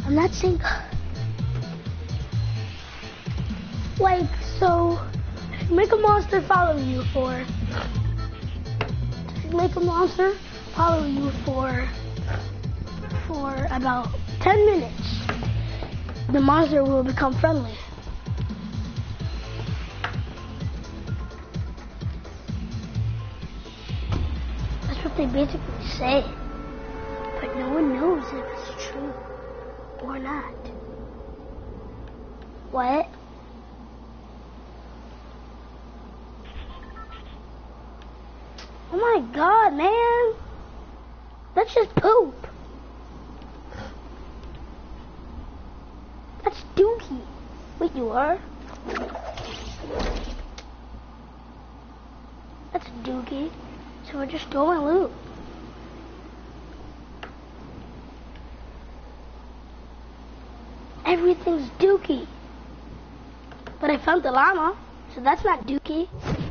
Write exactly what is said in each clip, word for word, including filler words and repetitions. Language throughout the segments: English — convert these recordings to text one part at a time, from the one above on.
I'm not saying... Like, so... If you make a monster follow you for... If you make a monster follow you for... For about ten minutes, the monster will become friendly. That's what they basically say. But no one knows if it's true or not. What? Oh my god, man! That's just poop. That's Dookie. Wait, you are? That's Dookie. So we're just going loot. Everything's Dookie. But I found the llama, so that's not Dookie.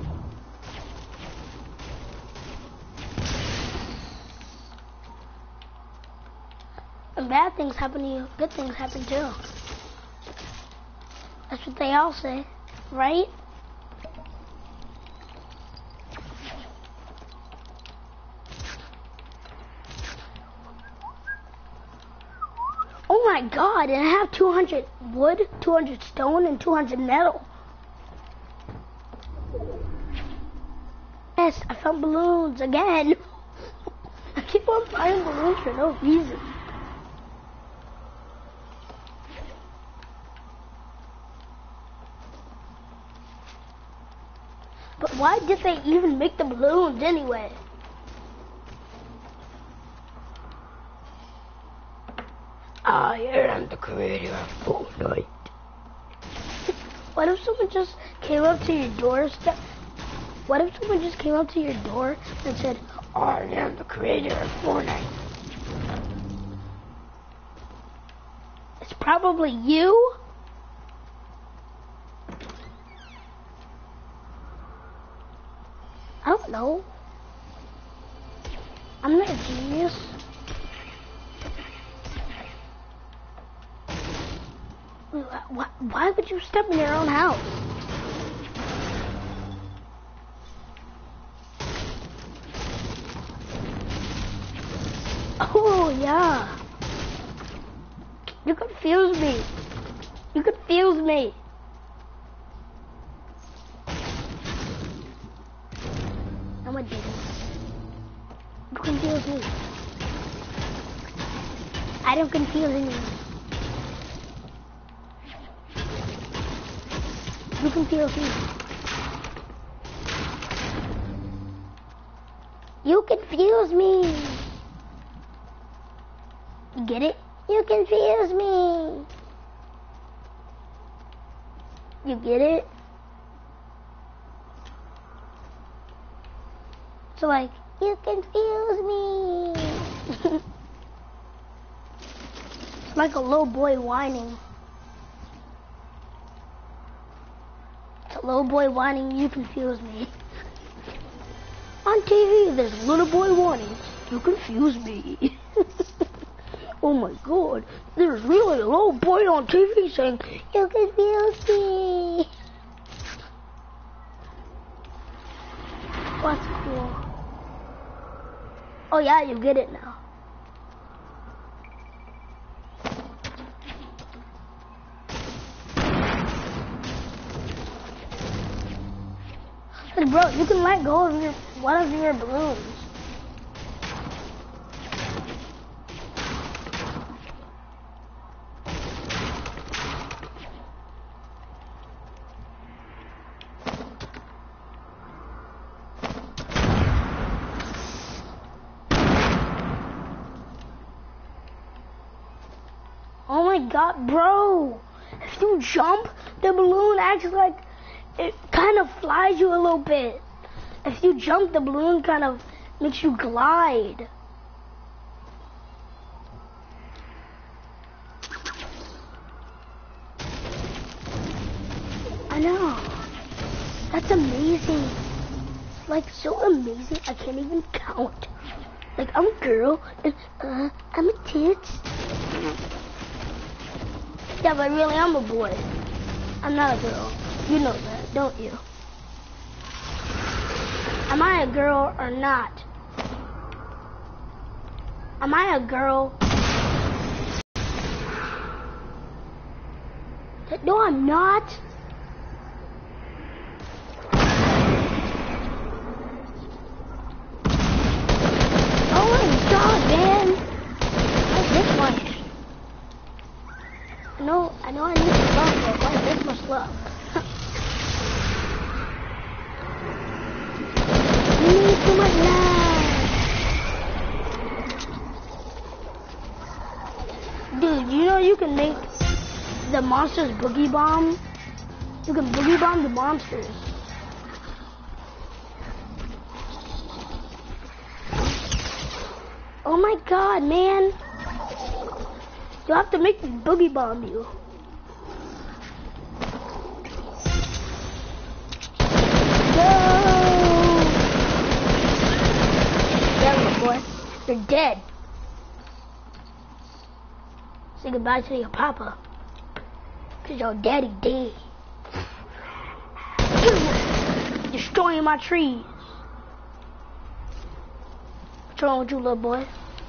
When bad things happen to you, good things happen too. That's what they all say, right? Oh my god, and I have two hundred wood, two hundred stone, and two hundred metal. Yes, I found balloons again. I keep on finding balloons for no reason. But why did they even make the balloons anyway? I am the creator of Fortnite. What if someone just came up to your doorstep? What if someone just came up to your door and said, I am the creator of Fortnite? It's probably you? I don't know. I'm not a genius. Why, why would you step in your own house? Oh, yeah. You confuse me. You confuse me. I'm a genius. You confuse me. I don't confuse anyone. You confuse me. You confuse me. You get it? You confuse me. You get it? So like, you confuse me. It's like a little boy whining. It's a little boy whining, you confuse me. On T V, there's a little boy whining, you confuse me. Oh my god, there's really a little boy on T V saying, you confuse me. What's cool? Oh yeah, you get it now. Hey bro, you can let go of your one of your balloons. Oh my god, bro! If you jump, the balloon acts like it kind of flies you a little bit. If you jump, the balloon kind of makes you glide. I know. That's amazing. It's like so amazing, I can't even count. Like, I'm a girl, and uh, I'm a tit. Yeah, but really, I'm a boy. I'm not a girl. You know that, don't you? Am I a girl or not? Am I a girl? No, I'm not. Oh my god, man. Why this much? No, I know I need to love, but why this much love? You need too much love. Dude, you know you can make the monsters boogie bomb? You can boogie bomb the monsters. Oh my god, man. You have to make me boogie bomb you. No! Yeah, little boy. You're dead. Say goodbye to your papa. Cause your daddy dead. Destroying my trees. What's wrong with you, little boy?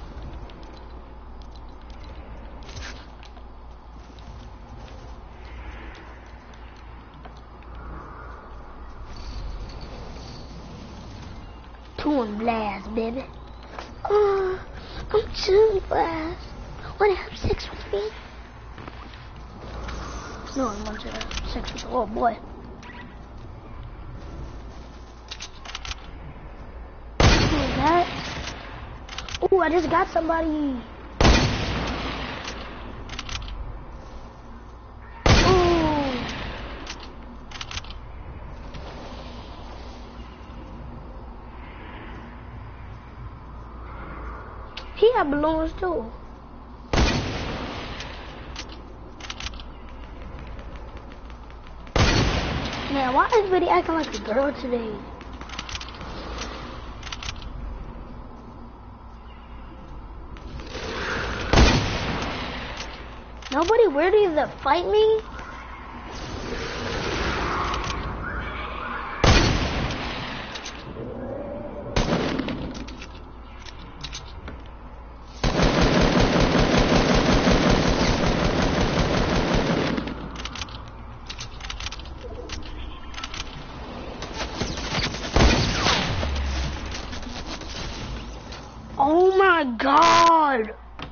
Toon blast, baby. Oh, I'm toon blast. Wanna have sex with me? No one wants to have sex with a little boy. Who is that? Ooh, I just got somebody. Ooh. He had balloons too. Man, why is Biddy acting like a girl today? Nobody ready to fight me? Oh my god!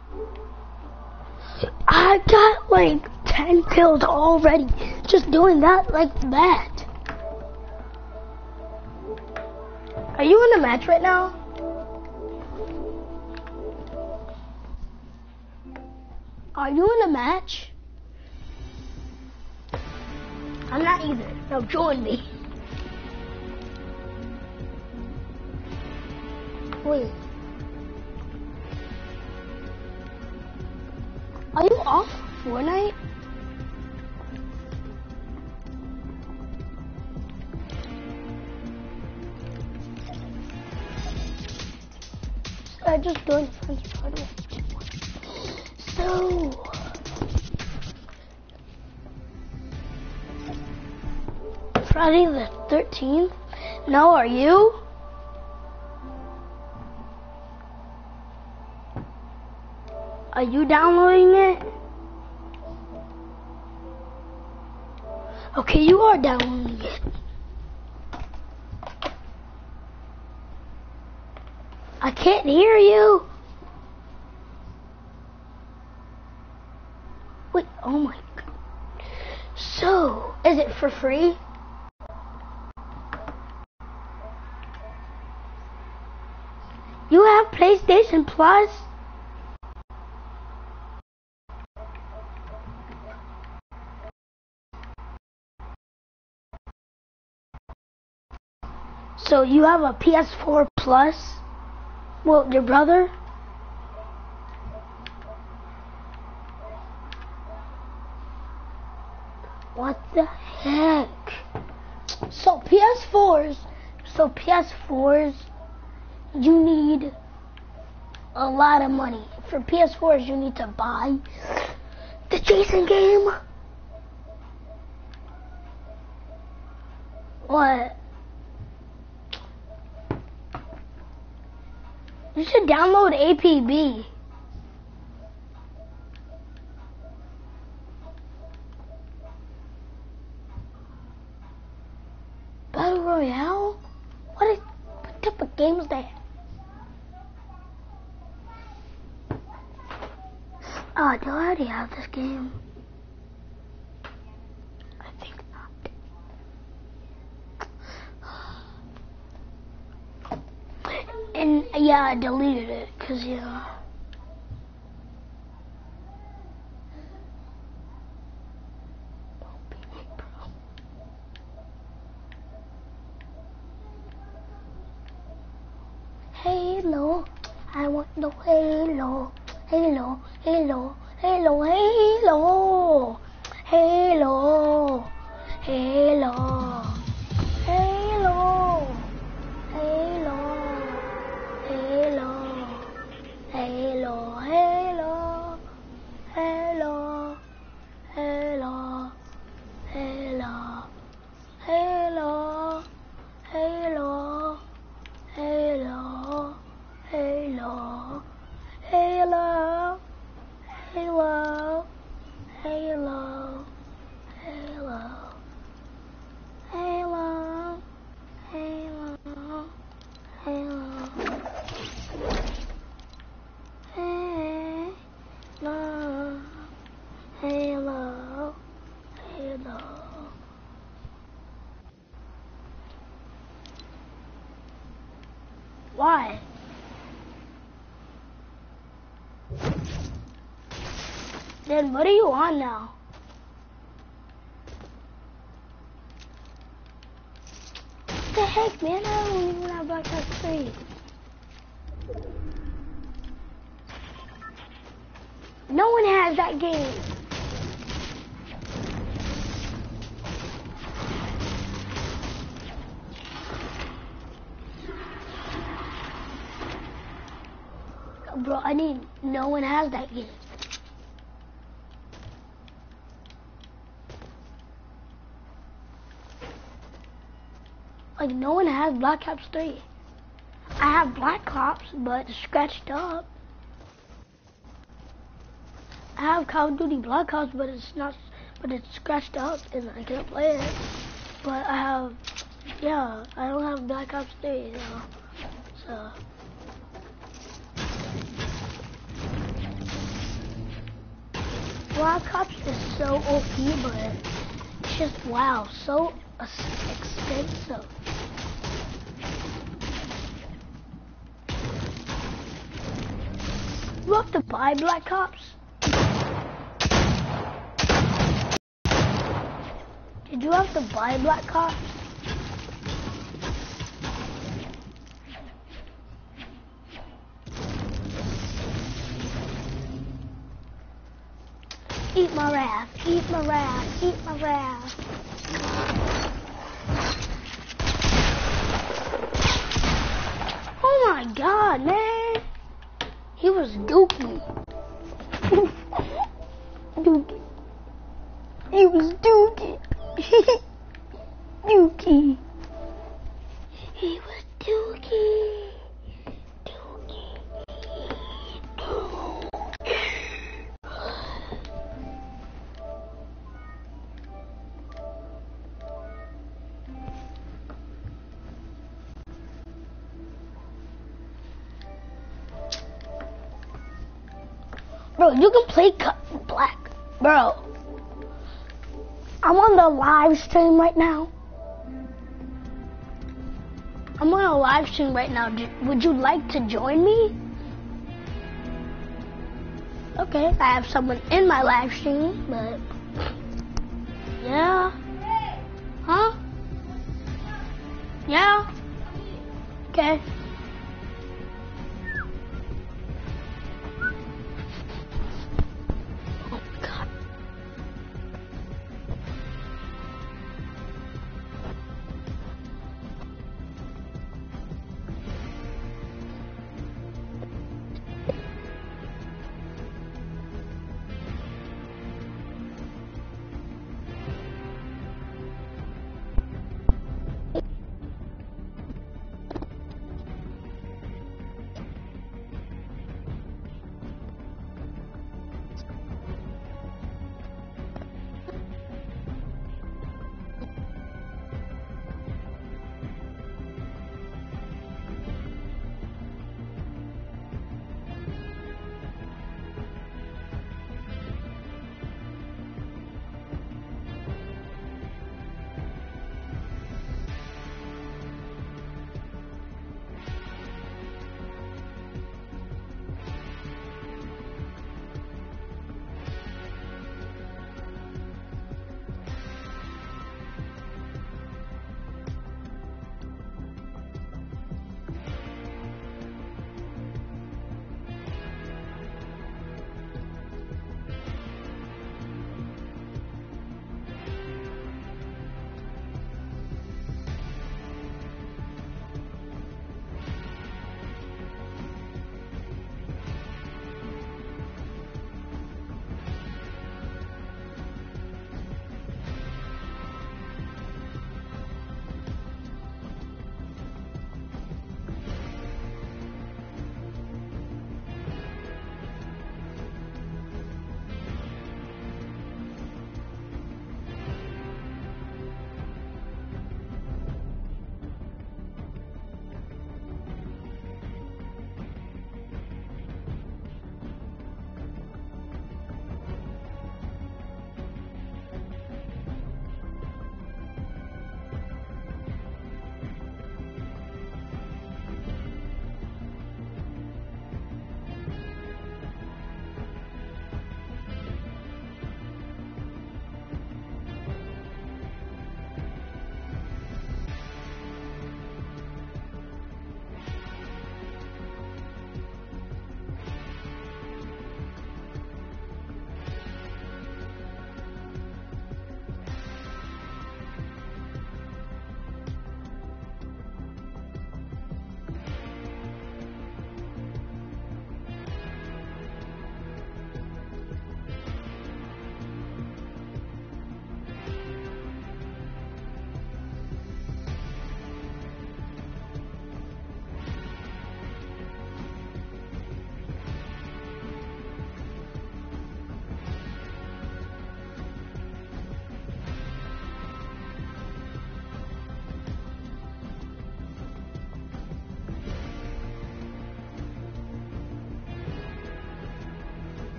I got like ten kills already just doing that like that. Are you in a match right now? Are you in a match? I'm not either. Now join me. Wait. Are you off Fortnite? I just joined Friends Friday. So Friday the thirteenth? No, are you? Are you downloading it? Okay, you are downloading it. I can't hear you. Wait, oh my god. So, is it for free? You have PlayStation Plus? So you have a P S four Plus? Well, your brother? What the heck? So P S fours, so P S fours, you need a lot of money. For P S fours, you need to buy The Jason game? What? You should download A P B. Battle Royale? What, is, what type of game is that? Oh, do I already have this game? I think not. And yeah, I deleted it, cause yeah. Halo, I want the Halo, Halo, Halo, Halo, Halo, Halo, Halo, Halo, Halo, Halo, Halo, Halo, Halo, Halo, Halo, Halo, Halo. Halo, Halo, Halo, Halo, Halo, Halo, Halo, Halo, Halo, Halo, Halo, Halo. Why? Then what are you on now? What the heck, man? I don't even have Black Ops three. No one has that game. Bro, I need, no one has that game. Like, no one has Black Ops three. I have Black Ops, but it's scratched up. I have Call of Duty Black Ops, but it's not, but it's scratched up, and I can't play it. But I have, yeah, I don't have Black Ops three, you know, so. Black Ops is so O P, but it's just, wow, so expensive. You have to buy Black Ops? Did you have to buy Black Ops? Eat my wrath, eat my wrath, eat my wrath. Oh my god, man. He was dookie. Dookie. He was dookie. Dookie. He was dookie. Dookie. Bro, you can play Black. Bro, I'm on the live stream right now. I'm on a live stream right now. Would you like to join me? Okay, I have someone in my live stream, but yeah. Huh? Yeah? Okay.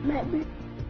Maybe.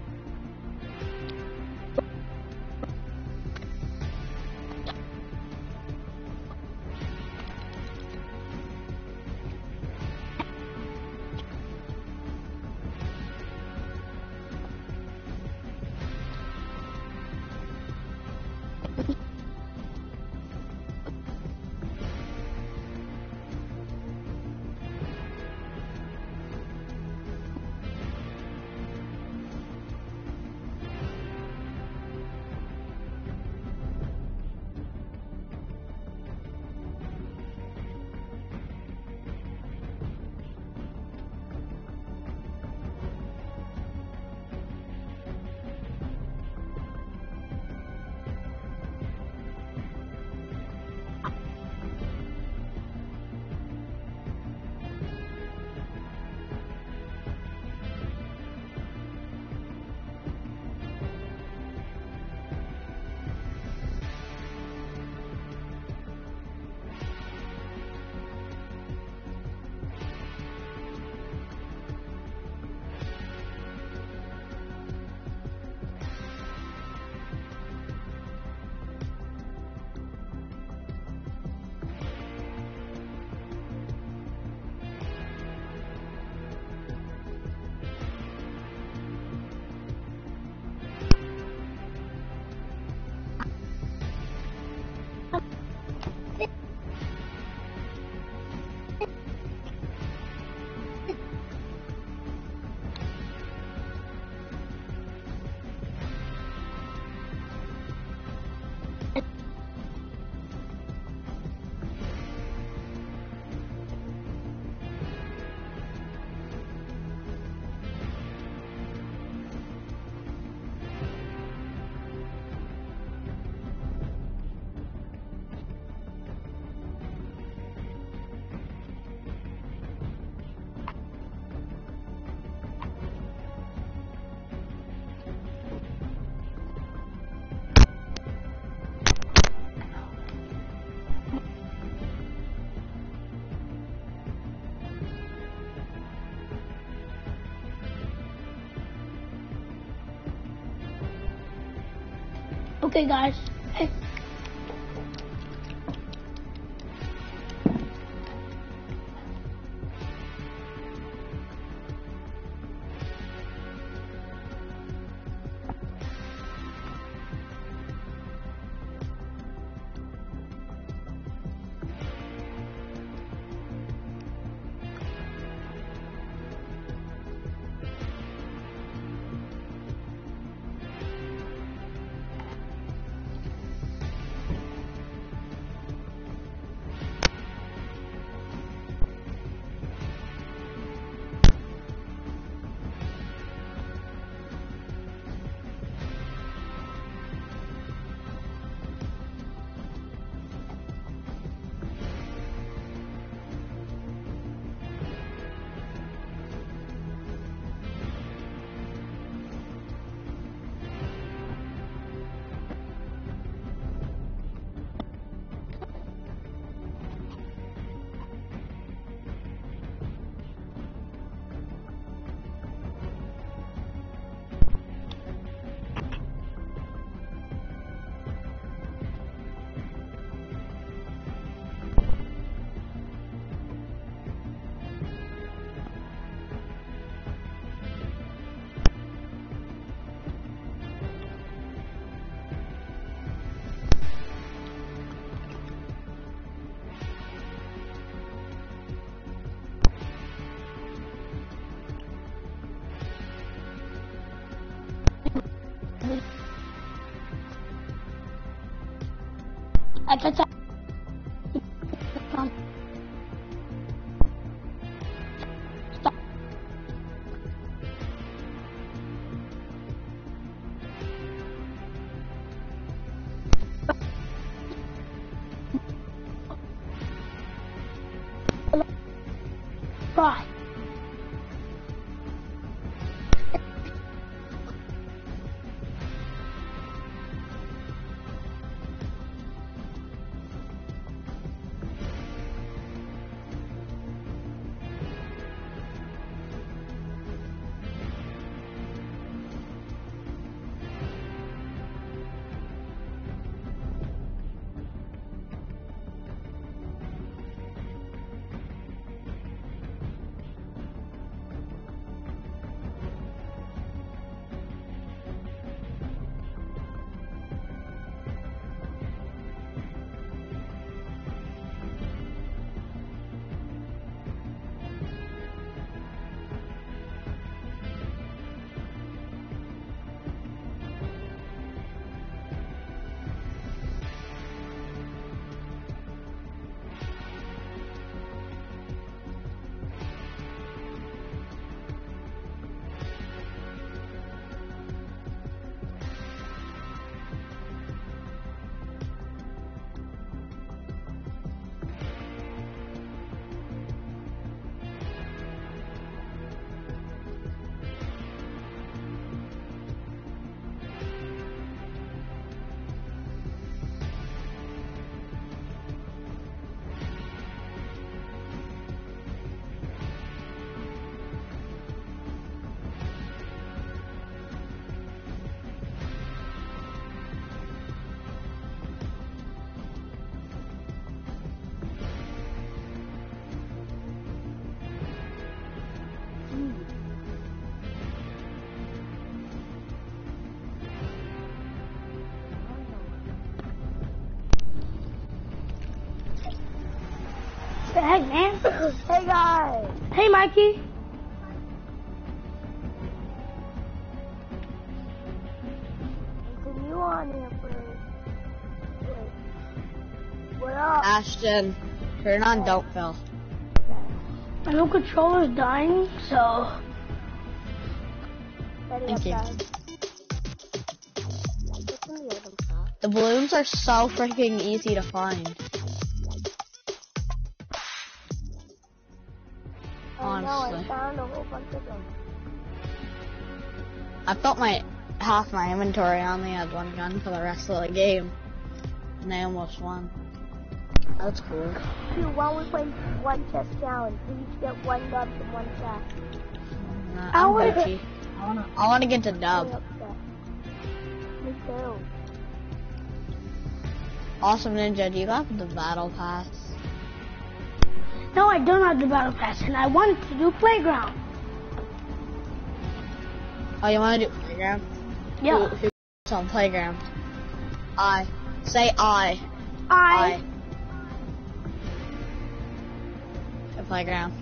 Okay, guys. Hey. At the time. Stop. Bye. lag, man. Hey guys. Hey, Mikey. Continue on here, please. Wait. What up? Ashton, turn on Don't Fail. My new controller's dying, so. Ready Thank up, you. guys. What's in the item shop? The balloons are so freaking easy to find. Oh Honestly. no, I found a whole bunch of them. I felt my half my inventory. I only had one gun for the rest of the game, and I almost won. That's cool. Dude, why don't we play one chest challenge? We each get one dub and one chest. Nah, I I'm wanna- Gucci. I wanna, I wanna get to Really dub. upset. Me too. Awesome Ninja, do you got the battle pass? No, I don't have the battle pass, and I wanted to do playground. Oh, you wanna do playground? Yeah. Who, who's on playground? I. Say I. I. I. The playground.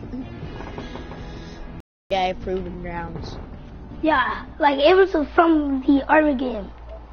Yeah, proven grounds. Yeah, like it was from the army game.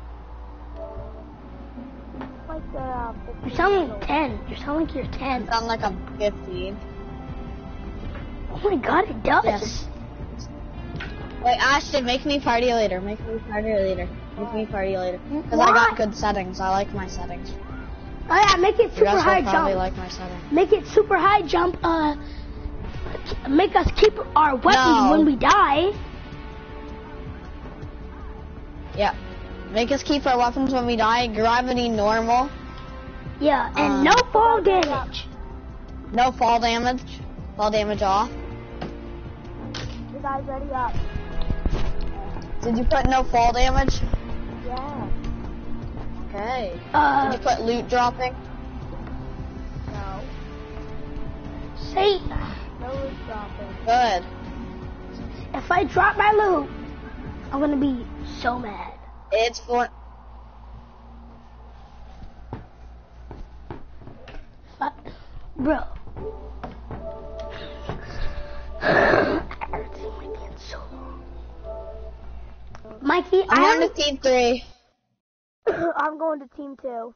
Like the, uh, You sound like ten. You sound like you're ten. Sound like I'm fifteen. Oh my god, it does. Yes. Wait, Ashton, make me party leader. Make me party leader. Make me party leader. Because I got Why? good settings. I like my settings. Oh yeah, make it You super guys high will probably jump. like my settings. Make it super high jump. Uh, make us keep our weapons No. when we die. Yeah. Make us keep our weapons when we die. Gravity normal. Yeah, and Um, no fall damage. No fall damage. Fall damage off. You guys ready up? Did you put no fall damage? Yeah. Okay. Did Uh, you put loot dropping? No. say No loot dropping. Good. if I drop my loot, I'm gonna be so mad. It's for. Uh, bro. I haven't seen Mikey in so long. Mikey, I I'm on to haven't, team three. I'm going to team two.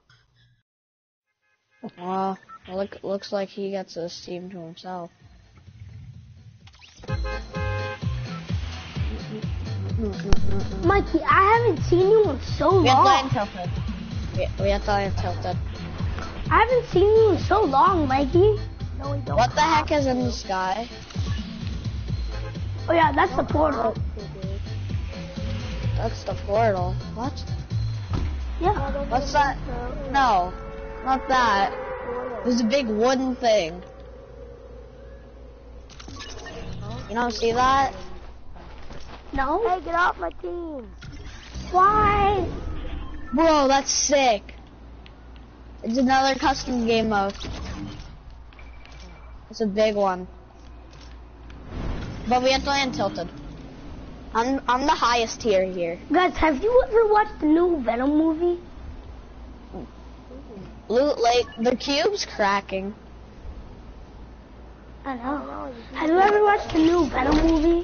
Well, look, looks like he gets this team to himself. Mikey, I haven't seen you in so We have to long. land tilted. We, we have to land tilted. I haven't seen you in so long, Mikey. No, we don't. What the heck is in the sky? Oh yeah, that's the portal. That's the portal. What? Yeah. What's that? No, not that. There's a big wooden thing. You don't see that? No? Hey, get off my team. Why? Bro, that's sick. It's another custom game mode. It's a big one. But we have to land tilted. I'm I'm the highest tier here. Guys, have you ever watched the new Venom movie? Loot Lake, the cube's cracking. I know. Have you ever watched the new Venom movie?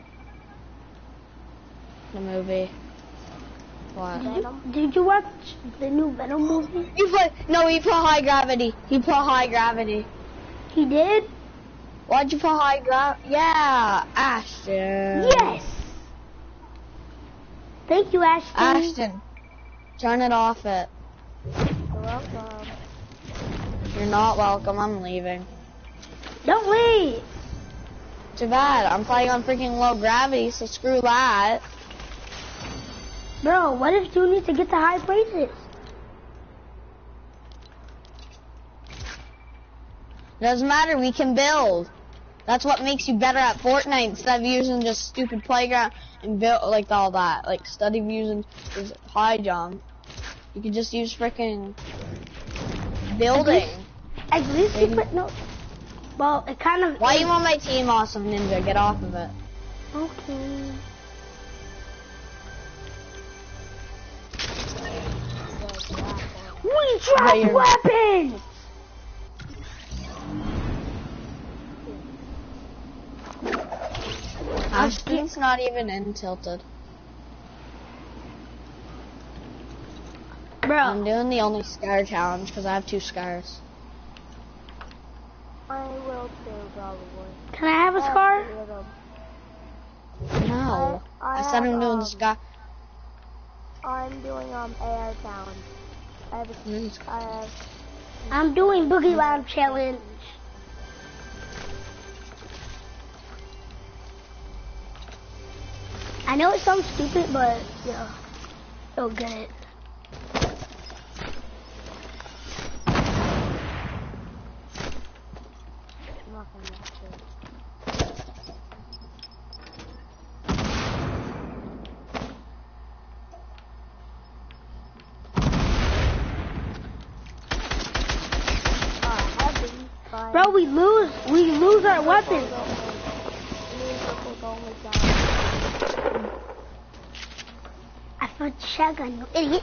The movie. What? Did you, did you watch the new Venom movie? You put no, he put high gravity. He put high gravity. He did? Why'd you put high grav? Yeah, Ashton. Yes! Thank you, Ashton. Ashton, turn it off. It. You're welcome. You're not welcome. I'm leaving. Don't leave! Too bad. I'm playing on freaking low gravity, so screw that. Bro, what if you need to get to high places? Doesn't matter. We can build. That's what makes you better at Fortnite instead of using just stupid playground and build like all that. Like instead of using is high jump, you can just use freaking building. At least you put no... Well, it kind of... Why are you on my team, Awesome Ninja? Get off of it. Okay. We drop you're- weapons! Fortnite's not even in Tilted. Bro, I'm doing the only scar challenge because I have two scars. I will too, probably. can I have a I have scar? three of them. No. I- I I, said have, I'm doing um, the scar. I'm doing um A R challenge. I have, a, Mm. I have I'm doing Boogie Lounge challenge. I know it sounds stupid, but yeah, you'll get it. nothing left. Uh, heavy, fine. Bro, we lose, we lose our weapons. I found the shotgun, you idiot.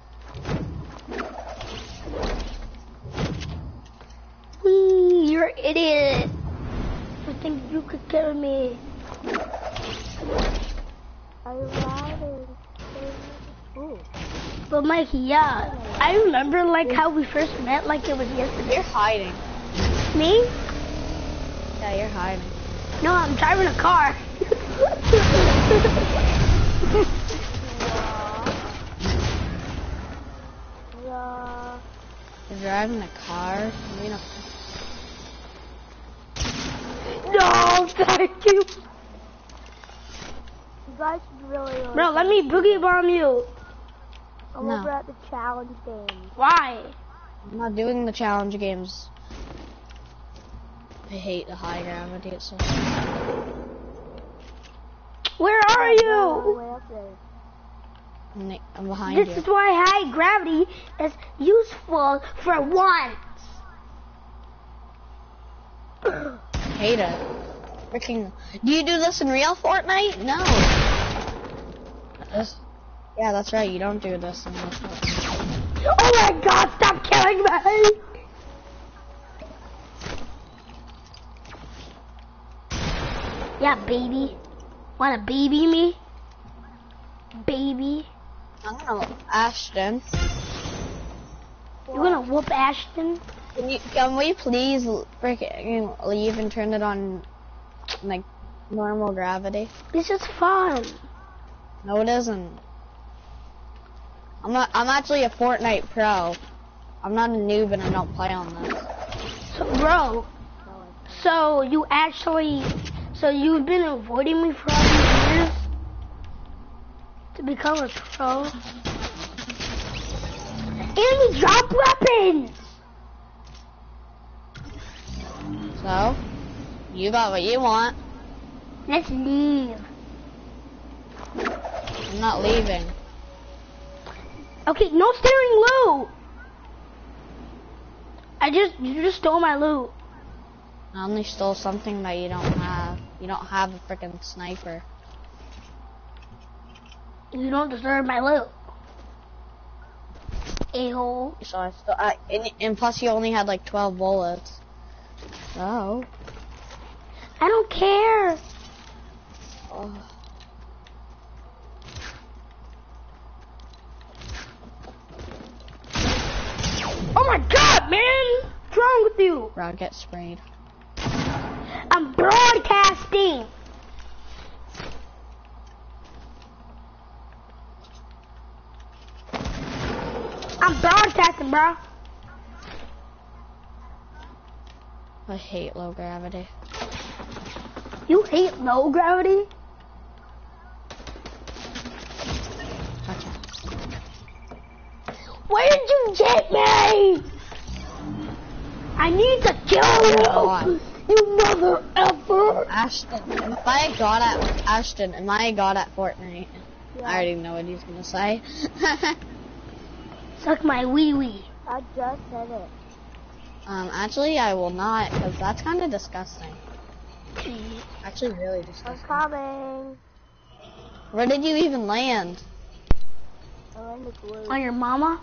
Whee, you're an idiot. I think you could kill me. I rather. Ooh. But Mikey, yeah, I remember like how we first met, like it was yesterday. You're hiding. Me? Yeah, you're hiding. No, I'm driving a car. Yeah. You're driving a car. You know. No, thank you. You guys should really. really Bro, let me boogie bomb you. I'm No. over at the challenge game. Why? I'm not doing the challenge games. I hate the high gravity. It's so. Where are All the you? way up there. I'm ni- I'm behind This you. is why high gravity is useful for once. Hate it. Freaking. Do you do this in real Fortnite? No. This- yeah, that's right. You don't do this in real Fortnite. Oh my god, stop killing me! Yeah, baby. Wanna baby me? Baby. I'm gonna Ashton. You gonna whoop Ashton? Can, you, can we please freaking leave and turn it on like normal gravity? This is fun. No, it isn't. I'm not. I'm actually a Fortnite pro. I'm not a noob and I don't play on this. So, bro, so you actually, so you've been avoiding me for all these years to become a pro? And we drop weapons! So, you got what you want. Let's leave. I'm not leaving. Okay, no steering loot! I just, you just stole my loot. I only stole something that you don't have. You don't have a freaking sniper. You don't deserve my loot. A-hole. So I still. I, and, and plus, you only had like twelve bullets. So. I don't care. Oh. Oh my god, man! What's wrong with you? Bro, get sprayed. I'm broadcasting. I'm broadcasting, bro. I hate low gravity. You hate low gravity? Gotcha. Where did you get me? I need to kill you. God. You mother effer. Ashton. If I got at Ashton, am I god at Fortnite? Yeah. I already know what he's gonna say. Suck my wee wee. I just said it. um, actually, I will not, because that's kind of disgusting. Actually, really I'm disgusting. coming. Where did you even land? I'm in the glue. On your mama?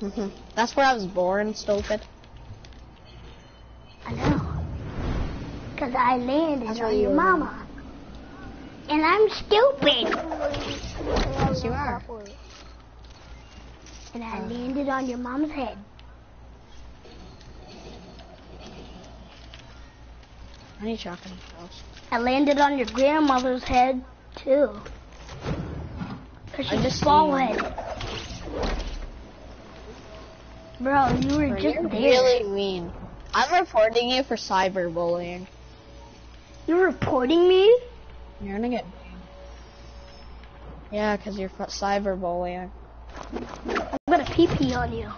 That's where I was born, stupid. I know. Because I landed That's on what you your were mama. And I'm stupid. Yes, you are. And I landed on your mama's head. I need shotgun shells. I landed on your grandmother's head, too. Because I she's just bald-headed. Bro, you were Bro, just you're there. really mean. I'm reporting you for cyberbullying. You're reporting me? You're gonna get banned. Yeah, because you're f- cyberbullying. I'm gonna pee-pee on you.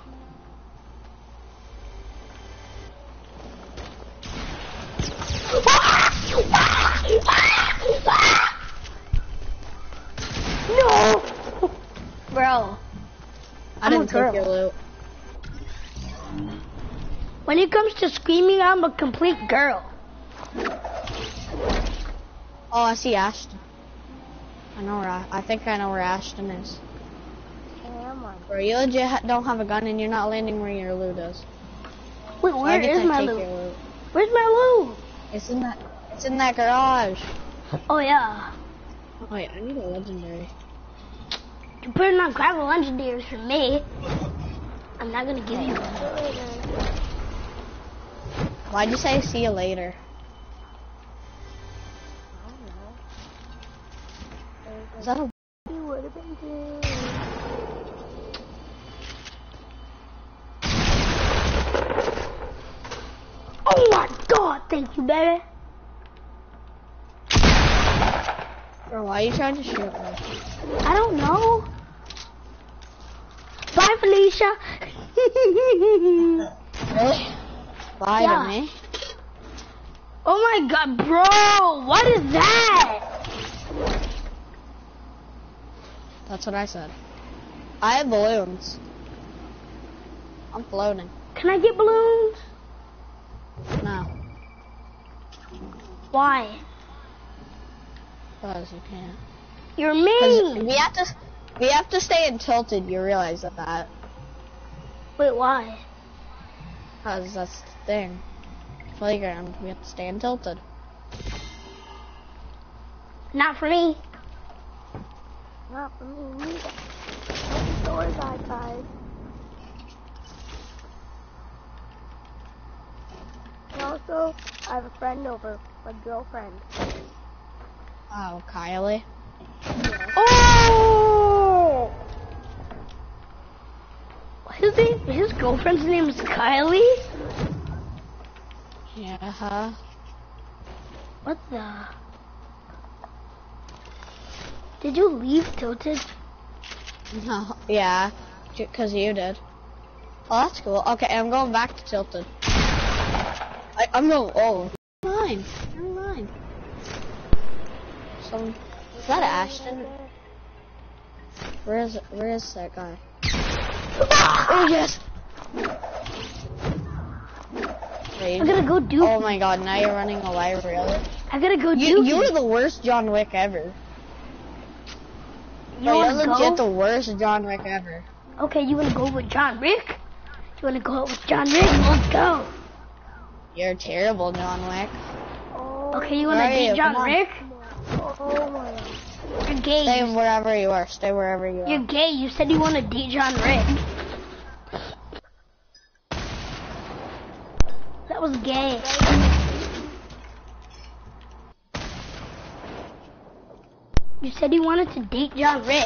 No! Bro. I I'm a didn't take girl. your loot. When it comes to screaming, I'm a complete girl. Oh, I see Ashton. I know where I, I think I know where Ashton is. Come on. Bro, you legit ha don't have a gun and you're not landing where your loot is. Wait, Why where did is I my take loot? your loot? Where's my loot? It's in that. It's in that garage. Oh, yeah. Oh, wait, I need a legendary. You better not grab a legendary from me. I'm not gonna give you one. Why'd you say see you later? Is that a You would have been good. Oh my god, thank you, baby. Bro, why are you trying to shoot me? I don't know. Bye, Felicia. Really? Bye Yeah. to me? Oh my god, bro, what is that? That's what I said. I have balloons. I'm floating. Can I get balloons? No, Why? because you can't. You're 'Cause mean. we have to, we have to stay in tilted. You realize that? that. Wait, why? Because that's the thing. Playground, we have to stay in tilted. Not for me. Not for me neither. Open doors outside. And also, I have a friend over, my girlfriend. Oh, Kylie. Oh! His name, his girlfriend's name is Kylie? Yeah, huh? What the? Did you leave Tilted? No, yeah, because you did. Oh, that's cool. Okay, I'm going back to tilted. I, I'm going. Oh, nine. I'm nine. Some. Is that Ashton? Where is Where is that guy? Oh yes. Wait, I gotta go do. oh my God! Now you're running away, really? I gotta go You do. You were the worst John Wick ever. You Bro, wanna you're legit go? the worst John Wick ever. Okay, you wanna go with John Rick? You wanna go out with John Rick? Let's go. You're terrible, John Wick. Oh, Okay, you Where wanna are date you? John Come on. Rick? oh my God. You're gay. Stay You- wherever you are. Stay wherever you are. You're gay. You said you wanna date John Rick. That was gay. You said you wanted to date John Rick.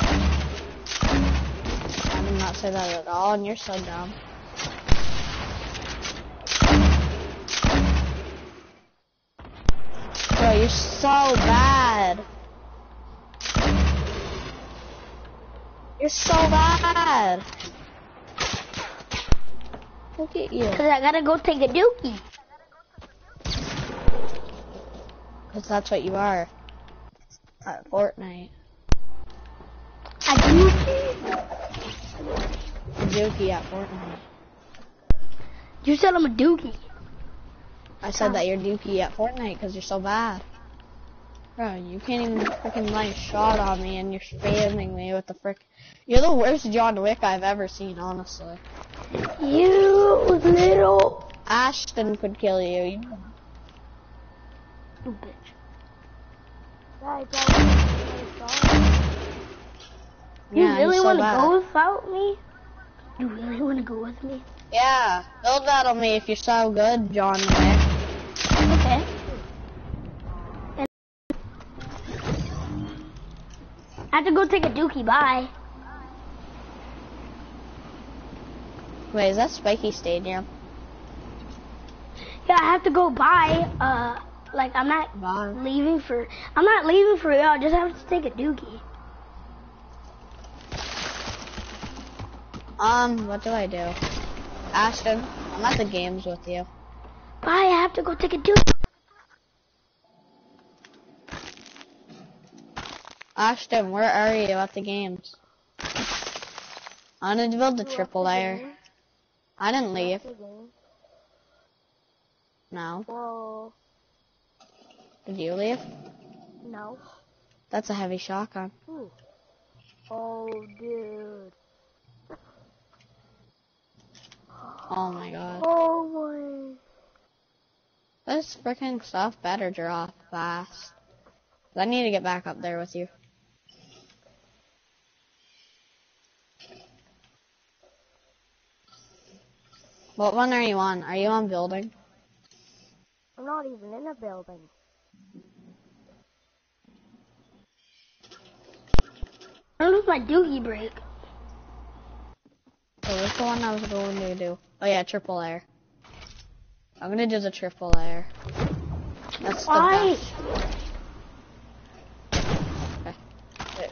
I did not say that at all, and you're so dumb. Bro, you're so bad. You're so bad. Look at you. Cause I gotta go take a dookie. Because that's what you are. At Fortnite. A dookie? A dookie at Fortnite. You said I'm a dookie. I said that you're dookie at Fortnite because you're so bad. Bro, you can't even freaking light a shot on me and you're spamming me with the frick. You're the worst John Wick I've ever seen, honestly. You little. Ashton could kill you. you You bitch. Yeah, it's all You Yeah, really he's so want to bad. go without me? You really want to go with me? Yeah, build that on me if you're so good, John Wick. Okay. And I have to go take a dookie. Bye. Wait, is that Spiky Stadium? Yeah, I have to go buy. Uh, like I'm not Bye. leaving for. I'm not leaving for y'all. Just have to take a dookie. Um, what do I do? Ashton, I'm at the games with you. Bye. I have to go take a dookie. Ashton, where are you at the games? I wanted to build the triple layer. I didn't leave. No. Whoa. Did you leave? No. That's a heavy shotgun. Ooh. Oh, dude. Oh my god. Oh, my. This freaking stuff better drop fast. I need to get back up there with you. What one are you on? Are you on building? I'm not even in a building. I lose my dookie break. Oh, what's the one I was going to do? Oh yeah, triple air. I'm gonna do the triple air. That's the Why? best. Okay.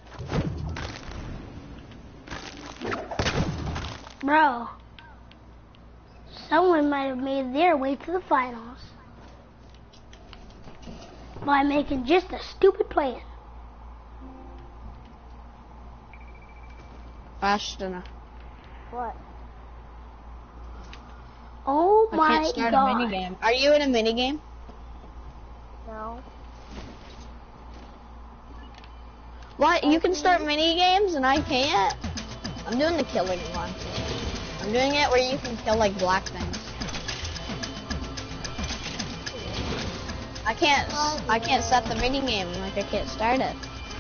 Wait. Bro. Someone might have made their way to the finals by making just a stupid plan. Ashton, What? Oh I my can't start god. a minigame. Are you in a minigame? No. What? You can start minigames and I can't? I'm doing the killing one. I'm doing it where you can kill like black things. I can't, I can't set the minigame, like I can't start it.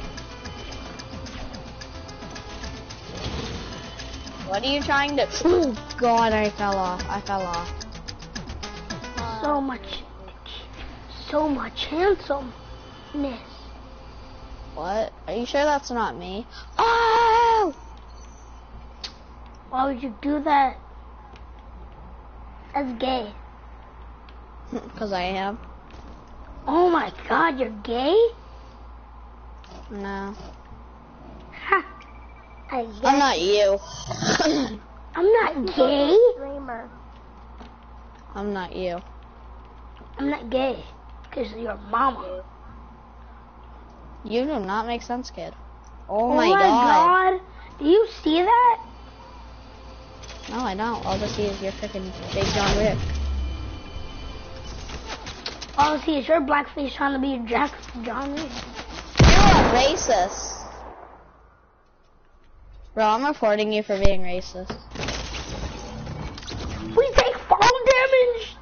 What are you trying to? Oh God, I fell off. I fell off. So much, so much handsomeness. What? Are you sure that's not me? Oh! Why would you do that? That's gay. Because I am. Oh my god, you're gay? No. Ha! I guess. I'm not you. I'm not gay. Streamer. I'm not you. I'm not gay. Because you're mama. You do not make sense, kid. Oh, Oh my, my god. god. Do you see that? No, I don't. All I see is your freaking big John Wick. All I see is your blackface trying to be a Jack John Wick. You're racist. Bro, I'm reporting you for being racist. We take fall damage.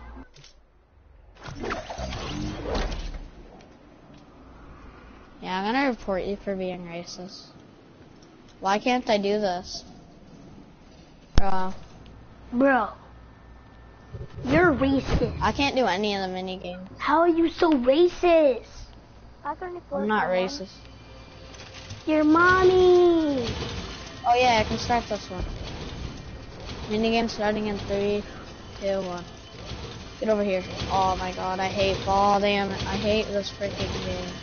Yeah, I'm gonna report you for being racist. Why can't I do this? Bro, Bro. You're racist. I can't do any of the mini games. How are you so racist? I can I'm not racist. Your mommy. Oh yeah, I can start this one. Minigame starting in three, two, one. Get over here. Oh my god, I hate fall damn it. I hate this freaking game.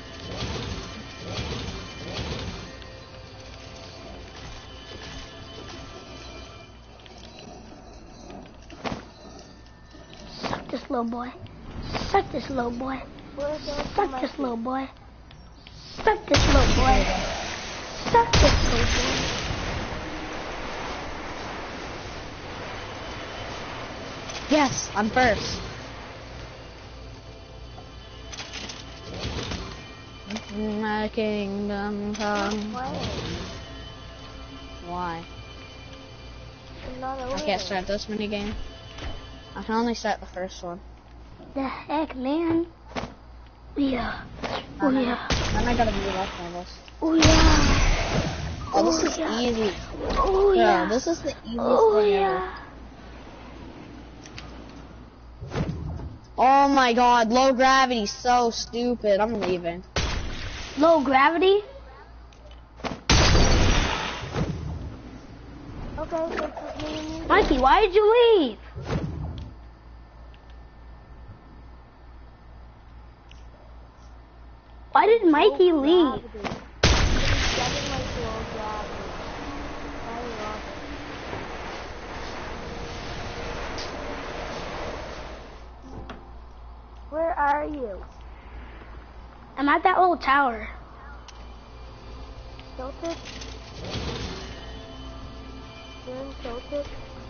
Suck this little boy. Suck this little boy. Suck this little boy. Suck this little boy. Suck this little boy. Yes, I'm first. My kingdom come. Why? I can't start this minigame. I can only start the first one. The heck, man? Yeah. Oh yeah. Then I gotta be left levels. Oh yeah. Oh, this Oh, is yeah. easy. Oh Bro, yeah. this is the easiest Oh thing yeah. ever. Oh my god, low gravity, so stupid. I'm leaving. Low gravity? Okay, so it's me and you. Mikey, why did you leave? Why did Mikey Low leave? gravity. It's getting like low gravity. I love it. Where are you? I'm at that little tower. Tilted? You're in Tilted?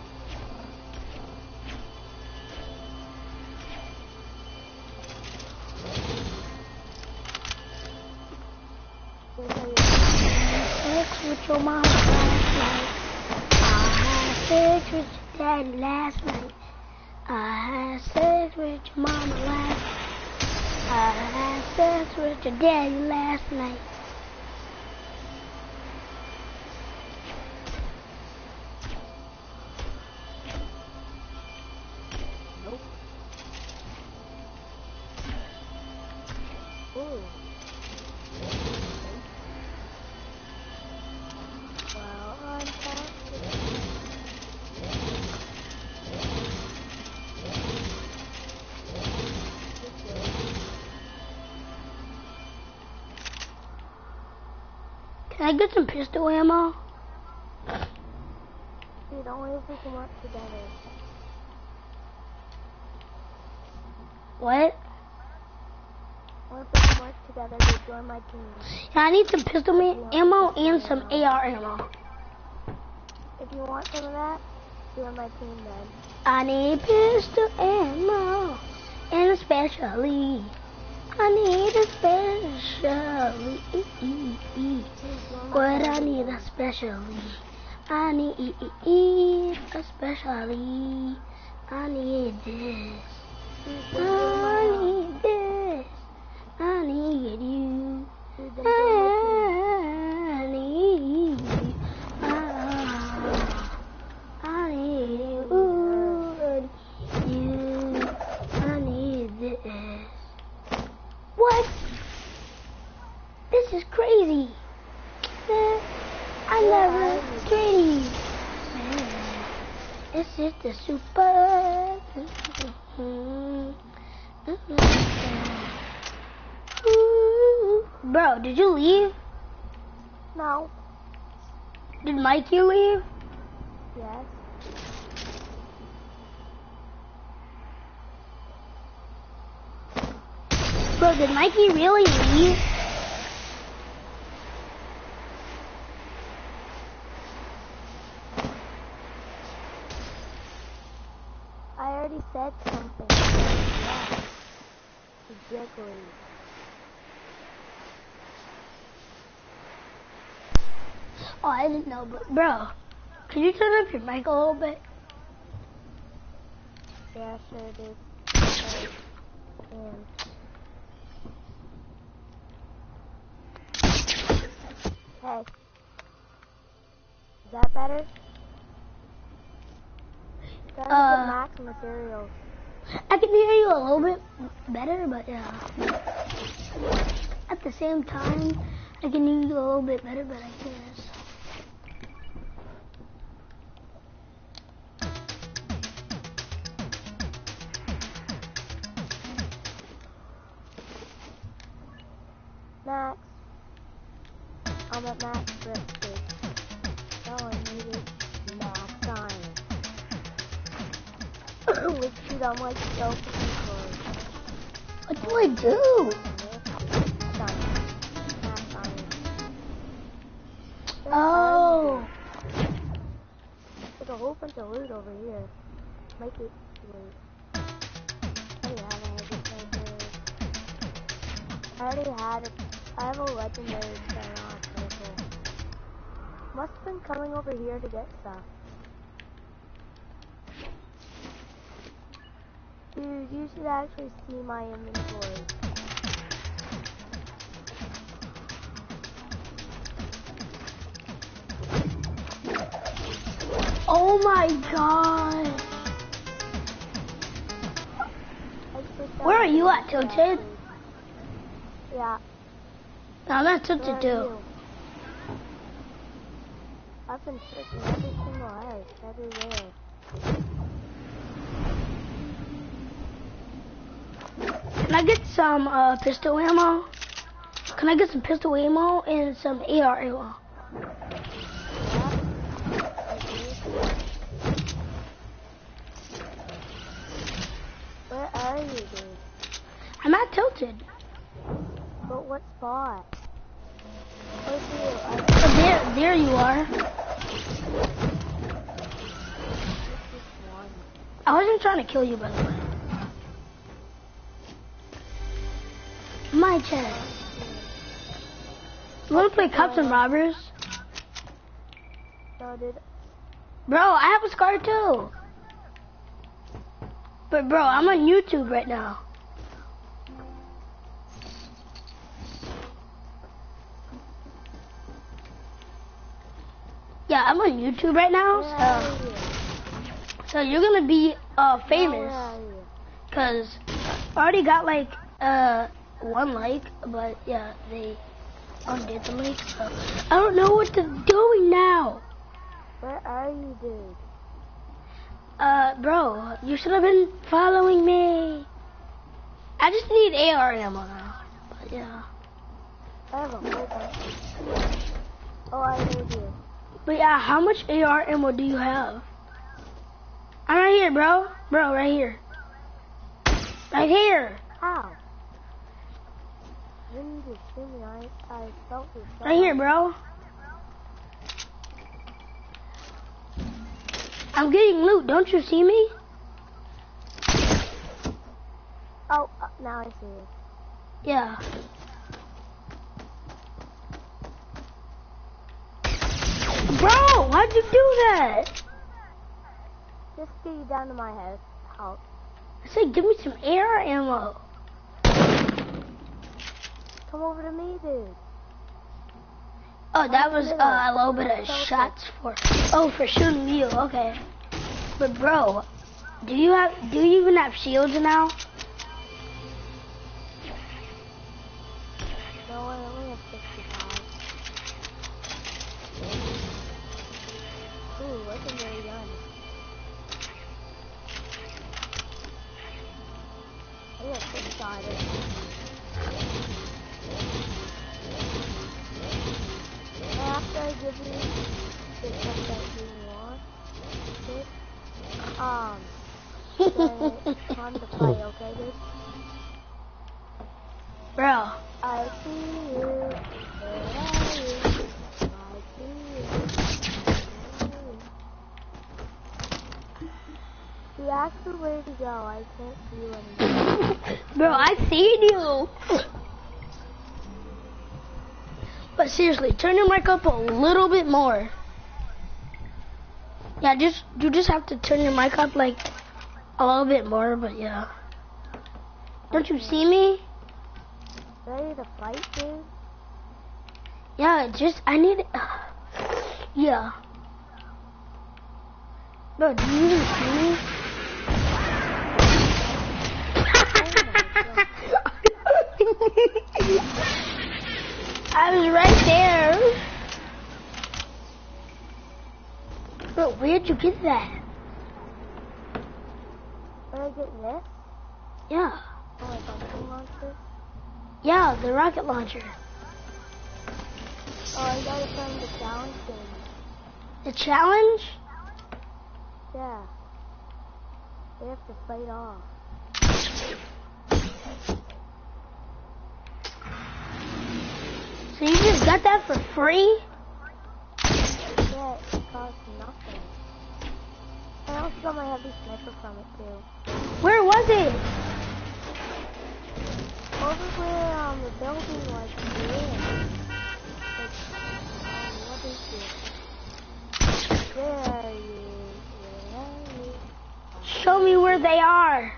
Sex with your mama last night. I had sex with your daddy last night. I had sex with your mama last night. I had sex with your daddy last night. Nope. Ooh. Well, I'm Can I get some pistol ammo? Dude, only if we can work together. What? Only if we can work together to join my team. Yeah, I need some pistol ma- ammo and some A R ammo. If you want some of that, join my team then. I need pistol ammo, and especially, I need especially, what I need especially, I need especially, I need this, I need this, I need you, I need you, ah, I need you, you, I need this. What? This is crazy. Man, I never dreamed. Man, this is the super. Ooh. Bro, did you leave? No. Did Mikey leave? Yes. Bro, did Mikey really leave? I already said something. Yeah. Exactly. Oh, I didn't know, but bro, can you turn up your mic a little bit? Yeah, sure did. Okay. And hey. Is that better? Gotta Uh, get max materials. I can hear you a little bit better, but yeah. At the same time, I can hear you a little bit better, but I guess. Max. I'm at max breakfast. All I need is max iron. Which dude, I'm like so freaking close. What do I do? Done. Max iron. There's Oh, iron. There's a whole bunch of loot over here. Make it loot. I already have a legendary. I already had it. I have a legendary Cyanox rifle. Must have been coming over here to get stuff. Dude, you should actually see my inventory. Oh my god. Where are you at, Tilted? Yeah. No, I'm not Where Tilted are too. you? I've been searching every single house, everywhere. Can I get some uh, pistol ammo? Can I get some pistol ammo and some A R ammo? Where are you, dude? I'm not Tilted. But what spot? Where's you? I Oh, there, there you are. just one. I wasn't trying to kill you, by the way. My chest. You wanna play Cops and Robbers? So did Bro, I have a scar too. But bro, I'm on YouTube right now. Yeah, I'm on YouTube right now, where are so, you? so you're gonna be uh, Where famous. are you? Cause I already got like uh one like, but yeah, they undid the like, so I don't know what to do now. Where are you, dude? Uh, bro, you should have been following me. I just need A R ammo now, but yeah. I have a whole bunch. Oh, I heard you. But yeah, how much A R ammo do you have? I'm right here, bro. Bro, right here. Right here. How? Didn't you just see me? I, I felt your Right here, bro. I'm getting loot. Don't you see me? Oh, uh, now I see you. Yeah. Bro, why'd you do that? Just get you down to my house. House. I said, give me some A R ammo. Come over to me, dude. Oh, that was uh, a little bit of shots for. Oh, for shooting you. Okay. But bro, do you have? Do you even have shields now? No, I only have sixty-five. Ooh, legendary gun. I have six-sided. After I give you the stuff that you want, it, um, then it's time to fight, okay, dude? Bro, I see you, where are you? I see you. He asked me where to go, I can't see you anymore. bro, I seen you. But seriously, turn your mic up a little bit more. Yeah, just you just have to turn your mic up like a little bit more. But yeah, don't you see me? Ready to fight, dude? Yeah, just I need. Uh, yeah. Bro, do you even see me? I was right there. Bro, where'd you get that? Where I get this? Yeah. Oh, my bunker launcher? Yeah, the rocket launcher. Oh, I got it from the challenge game. The challenge? Yeah. They have to fight off. So you just got that for free? Yeah, it costs nothing. I also got my heavy sniper from it too. Where was it? Over where um the building was in. Like, um, what is it? Where are you? Where are you? Show me where they are.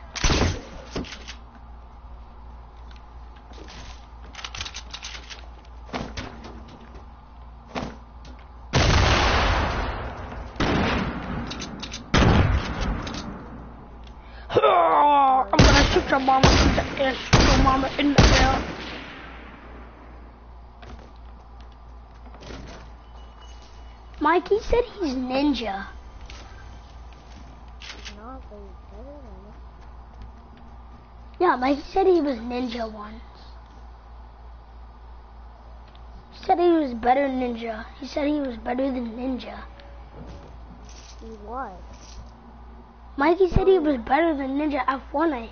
extra mama, put the extra mama in the air. Mikey said he's ninja. He's not, but he's better than it. Yeah, Mikey said he was ninja once. He said he was better than ninja. He said he was better than ninja. He was. Mikey said he was better than ninja at Fortnite.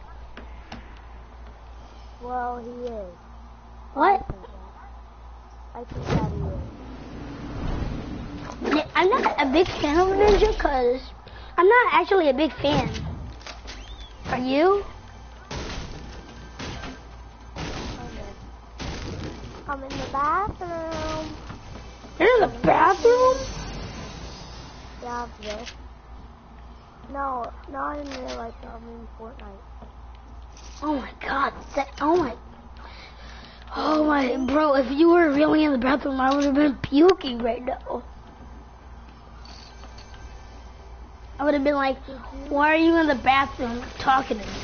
Well, he is. What? I think that he is. Ni- I'm not a big fan of ninja because I'm not actually a big fan. Are you? I'm in the bathroom. You're in the bathroom? Yeah, this. No, not in real life. I'm in Fortnite. Oh my god. That, oh my. Oh my. Bro, if you were really in the bathroom, I would have been puking right now. I would have been like, why are you in the bathroom talking to me?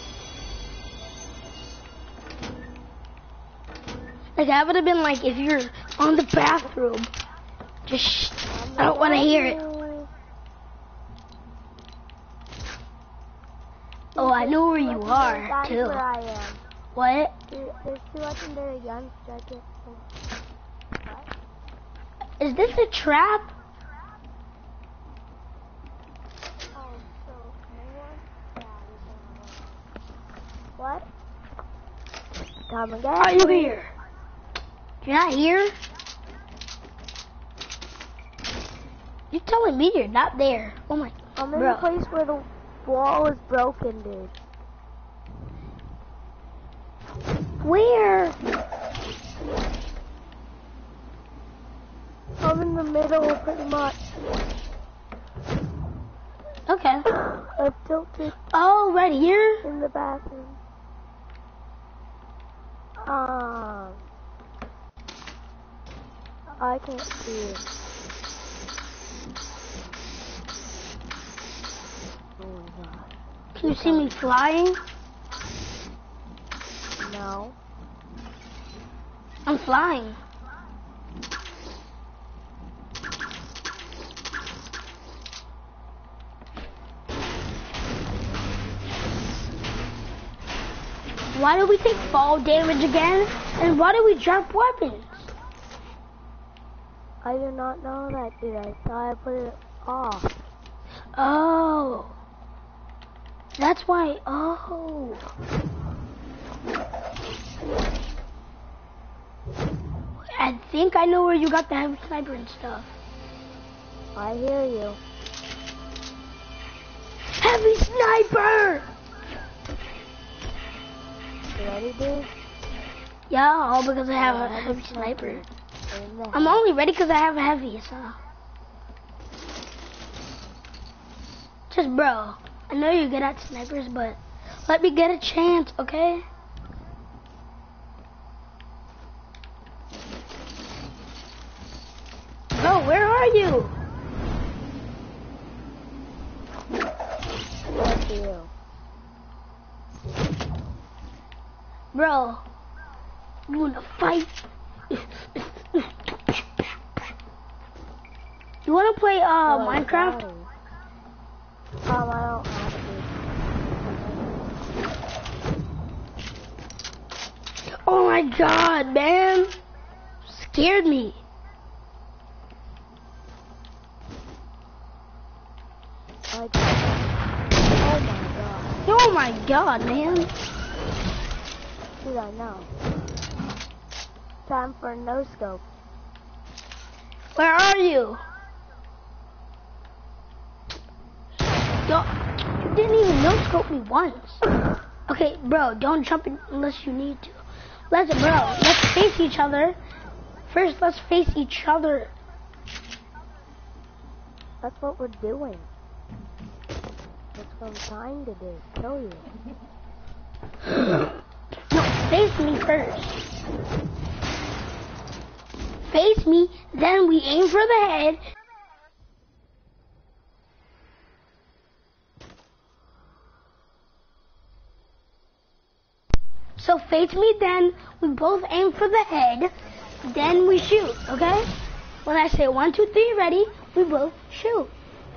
Like, I would have been like, if you're on the bathroom, just shh. I don't want to hear it. Oh, I know where you are, That's too. where I am. What? There- There's two legendary guns. I can't. What? Is this a trap? Oh, so no one? Yeah, there's one. What? Come again. Are you here? You're not here? You're telling me you're not there. Oh my. I'm in Bro. the place where the wall is broken, dude. Where? I'm in the middle, pretty much. Okay. I've tilted Oh, right here? in the bathroom. Um, I can't see it. Oh my god. Can you see me flying? No. I'm flying. Why do we take fall damage again? And why do we drop weapons? I did not know that, dude. I thought I put it off. Oh. That's why, oh. I think I know where you got the heavy sniper and stuff. I hear you. Heavy sniper! You ready, dude? Yeah, all because I have a heavy sniper. In the I'm only ready because I have a heavy, so. Just, bro, I know you're good at snipers, but let me get a chance, okay? Bro, where are you? What's you? Bro, you wanna fight? You wanna play uh Oh, Minecraft? sorry. Um, I don't have to. Oh my god, man! Scared me. I just, oh my god. Oh my god, man. Dude, I know. Time for a no scope. Where are you? Yo, you didn't even no scope me once. Okay, bro, don't jump in unless you need to. Let's, bro, let's face each other. First, let's face each other. That's what we're doing. That's what I'm trying to do. Kill you. No, face me first. Face me, then we aim for the head. both face me, then we both aim for the head, then we shoot, okay? When I say one, two, three, ready, we both shoot.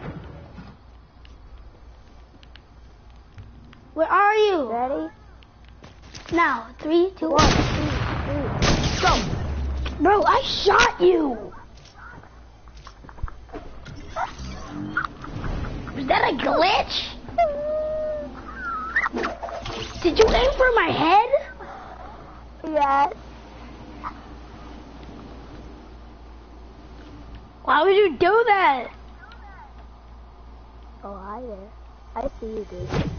Where are you? Ready? Now, three, two, One, one. two, three, go. Bro, I shot you. Was that a glitch? Did you aim for my head? Yes. Why would you do that? Oh, hi there. I see you, dude.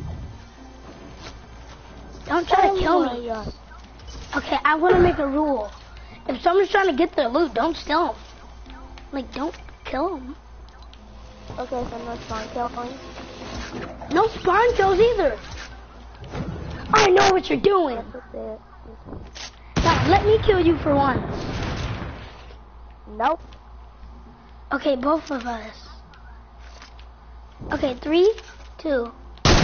Don't try to kill Oh my me. God. Okay, I want to make a rule. If someone's trying to get their loot, don't steal them. Like, don't kill them. Okay, so no spawn killing. No spawn kills either. I know what you're doing. That's it. Now, let me kill you for once. Nope. Okay, both of us. Okay, three, two.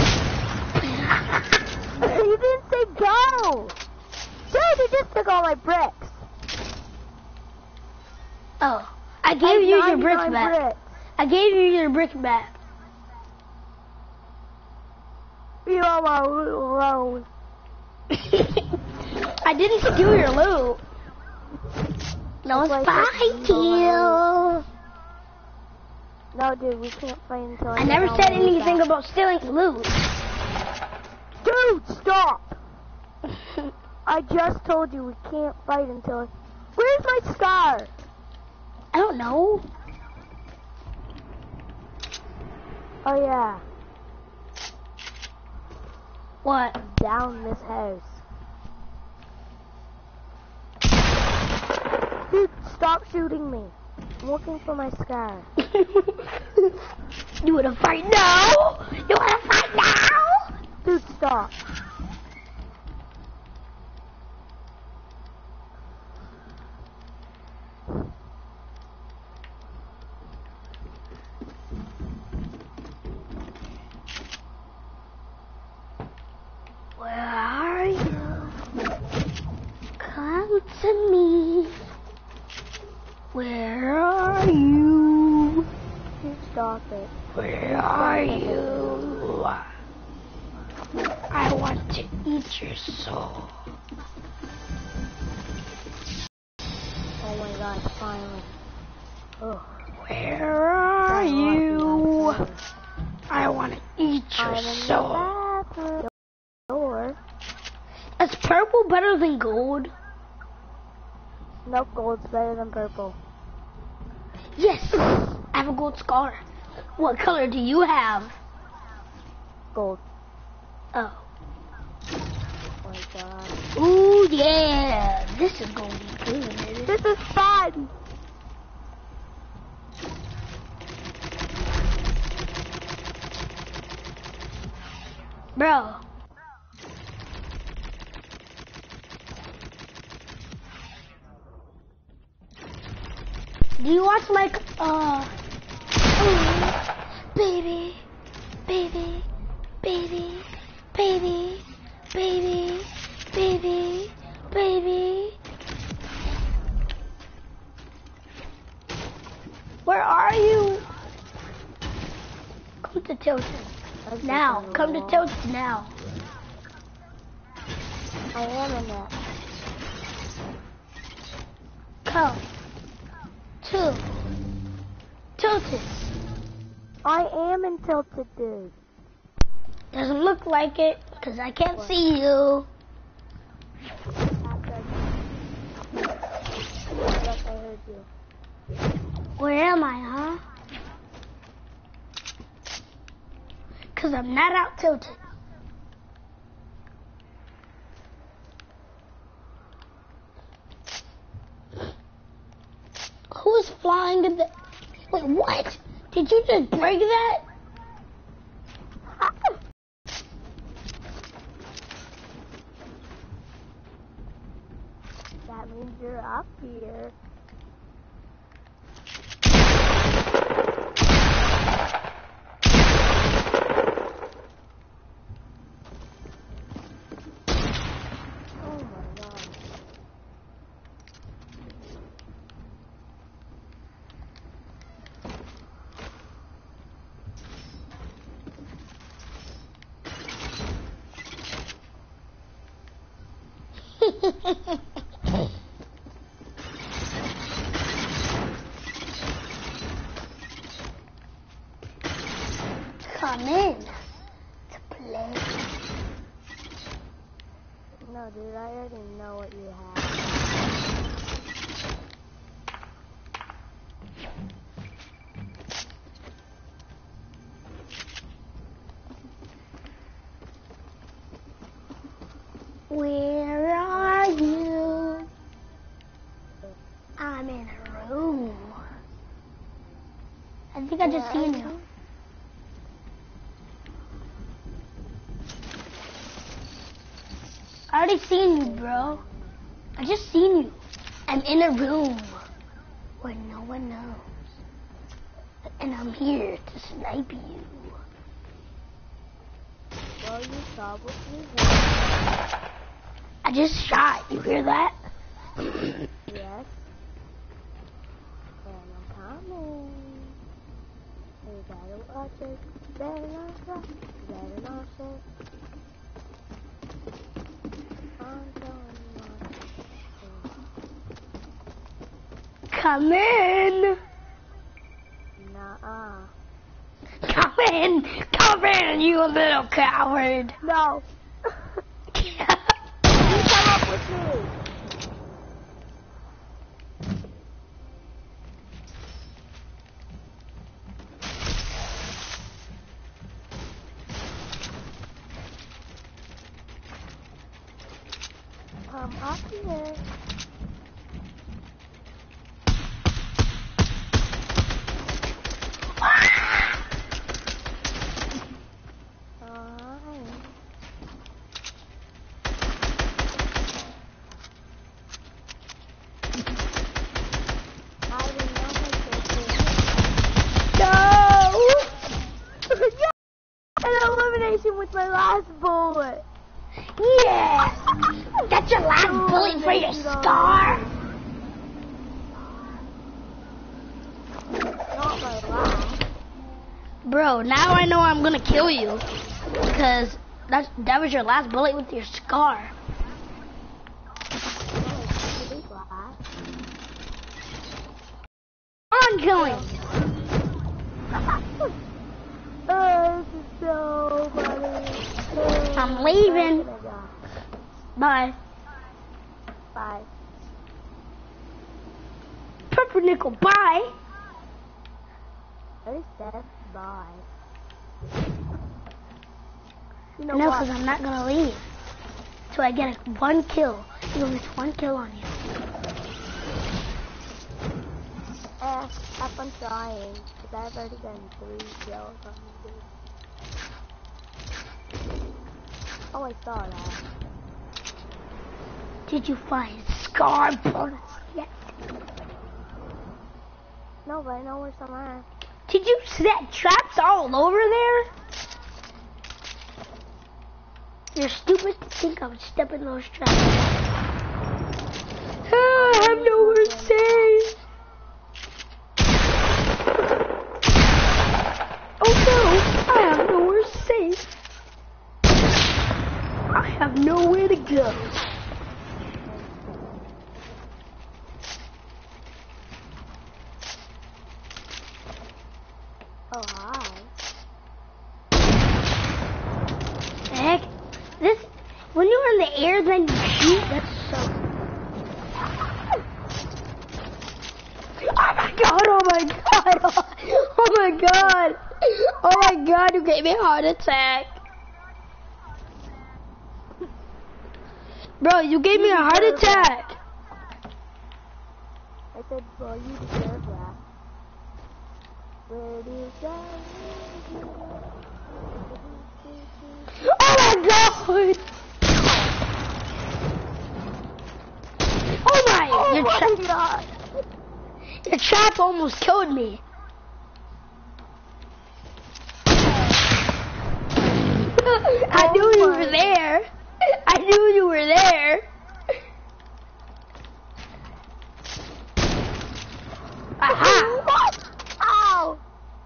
You didn't say go! Dude, you just took all my bricks. Oh, I gave you your brick ninety-nine back. bricks. I gave you your brick back. You are my loot alone. I didn't steal your loot. No, it's That's why I said five you are kills. No, dude, we can't fight until I I never get all said my loot anything back. about stealing loot. Dude, stop! I just told you we can't fight until... Where's my scar? I don't know. Oh yeah, What? down this house. Dude, stop shooting me. I'm looking for my scar. You wanna fight now? You wanna fight now? Dude, stop. Where are you? Come to me. Where are you? Dude, stop it. Where are you? I want to eat your soul. Oh my god, finally. Ugh. Where are you? I want to eat your I'm in the soul. bathroom. Door. Is purple better than gold? Nope, gold's better than purple. Yes. I have a gold scar. What color do you have? Gold. Oh. Oh my god. Ooh, yeah. This is going to be good. This is fun! Bro. Do you watch like, uh, oh, baby, baby, baby, baby, baby, baby, baby. Where are you? Come to Tilted. Now, come to Tilted now. I am in that. Come. Two. Tilted. I am in Tilted, dude. Doesn't look like it, because I can't see you. Yes, I heard you. Where am I, huh? Because I'm not out tilted. Who's flying in the... Wait, what? Did you just break that? That means you're up here. Oh Come in to play. No, dude, I already know what you have. Where are you? I'm in a room. I think I just seen you. I already seen you, bro. I just seen you. I'm in a room where no one knows. And I'm here to snipe you. Well, you probably will. I just shot. You hear that? Yes. And I'm coming. You better watch it. Better not watch it. Better not shit. I'm going to Come in. Nuh-uh. Come in. Come in, you little coward. No. You come up with me. Come up here. Alright. I didn't know my sister. No! An elimination with my last bullet. Yeah! That's your last bullet for your scar? Not my last. Bro, now I know I'm gonna kill you. Because that's, that was your last bullet with your scar. I'm killing. Oh, this is so funny. I'm leaving. Bye. Bye. Pumpernickel, bye. I just said bye. You No, know what? because I'm not gonna leave. So I get a one kill. You only one kill on you. Eh, have fun trying. Because I've already done three kills on you. Oh, I saw that. Did you find scar bullets yet? No, but I know where some are. Did you set traps all over there? You're stupid to think I would step in those traps. Ah, I have nowhere safe. Oh no, I have nowhere safe. I have nowhere to go. Oh, hi. Heck, this, when you're in the air then you shoot, that's so... Oh my god, oh my god, oh my god, oh my god, you gave me a heart attack. Bro, you gave me a heart attack. I said, well, you deserve that. Where do you go? Oh my god! Oh my, Oh your, my tra god! your trap almost killed me. I Oh knew you my. were there. I knew you were there. Aha! What? Ow!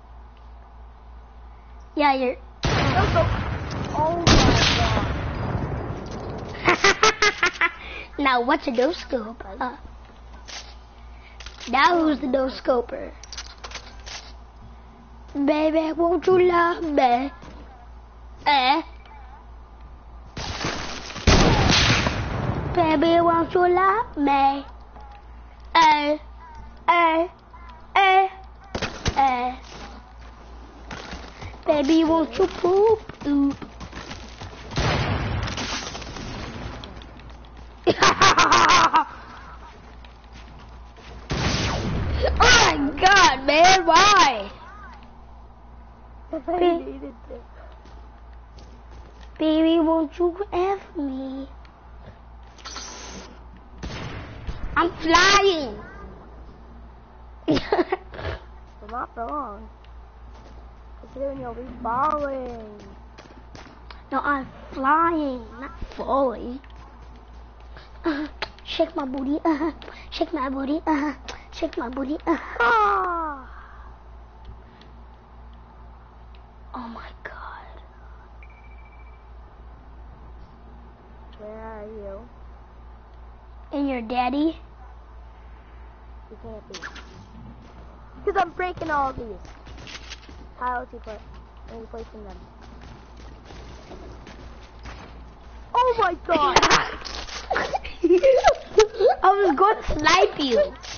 Yeah, you're... Oh my god. Now what's a no scope? Uh, now who's the no scoper? Baby, won't you love me? Eh? Baby, won't you love me? Eh? Eh? Eh? Eh? Baby, won't you poop? Oop. Oh my god, man, why? I needed to. Baby, won't you F me? I'm flying. Well, not for long. Considering you'll be falling. No, I'm flying, not falling. Uh, shake my booty, uh, shake my booty, uh, shake my booty, uh. Ah! Oh my god. Where are you? And your daddy? You can't be. Because I'm breaking all these. How else you put? Are you placing them? Oh my god! I was going to snipe you.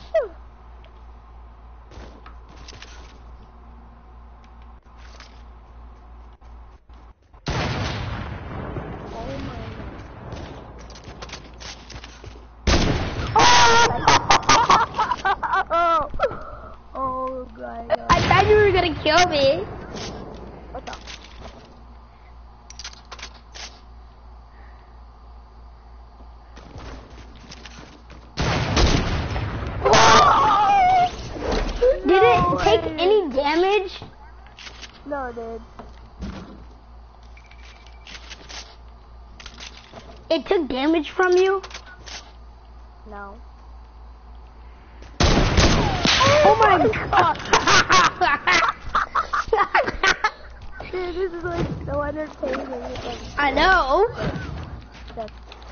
Oh, oh god. I thought you were gonna kill me. What's up? Did it take any damage? No, dude. It took damage from you? No. Oh my god! Dude, this is like so entertaining. Like, I know. that's,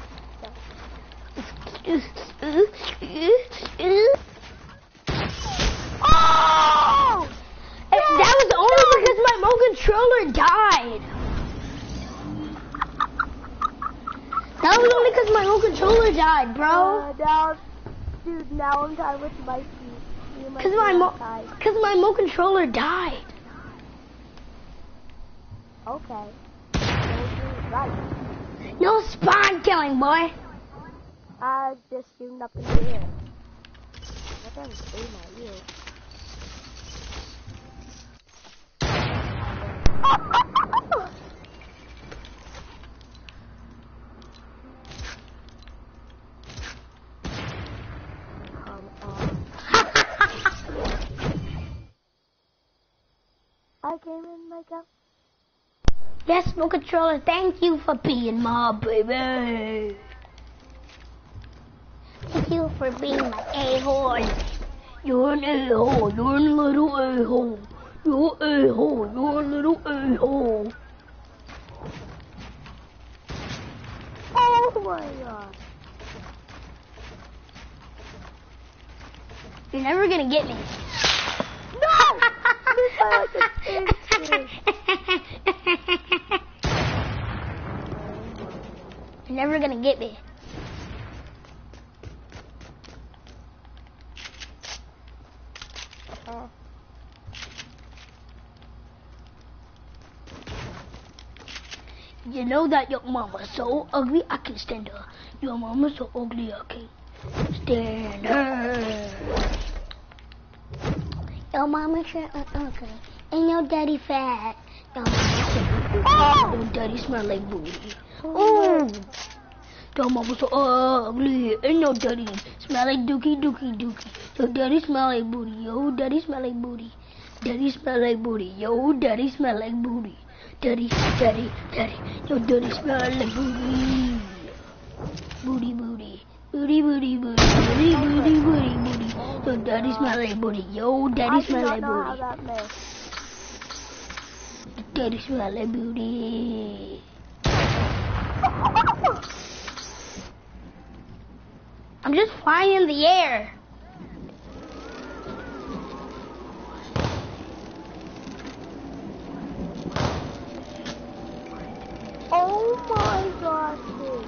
Oh! That was only because my remote controller died. That was only because my remote controller died, bro. Uh, now, dude, now I'm tired with my feet. Because my mo because my remote controller died. Okay. Right. No spawn killing, boy. I just shooting up in the air. What am I doing my ear? Come on. I came in like a... Yes, remote controller, thank you for being my baby. Thank you for being my a-hole. You're an a-hole. You're a little a-hole. You're a-hole. You're a little a-hole. Oh my god. You're never gonna get me. No! This I like a instant. You're never gonna get me. Uh. You know that your mama's so ugly I can stand her. Your mama's so ugly I can stand her. Your mama's so ugly and your daddy fat. Your mama's so ugly. Oh! Your daddy smell like booty. Oh! Your mama's so ugly and your daddy smell like dookie dookie dookie. Your daddy smell like booty. Yo, daddy smell like booty. Daddy smell like booty. Yo, daddy smell like booty. Daddy, daddy, daddy. Your daddy smell like booty. Booty, booty. Booty, booty, booty. Booty, booty, booty, booty. Your daddy smell like booty. Yo, daddy smell like booty. I do not know how that missed. Daddy smell like booty. I'm just flying in the air. Oh my gosh, dude.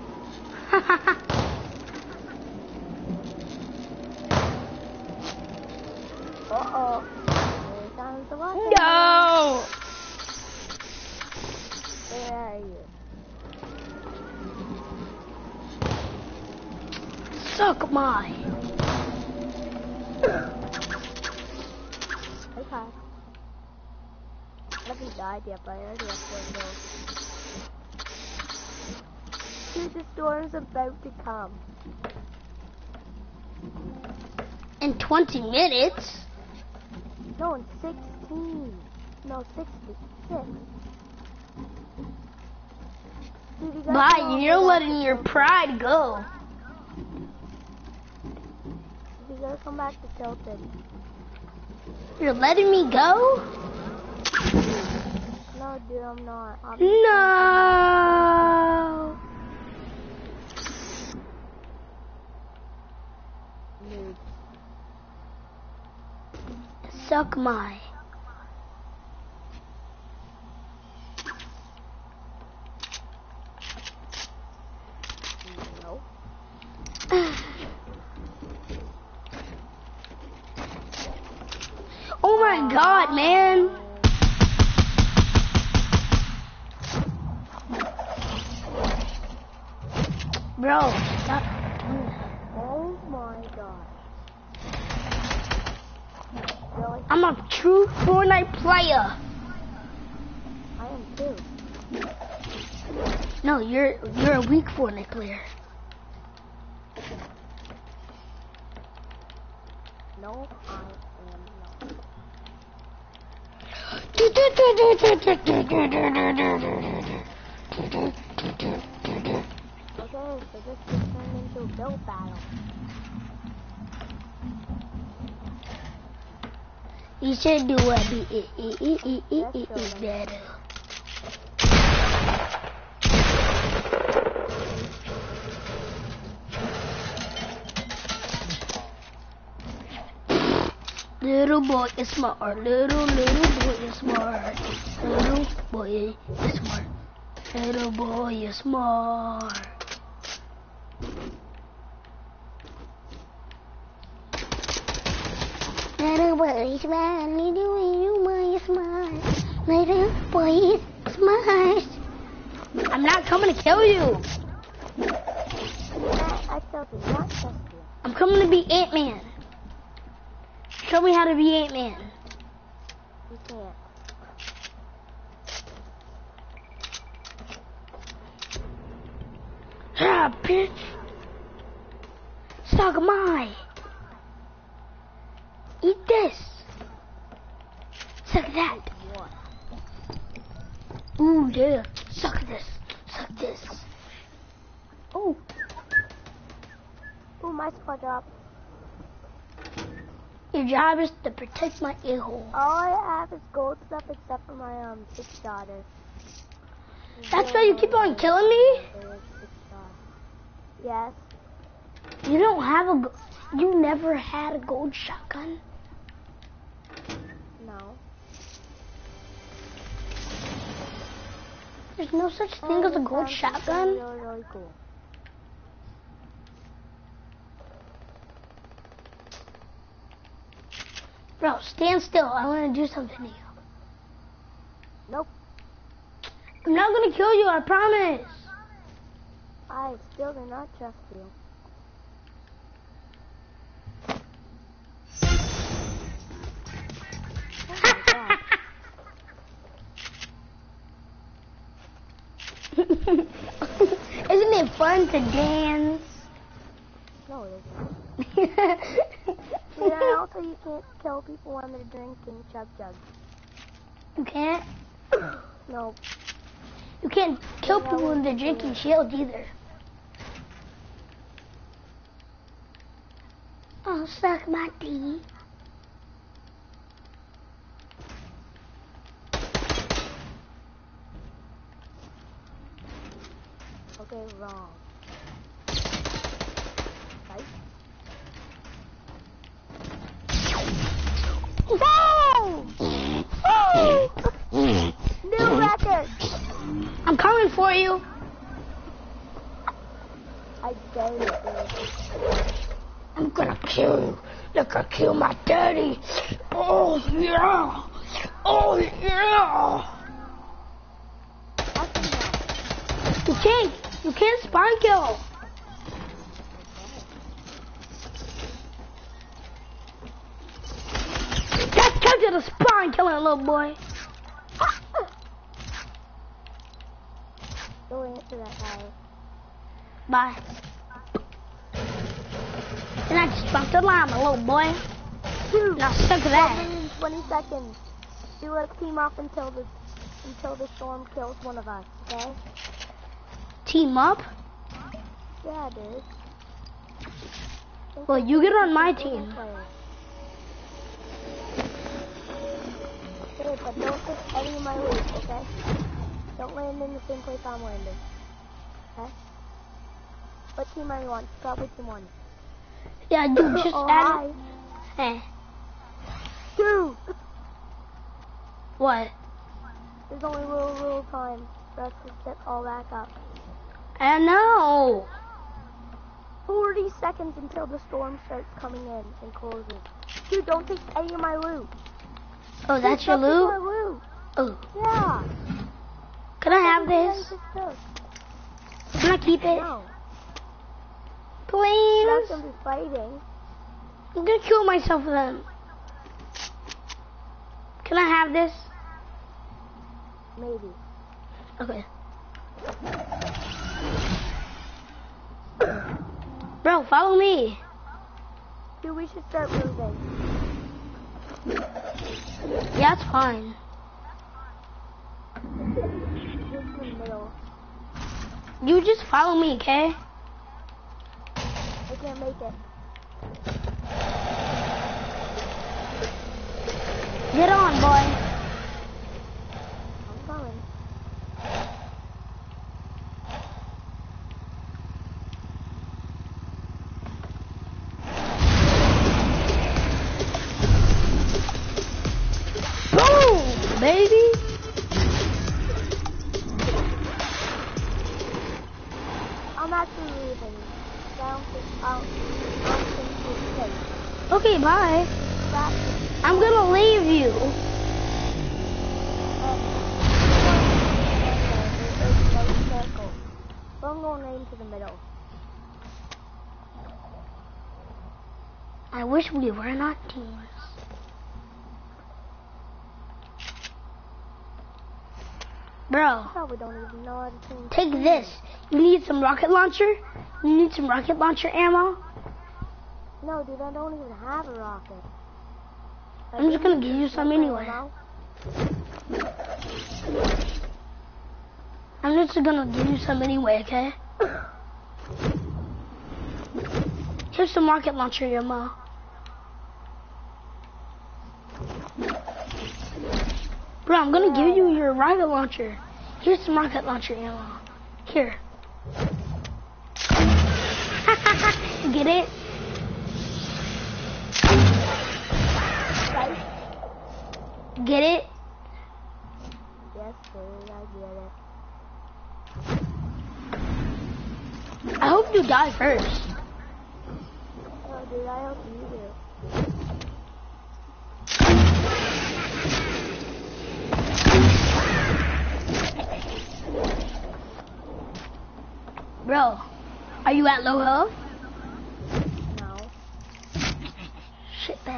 Uh-oh. Here comes the water. No! Where are you? Suck my. Okay. I haven't died yet, but I already have four kills. Dude, the storm's about to come. In twenty minutes? No, in sixteen. No, sixty-six. Dude, you gotta Bye, go you're over letting that your Tilted. pride go. You gotta come back to Tilted. You're letting me go? No, dude, I'm not. I'll be No. Nude. Suck my. No. Oh my god, man. Bro, stop doing that. Oh my gosh. Really? I'm a true Fortnite player. I am too. No, you're you're a weak Fortnite player. No, I am not. Okay, so this just turned into a build battle. You should do a be e e e e e e e better. Little boy is smart. Little little boy is smart. Little boy is smart. Little boy is smart. Little boy is smart. Little boy is smart. Little boy is smart. I'm not coming to kill you. I still do not trust you. I'm coming to be Ant-Man. Show me how to be Ant-Man. You can't. Ah, bitch. Suck my. Eat this. Suck that. What? Ooh, yeah. Suck this. Suck this. Oh. Ooh, my squad drop. Your job is to protect my a-hole. All I have is gold stuff except for my um six daughter. That's why you keep on killing me? Yes. You don't have a... go- You never had a gold shotgun? No. There's no such thing as a gold shotgun? Really, really cool. Bro, stand still. I want to do something to you. Nope. I'm not going to kill you, I promise. I still do not trust you. Oh my god. Isn't it fun to dance? No, it isn't. Dude, and also you can't kill people when they're drinking chug jug. You can't? No. You can't kill people when they're drinking shield either. Oh, suck my D. Okay, wrong. for you? I dare you, dude. I'm gonna kill you. Look, I kill my daddy. Oh yeah. Oh yeah. You can't. You can't spawn kill. That's counted a spawn killing, little boy. Don't answer that guy. Bye. And I just bumped the llama, little boy. Dude, Now stick to that. one minute and twenty seconds. Do let's team up until the until the storm kills one of us, okay? Team up? Yeah, dude. Think Well, of you get on the my single team. player. Okay, but don't take any of my loot, okay? Don't land in the same place I'm landing. Okay? What team are you on? Probably team one. Yeah, dude, just Oh, add. hi. Eh. Dude! What? There's only a little, little time for us to set all back up. I know. forty seconds until the storm starts coming in and closes. Dude, don't take any of my loot. Oh, that's Dude, your don't take loot? my loot. Oh, Yeah. can I have Everything this? I just took. Can I keep it? No. Please? That's gonna be fighting. I'm gonna kill myself then. Can I have this? Maybe. Okay. Bro, follow me. Dude, we should start moving. Yeah, it's fine. Just in the middle. You just follow me, okay? I can't make it. Get on, boy. I'm coming. Boom, baby. I'm actually leaving. Down to out. Out to safe. Okay, bye. That I'm gonna leave you. circle. So I'm going into the middle. I wish we were not teams. Bro, Probably don't even know how to change. take this. You need some rocket launcher? You need some rocket launcher ammo? No, dude, I don't even have a rocket. I I'm just do gonna give you some anyway. ammo. I'm just gonna give you some anyway, okay? Here's some rocket launcher ammo. Bro, I'm gonna give you your rocket launcher. Here's some rocket launcher ammo. Here. Get it? Get it? Yes, dude, I get it. I hope you die first. Oh, dude, I hope you do. Bro, are you at low health? No. Shit bag.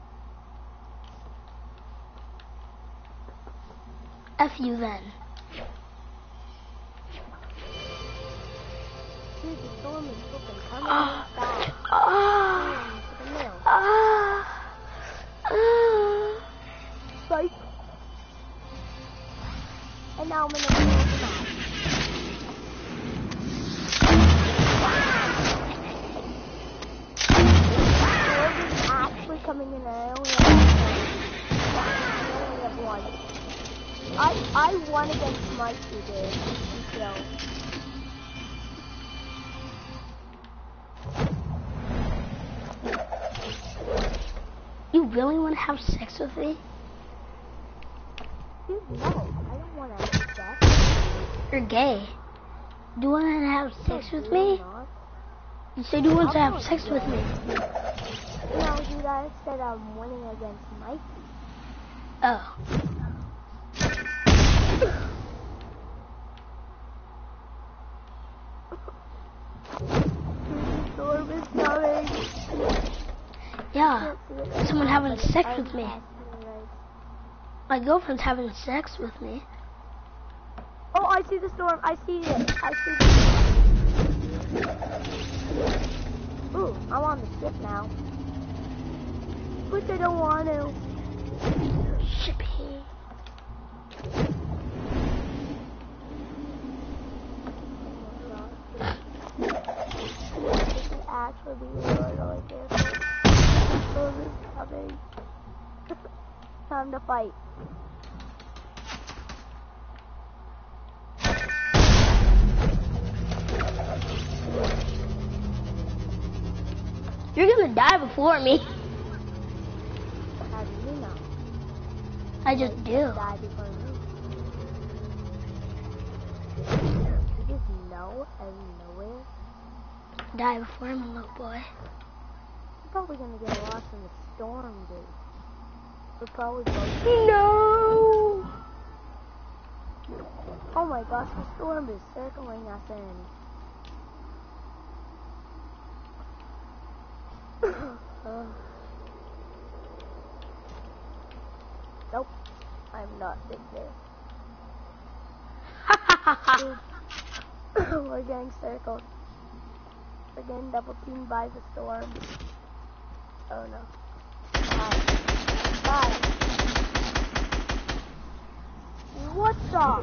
F you then. Dude, the storm is flipping coming Ah. in fast. Ah. To the middle. Ah. Ah. Psych. And now I'm in the middle of the map. Storm is actually coming in, and I only have one. I only have one. I I won against Mikey, dude. Until. You really want to have sex with me? Dude, no. I don't want to have sex. You're gay. Do you want to have sex with me? Not. You said you want to have sex with me. No, you guys said I'm winning against Mike. Oh. Storm is coming. Yeah. Someone having sex with me. Right. My girlfriend's having sex with me. Oh, I see the storm. I see it. I see it. Ooh, I'm on the ship now. But I don't want to. Shippy. This is actually being really, really careful. Storm is coming. Time to fight. You're gonna die before me. How do you know? I just do. Die before me. You just know out of nowhere. Die before me, little boy. We're probably gonna get lost in the storm, dude. We're probably going No. Oh my gosh, the storm is circling us in. uh. Nope, I'm not big there. We're getting circled. We're getting double teamed by the storm. Oh no. Bye. Bye. What's up?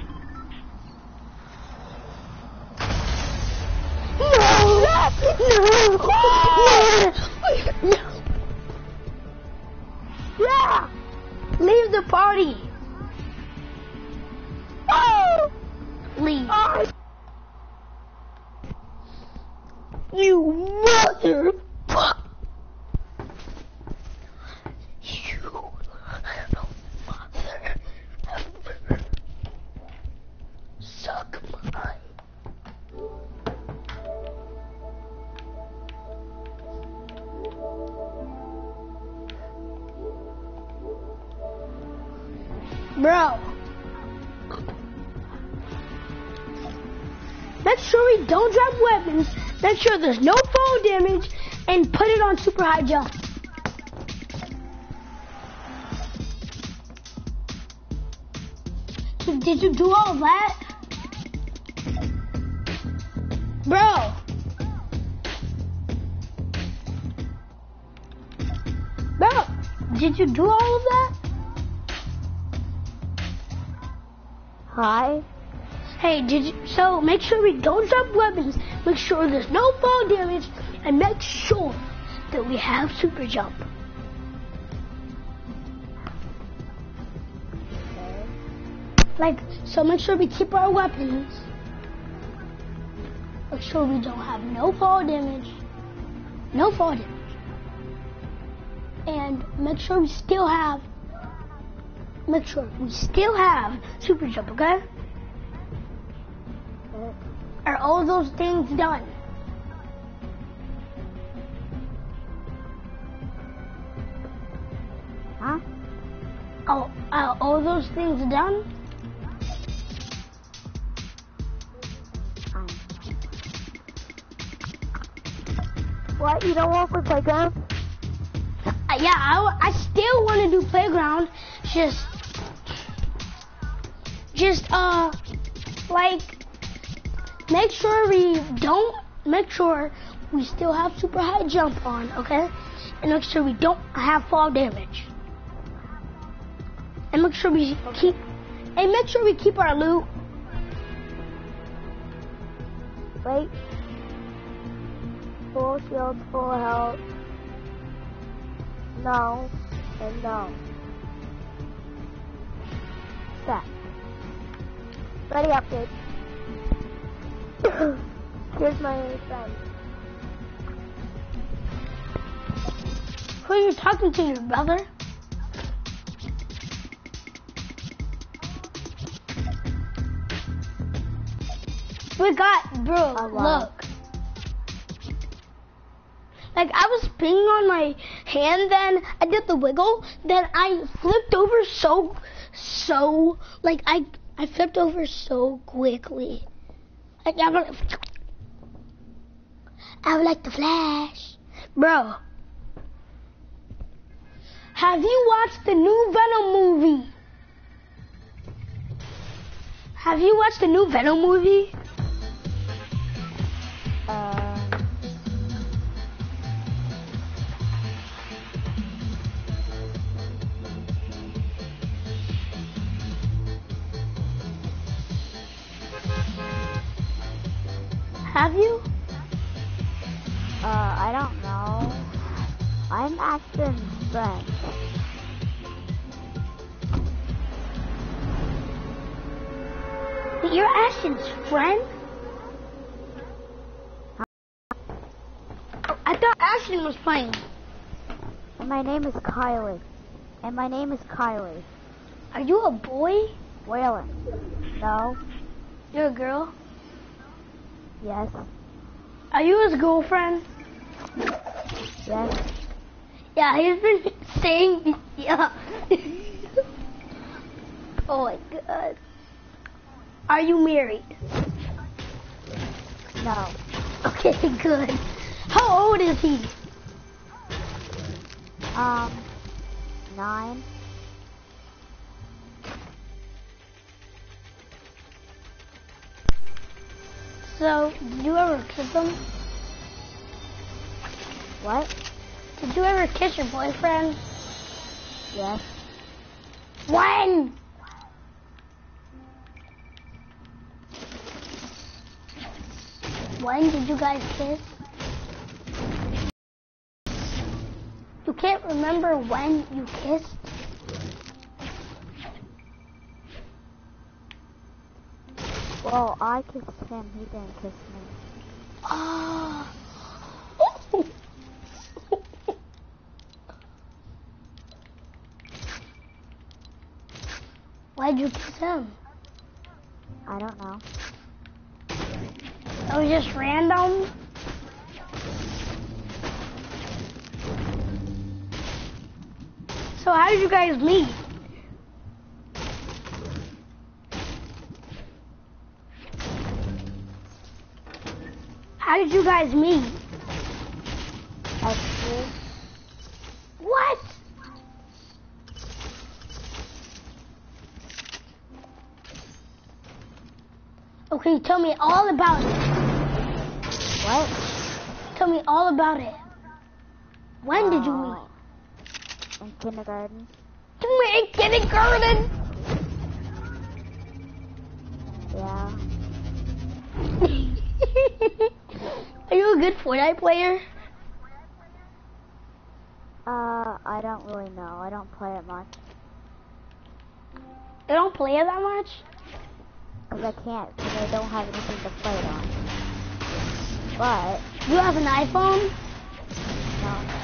No! No! No! Yeah! Leave the party! Oh! Leave. Oh. You motherfucker! You little mother. Suck mine. Bro. Make sure we don't drop weapons. Make sure there's no fall damage. And put it on super high jump. So did you do all of that? Bro. Bro, did you do all of that? Hi. Hey, did you, so make sure we don't drop weapons, make sure there's no fall damage, and make sure that we have super jump. Okay. Like, so make sure we keep our weapons. Make sure we don't have no fall damage. No fall damage. And make sure we still have, make sure we still have super jump, okay? Are all those things done? Huh? Oh, are all those things done? Um. What? You don't want for playground? Uh, yeah, I, I still want to do playground. Just, just uh, like, make sure we don't. Make sure we still have super high jump on, okay? And make sure we don't have fall damage. And make sure we keep. And make sure we keep our loot. Wait. Full shield, full health. No. And no. Stop. Ready up, kid. Here's my friend. Who are you talking to, your brother? forgot, bro. Oh, wow. Look. Like, I was spinning on my hand, then I did the wiggle, then I flipped over so, so, like, I, I flipped over so quickly. Like, I would, I would like the Flash. Bro. Have you watched the new Venom movie? Have you watched the new Venom movie? Uh, Have you? uh, I don't know. I'm Ashton's friend. You're Ashton's friend? I thought Ashton was playing. And my name is Kylie. And my name is Kylie. Are you a boy? Waylon. No. You're a girl? Yes. Are you his girlfriend? Yes. Yeah, he's been saying, yeah. Oh my god. Are you married? No. Okay, good. How old is he? Um, nine. So, did you ever kiss him? What? Did you ever kiss your boyfriend? Yes. When? When did you guys kiss? You can't remember when you kissed? Well, I kissed him. He didn't kiss me. Ah. Why'd you kiss him? I don't know. That was just random? So how did you guys meet? How did you guys meet? At school? What? Okay, tell me all about it. What? Tell me all about it. When did you meet? Uh, In kindergarten. Tell me in kindergarten. Yeah. Are you a good Fortnite player? Uh, I don't really know. I don't play it much. You don't play it that much? Because I can't, because I don't have anything to play it on. But, You have an iPhone? no.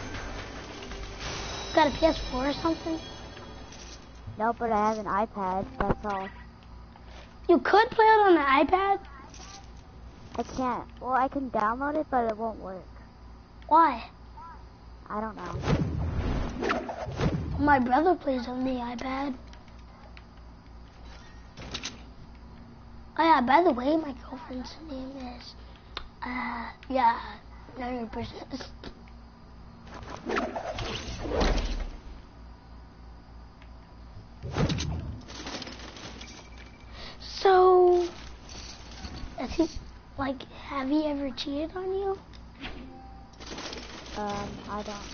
Got a P S four or something? No, but I have an iPad, that's all. You could play it on the iPad? I can't. Well, I can download it, but it won't work. Why? I don't know. My brother plays on the iPad. Oh yeah, by the way, my girlfriend's name is, uh, yeah, none of your business. So, I think, like, have he ever cheated on you? Um, I don't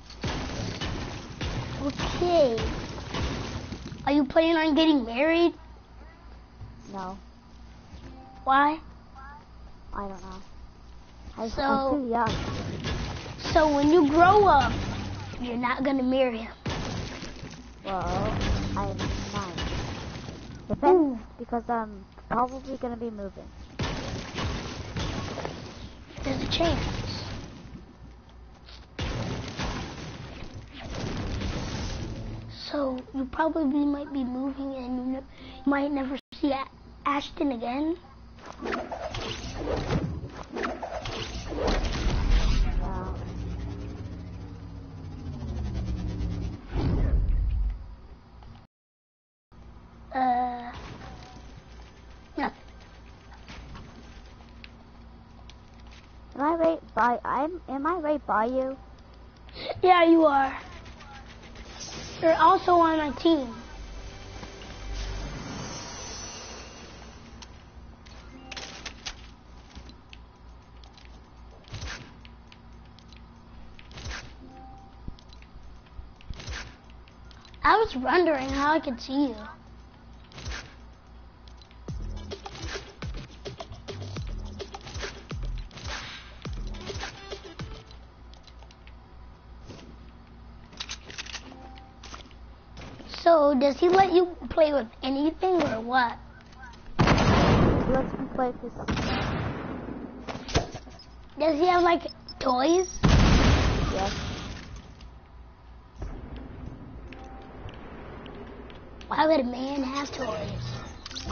know. Okay. Are you planning on getting married? No, Why? I don't know. I, So- I'm too young. So when you grow up, you're not gonna marry him. Well, I'm nine. Depends, because I'm probably gonna be moving. There's a chance. So you probably might be moving and you ne- might never see A- Ashton again. Uh, nothing. Am I right by? I'm. Am I right by you? Yeah, you are. You're also on my team. I was wondering how I could see you. So, does he let you play with anything or what? He lets me play with his. Does he have like toys? Yes. Why would a man have toys?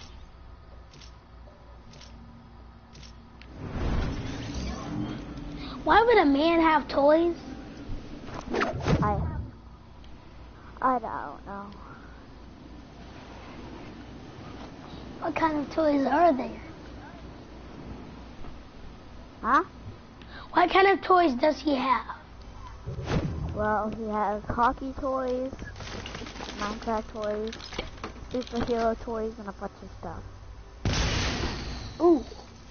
Why would a man have toys? I. I don't know. What kind of toys are there? Huh? What kind of toys does he have? Well, he has hockey toys, Minecraft toys, superhero toys, and a bunch of stuff. Ooh.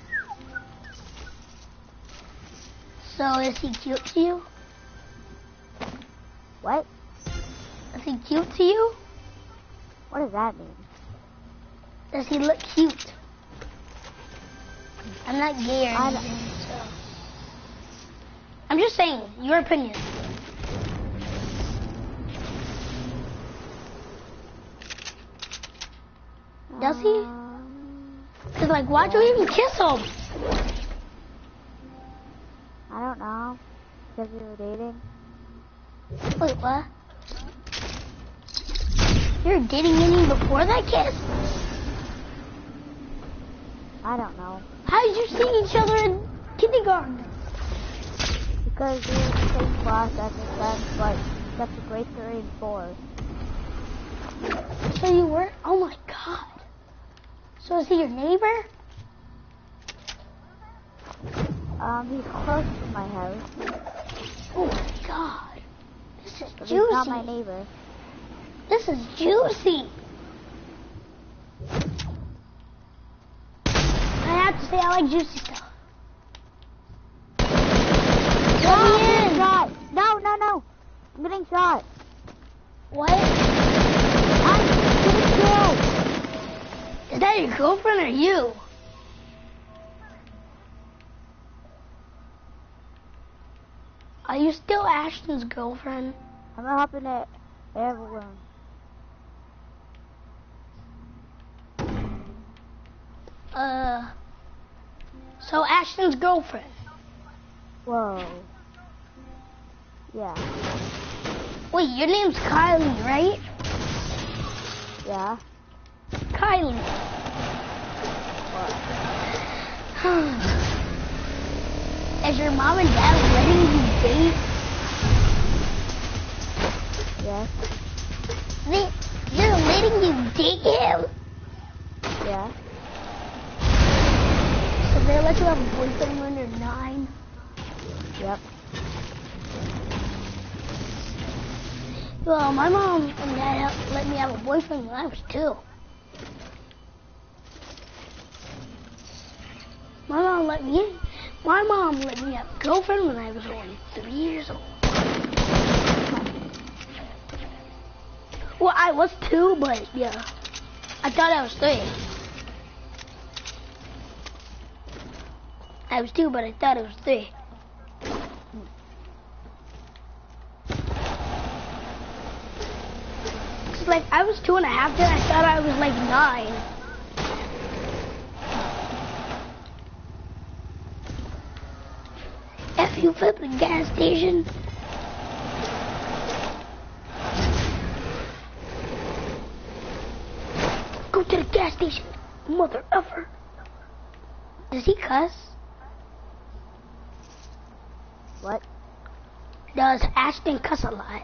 So is he cute to you? What? Is he cute to you? What does that mean? Does he look cute? I'm not gay or I anything, so. I'm just saying, your opinion. Does he? Um, Cause like, why'd you even kiss him? I don't know. Because we were dating. Wait, what? You were dating me before that kiss? I don't know. How did you see each other in kindergarten? Because we were in the same class as a friend, but except for grade three and four. So you were? Oh my god. So is he your neighbor? Um, he's close to my house. Oh my god. This is But juicy. he's not my neighbor. This is juicy. I have to say I like juicy stuff. Let No, me I'm in. getting shot. No, no, no. I'm getting shot. What? I'm getting killed. Is that your girlfriend or you? Are you still Ashton's girlfriend? I'm gonna hop in the air balloon. Uh, so Ashton's girlfriend. Whoa. Yeah. Wait, your name's Kylie, right? Yeah. Kylie. What? Is your mom and dad letting you date? Yes. They, you're letting you date him? Yeah. So they let you have a boyfriend when you're nine? Yep. Well, my mom and dad have- let me have a boyfriend when I was two. My mom let me, my mom let me have a girlfriend when I was only three years old. Well, I was two, but yeah, I thought I was three. I was two, but I thought it was three. It's like I was two and a half, then I thought I was like nine. F you flip the gas station. Go to the gas station, mother effer. Does he cuss? What? Does Ashton cuss a lot?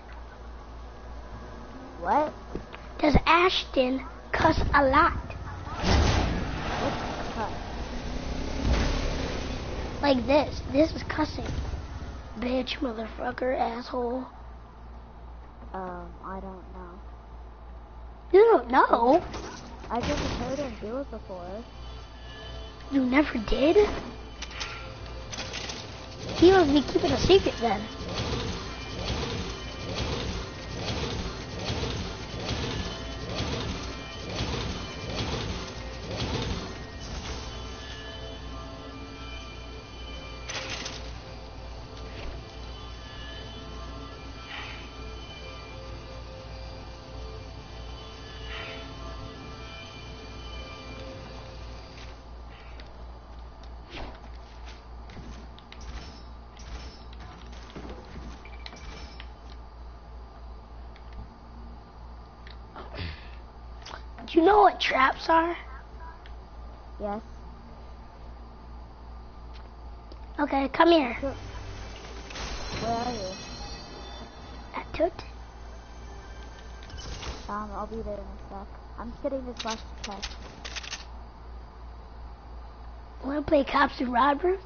What? Does Ashton cuss a lot? What's cut? Like this. This is cussing. Bitch, motherfucker, asshole. Um, I don't know. You don't know. I just heard him do it before. You never did? He must be keeping a secret then. Do you know what traps are? Yes. Okay, come here. Where are you? At Toot. Um, I'll be there in a sec. I'm just getting this last test. Wanna play cops and robbers?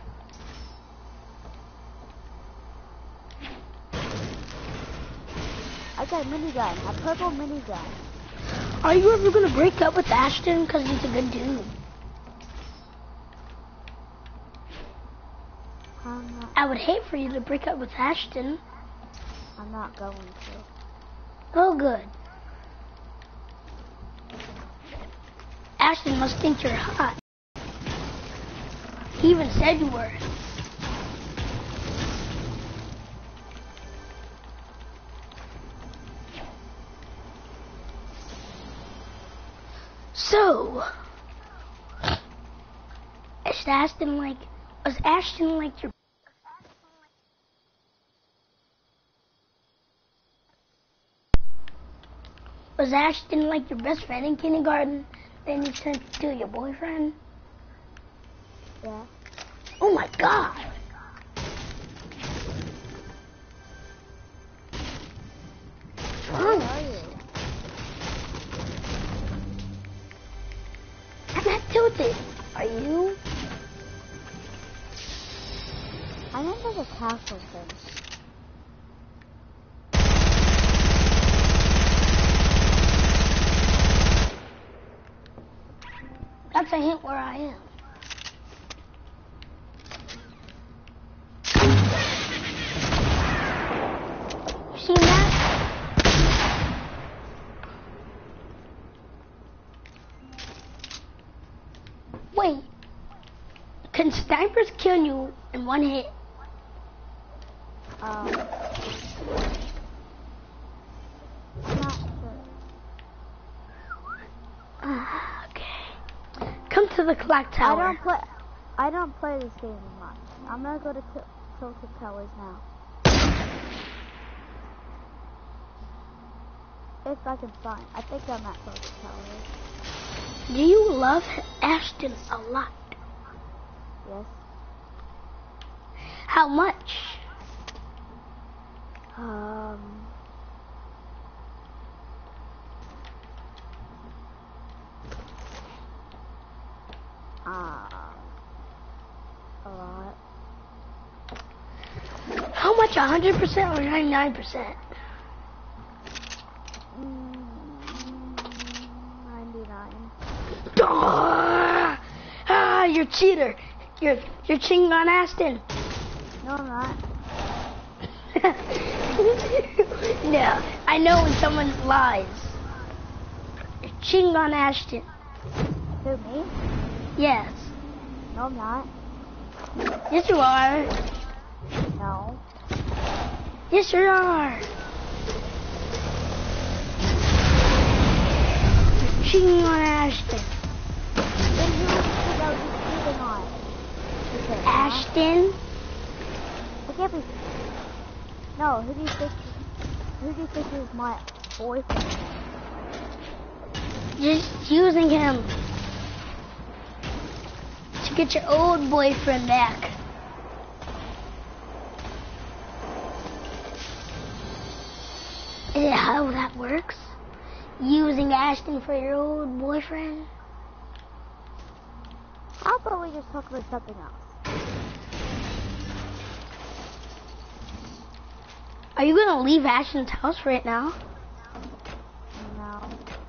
I got a minigun, a purple minigun. Are you ever gonna break up with Ashton? Cause he's a good dude. I'm not, I would hate for you to break up with Ashton. I'm not going to. Oh, good. Ashton must think you're hot. He even said you were. So, is Ashton like, was Ashton like your, was Ashton like your best friend in kindergarten, then you turned to your boyfriend? Yeah. Oh my god! What's wrong? Where are you? I'm not tilted. Are you? I'm in like a castle thing. That's a hint where I am. You seen that? Wait. Can snipers kill you in one hit? Um, I'm not sure. Ah, okay. Come to the clock I tower. don't play. I don't play this game much. I'm gonna go to Til- Tilted Towers now. If I can find. I think I'm at Tilted Towers. Do you love Ashton a lot? Yes. How much? Um. Uh, a lot. How much? one hundred percent or ninety-nine percent? Mm, ninety-nine. Ah, ah, you're a cheater. You're you're cheating on Ashton. No, I'm not. No, I know when someone lies. You're cheating on Ashton. Who, me? Yes. No, I'm not. Yes, you are. No. Yes, you are. You're cheating on Ashton. Then who do you think I was just cheating on? Okay, Ashton? I can't be. No, who do you think? Who do you think is my boyfriend? Just using him to should get your old boyfriend back. Is that how that works? Using Ashton for your old boyfriend? How about we just talk about something else? Are you gonna leave Ashton's house right now? No.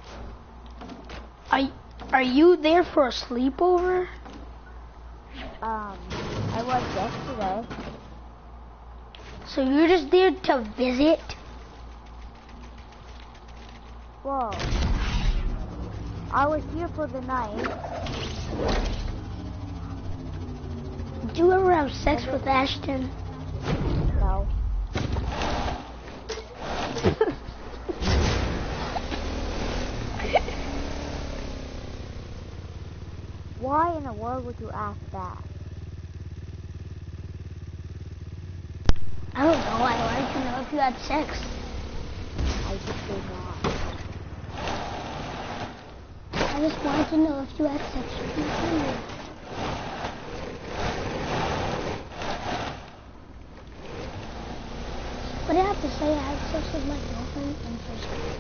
Are Are you there for a sleepover? Um, I was yesterday. So you're just there to visit? Whoa. I was here for the night. Did you ever have sex with Ashton? No. Why in the world would you ask that? I don't know. I wanted to know if you had sex. I just did not. I just wanted to know if you had sex with your friend. What did I have to say? I had sex with my girlfriend in first grade.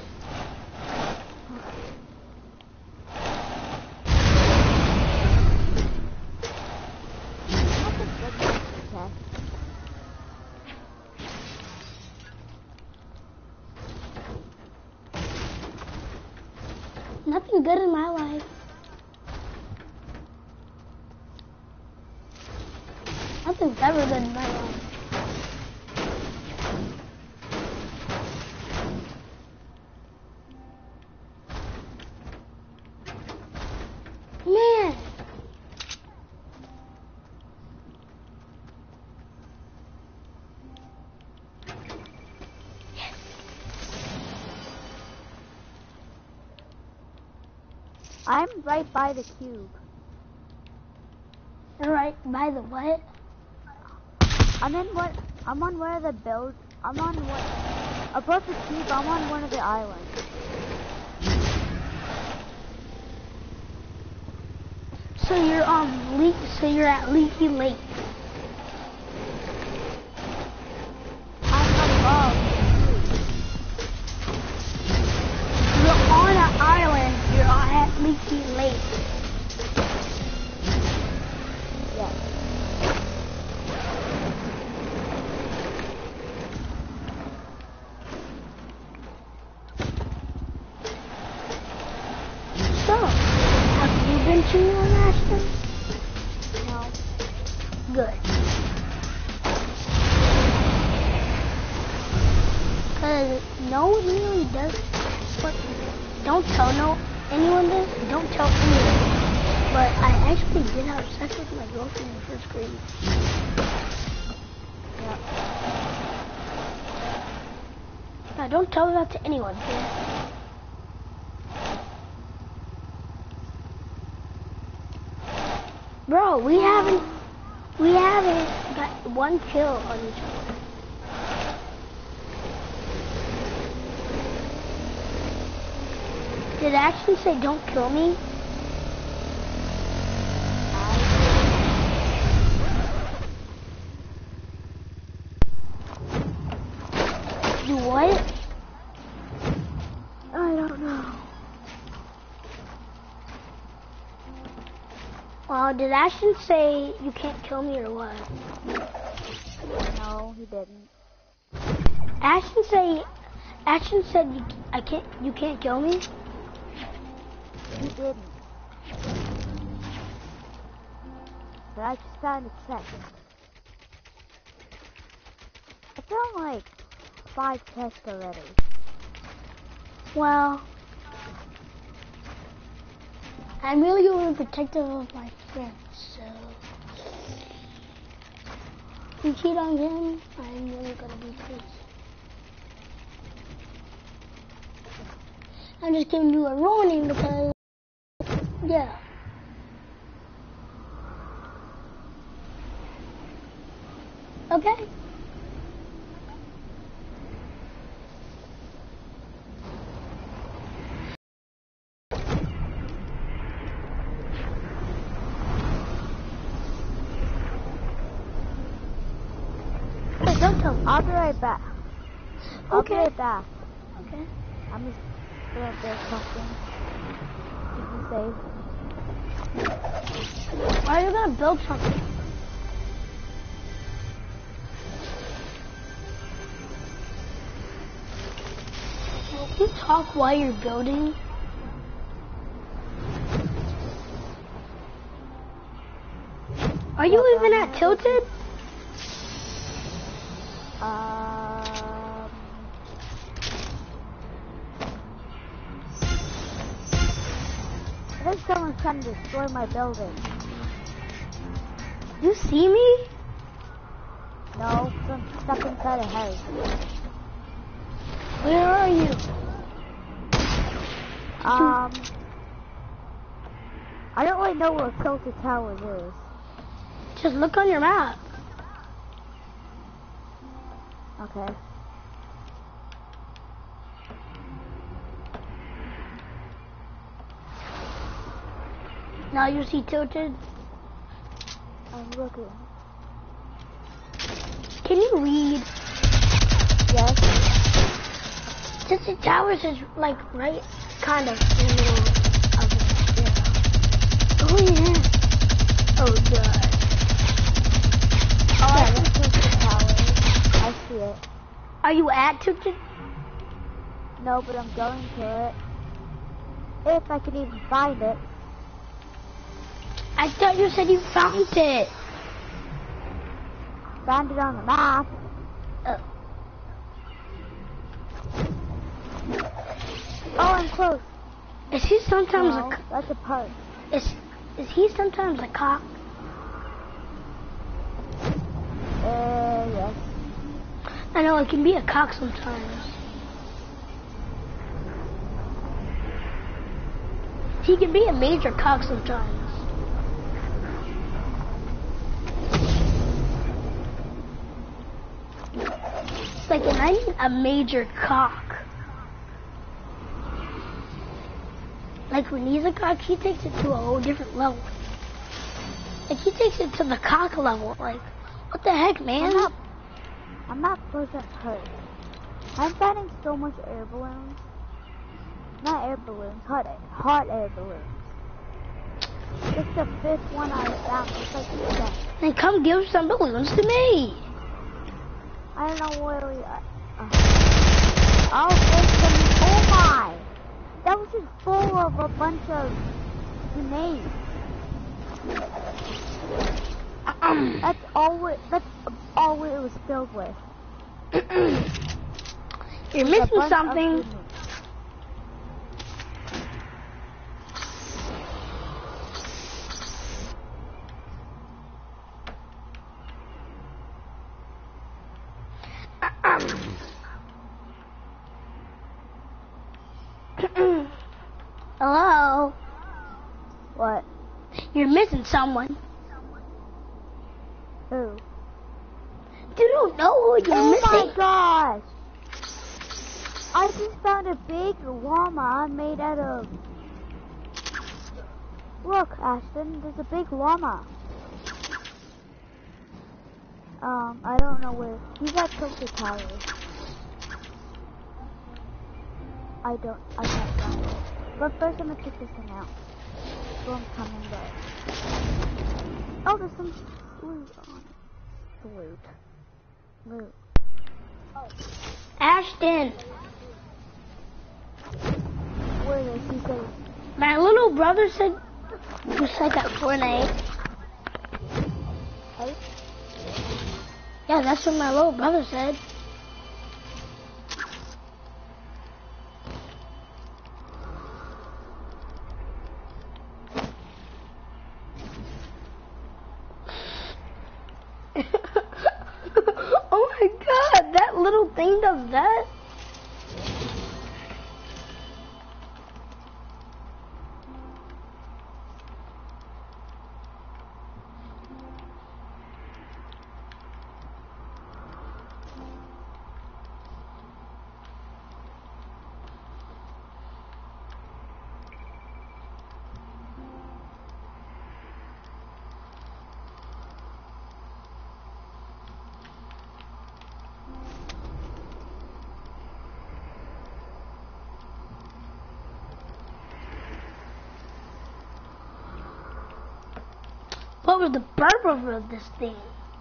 Nothing good in my life. Nothing's ever good in my life. Man. I'm right by the cube. Right by the what? I'm in what? I'm on one of the build. I'm on what? Above the cube. I'm on one of the islands. So you're um le so you're at Leaky Lake. I'm above the cube. You're on an island. You're at Leaky Lake. Yes. So, have you been cheating on Ashton? No. Good. Cause no one really does. But don't tell no anyone this. Don't tell anyone. But I actually did have sex with my girlfriend in first grade. Yep. Now don't tell that to anyone, okay? Bro, we haven't we haven't got one kill on each other. Did it actually say don't kill me? Do what? I don't know. Well, did Ashton say you can't kill me or what? No, he didn't. Ashton say Ashton said you, I can't you can't kill me? He didn't. But I just found a chest. I found like five chests already. Well, I'm really going to be protective of my friends, so if you cheat on him, I'm really going to be crazy. I'm just giving you a warning because, yeah. Okay? I'll be right back. I'll Okay. be right back. Okay. I'm just gonna build something. Keep me safe. Why are you gonna build something? Can you talk while you're building? Are you Yeah, even I'm at Tilted? Um, I think someone's trying to destroy my building. You see me? No, 'cause I'm stuck inside a house. Where are you? Um, I don't really know where Tilted Towers is. Just look on your map. Okay. Now you see Tilted. I'm looking. Can you read? Yes. Tilted Towers is like right kind of in the middle of it. Yeah. Oh yeah. Oh god. Oh, I Yeah. see Tilted Towers. I see it. Are you at Tilted? No, but I'm going to it. If I can even find it. I thought you said you found it. Found it on the map. Oh. Oh, I'm close. Is he sometimes No, a co- that's a park. is is he sometimes a cock? Uh, yes. I know it can be a cock sometimes. He can be a major cock sometimes. It's like when I need a major cock. Like when he's a cock, he takes it to a whole different level. Like he takes it to the cock level. Like, what the heck, man? I'm not, I'm not percent hurt. I'm finding so much air balloons. Not air balloons, hot air, hot air balloons. It's the fifth one I found, just like you said. Then come give some balloons to me. I don't know where we are. Uh, oh, there's some, oh my! That was just full of a bunch of grenades. That's all it, that's all it was filled with. You're A missing bunch of something. grenades. Hello? What? You're missing someone. Who? You don't know who you're Oh missing. my gosh! I just found a big llama made out of... Look, Ashton, there's a big llama. Um, I don't know where... He's at Tilted Towers. I don't... I can't find it. But first I'm gonna check this thing out. So I'm coming back. Oh, there's some loot on it. Loot. Loot. Ashton, Where is he? Said, my little brother said you said that Fortnite. hey? Yeah, that's what my little brother said. Oh my god, that little thing does that? What was the purpose of this thing?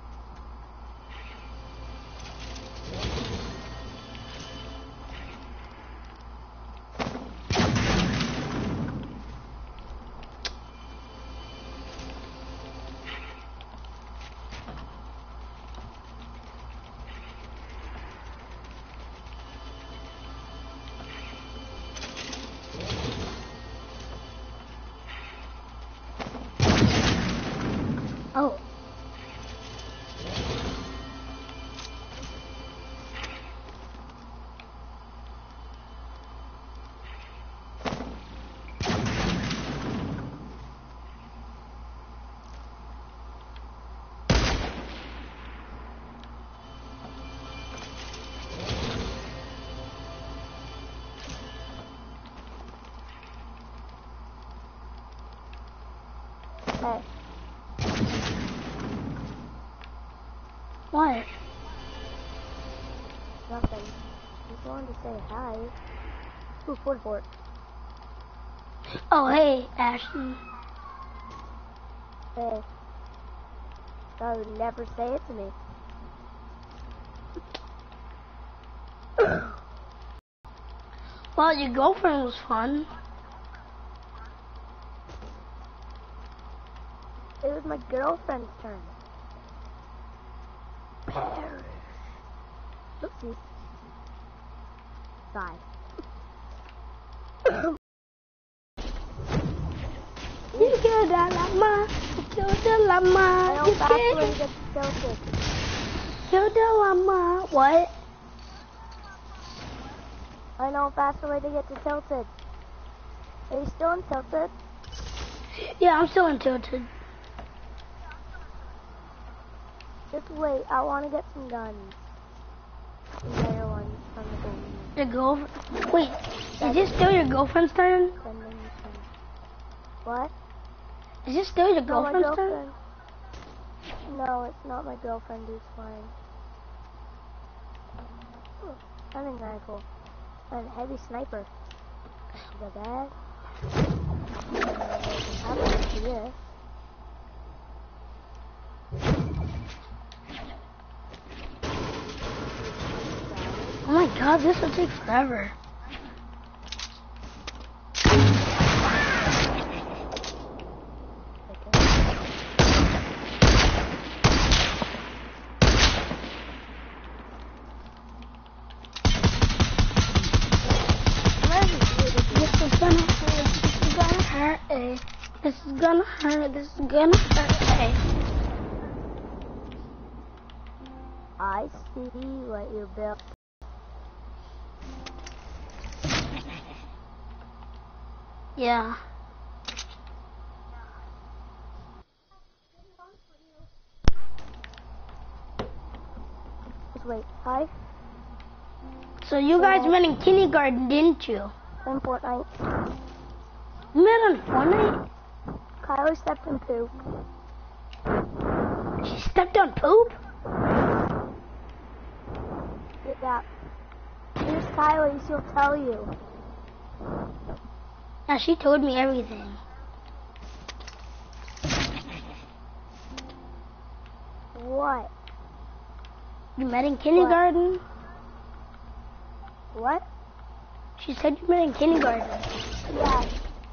Oh. Hey, What? nothing. Just wanted to say hi. Ooh, fort fort. Oh, hey, Ashton. Hey. I would never say it to me. Well, your girlfriend was fun. It was my girlfriend's turn. Oopsie. Sigh. You get a llama, you the I llama, know you fast way get to get tilted. you the llama. What? I know a faster way to get to tilted. Are you still in tilted? Yeah, I'm still in tilted. Just wait, I want to get some guns. Some better ones from the golden. Your girlfriend. Wait, is this still your girlfriend's turn? What? Is this still your No, my girlfriend's turn? girlfriend. No, it's not my girlfriend who's flying. Oh, hunting rifle. And heavy sniper. The bag. I don't see this. Oh my god, this will take forever. This is gonna hurt, this is gonna hurt, eh. This is gonna hurt, this is gonna hurt, eh. I see what you built. Yeah. Just wait. Hi. So you guys met in kindergarten, didn't you? In Fortnite. You met on Fortnite? Kyler stepped in poop. She stepped on poop? Get that. Here's Kylie, she'll tell you. Yeah, she told me everything. What? You met in kindergarten? What? She said you met in kindergarten. Yeah.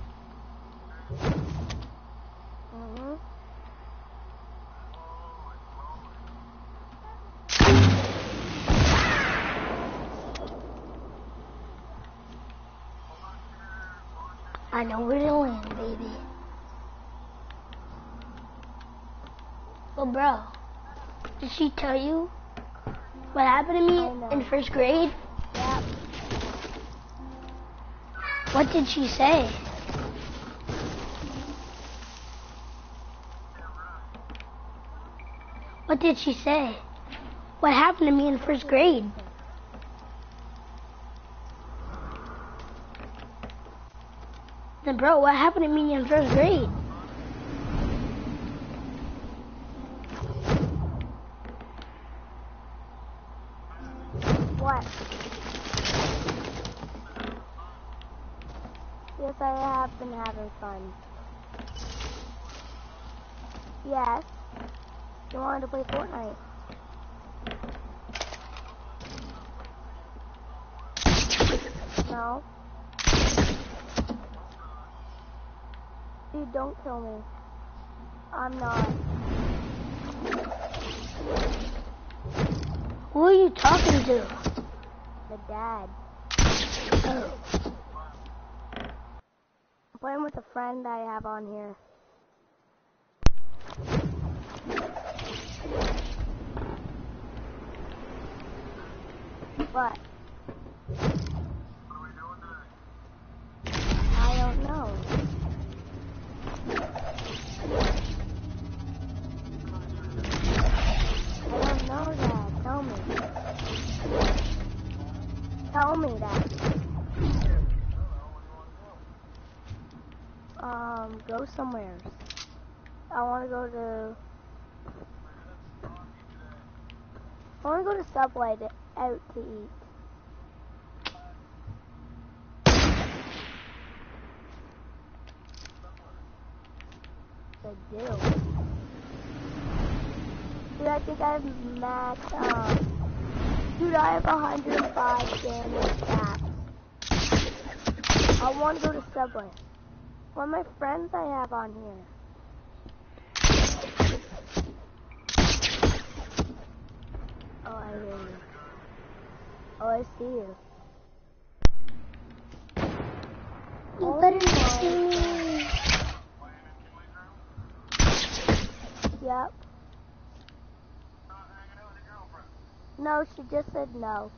Mm-hmm. I know where to land, baby. Well, bro, did she tell you what happened to me I know. in first grade? Yeah. What did she say? What did she say? What happened to me in first grade? Then, bro, what happened to me in first grade? What? Yes, I have been having fun. Yes. You wanted to play Fortnite. No. Dude, don't kill me. I'm not. Who are you talking to? The dad. Oh. I'm playing with a friend I have on here. What? I don't know. I don't know that. Tell me. Tell me that. Um, go somewhere. I want to go to... I want to go to Subway to, out to eat. I do. Dude, I think I have max, um... Dude, I have one hundred five damage caps. I want to go to Subway. One of my friends I have on here. Oh, I hear you. Oh, I see you. You Oh better my see me. Yep. No, she just said no.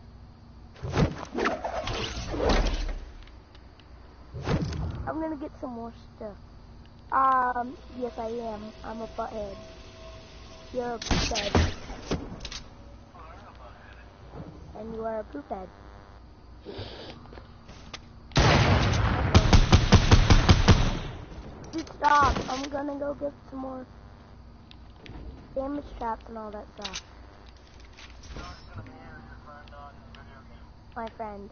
I'm gonna get some more stuff. Um, yes I am. I'm a butthead. You're a poophead. And you are a poophead. Dude, stop. I'm gonna go get some more damage traps and all that stuff. My friend.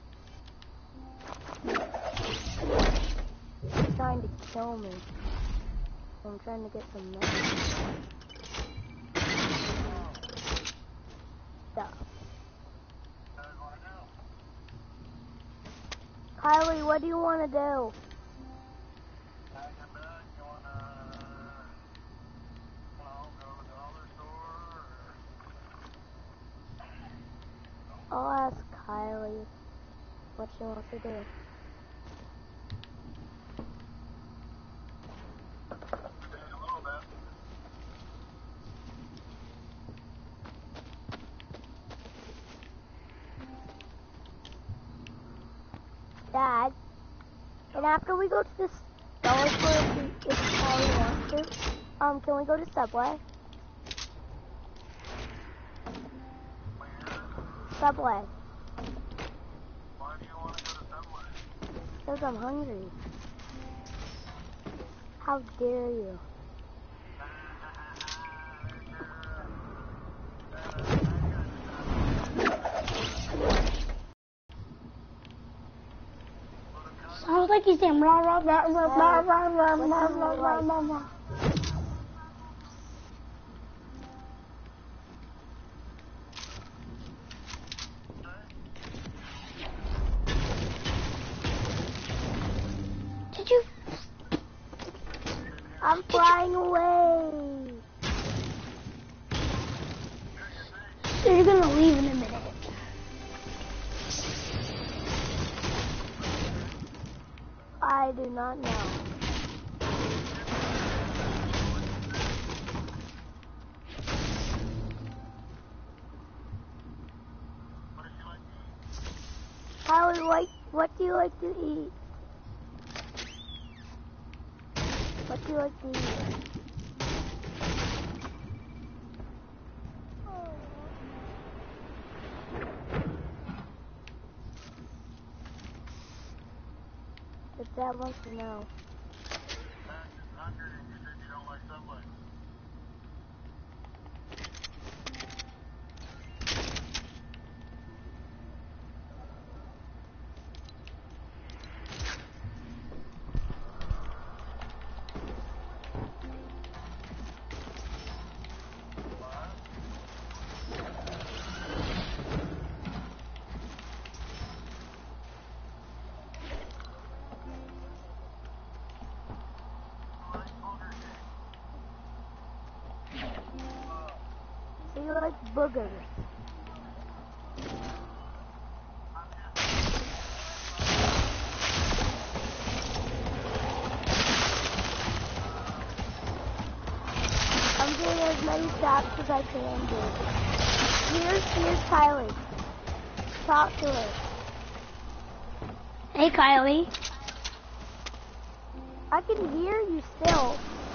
He's trying to kill me. I'm trying to get some money. Stuff. Kylie, what do you want to do? I'll ask Kylie what she wants to do. Dad, and after we go to this dollar store, if, we, if Kylie wants to, um, can we go to Subway? Subway. Why do you want to go to Subway? Because I'm hungry. How dare you? Sounds like he's saying rah rah rah rah rah rah rah rah rah rah rah rah. Did you? I'm flying away. You're gonna leave in a minute. I do not know. How do you like? What do you like to eat? What do you like to eat? The dad wants to know. you like boogers? I'm doing as many stops as I can do. Here's, here's Kylie. Talk to her. Hey, Kylie. I can hear you still.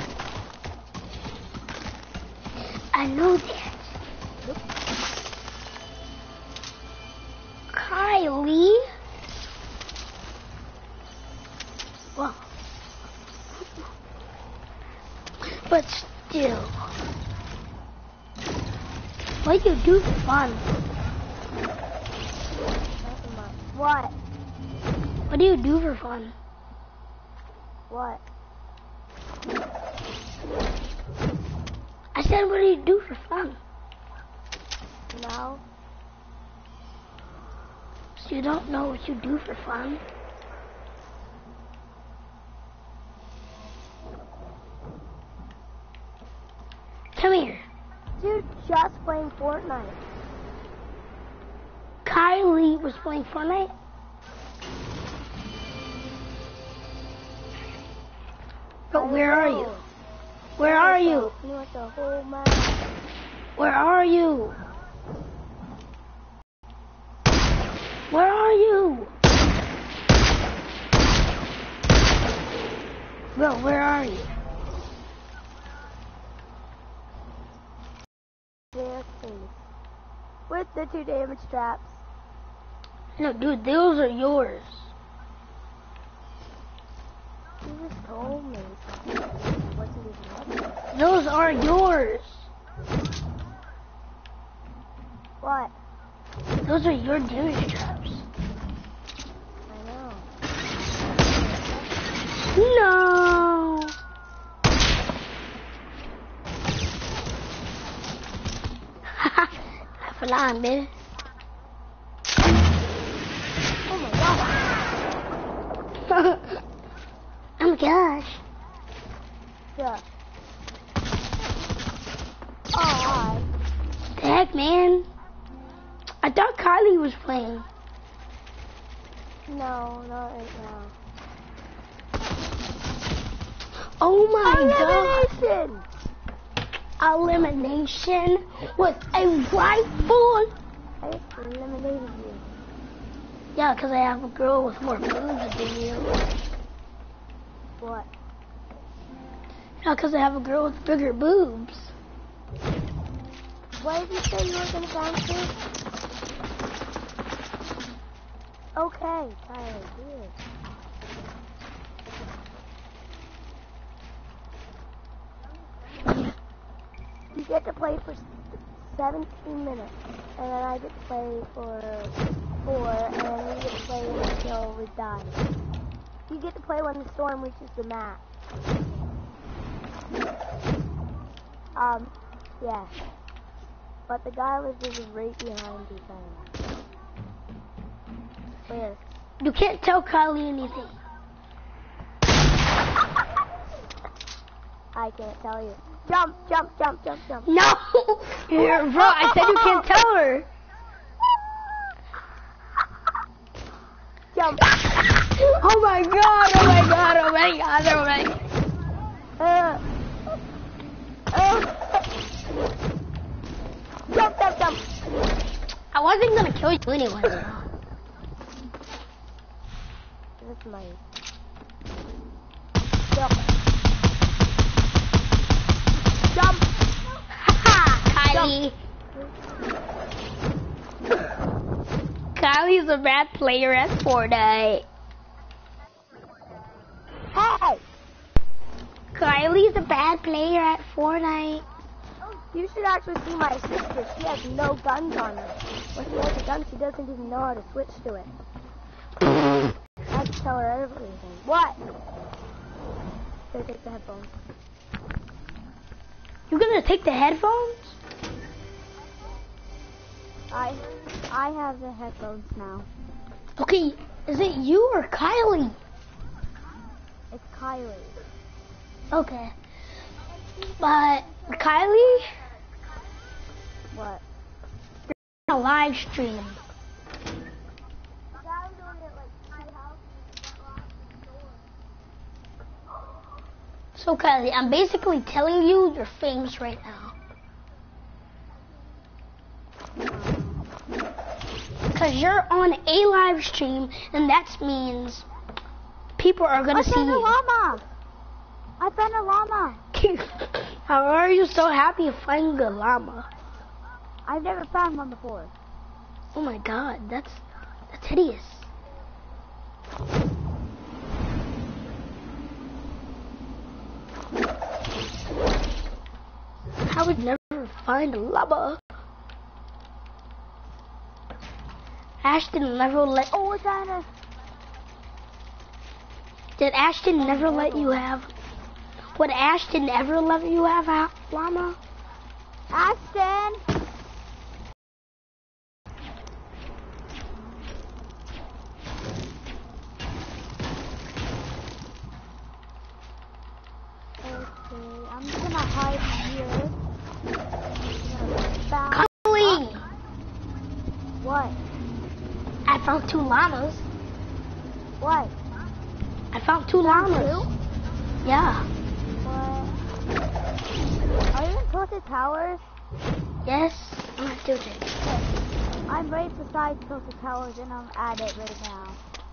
I know that. Kylie. Well, but still, what do you do for fun? Nothing much. What? What do you do for fun? What? I said, what do you do for fun? No? So you don't know what you do for fun? Come here. Dude, just playing Fortnite. Kylie was playing Fortnite? But where are you? Where are you? You want the whole map. Where are you? Where are you? Bro, where are you? There, please. With the two damage traps. No, dude, those are yours. You just told me. Wasn't even up. Those are yours. What? Those are your damage traps. I know. No. Have fun, baby. Oh my god. Oh my gosh. Yeah. Oh, hi. The heck, man? I thought Kylie was playing. No, not right now. Oh my Elimination! god. Elimination with a rifle. I eliminated you. Yeah, because I have a girl with more boobs than you. What? Yeah, because I have a girl with bigger boobs. What did you say you were going to downstairs? Okay, Tyler, here. You get to play for seventeen minutes, and then I get to play for four, and then we get to play until we die. You get to play when the storm reaches the map. Um, yeah. But the guy was just right behind you, Tyler. Where? You can't tell Kylie anything. I can't tell you. Jump, jump, jump, jump, jump. No! You're bro, I said you can't tell her. Jump. Oh my god, oh my god, oh my god, oh my god. Uh, uh, jump, jump, jump. I wasn't gonna kill you anyway. This is mine. Jump. Jump. Haha, Kylie. Kylie's a bad player at Fortnite. Hey! Kylie's a bad player at Fortnite. You should actually see my sister. She has no guns on her. When she has a gun, she doesn't even know how to switch to it. I have to tell her everything. What? Should I take the headphones? You're gonna take the headphones? I I have the headphones now. Okay, is it you or Kylie? It's Kylie. Okay. But Kylie, What? A live stream. So Kylie, I'm basically telling you you're famous right now. Cause you're on a live stream, and that means people are gonna I see found a you. llama. I found a llama. How are you so happy finding a llama? I've never found one before. Oh my god, that's that's hideous. I would never find a llama. Ashton never let. Oh, it's on a. Did Ashton never let you have? Would Ashton ever let you have a llama? Ashton. Okay, I'm just gonna hide here. Found- Kylie, What? I found two llamas. What? I found two llamas. Yeah. What? Are you in Tilted Towers? Yes. I'm at Tilted. I'm right beside Tilted Towers and I'm at it right now.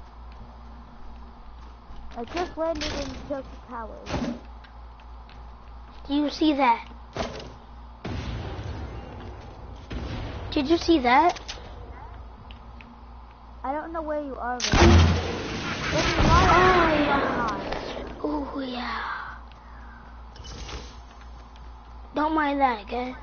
I just landed in Tilted Towers. Do you see that? Did you see that? I don't know where you are right now. There's a lot of things going on. Oh yeah. Don't mind that, okay?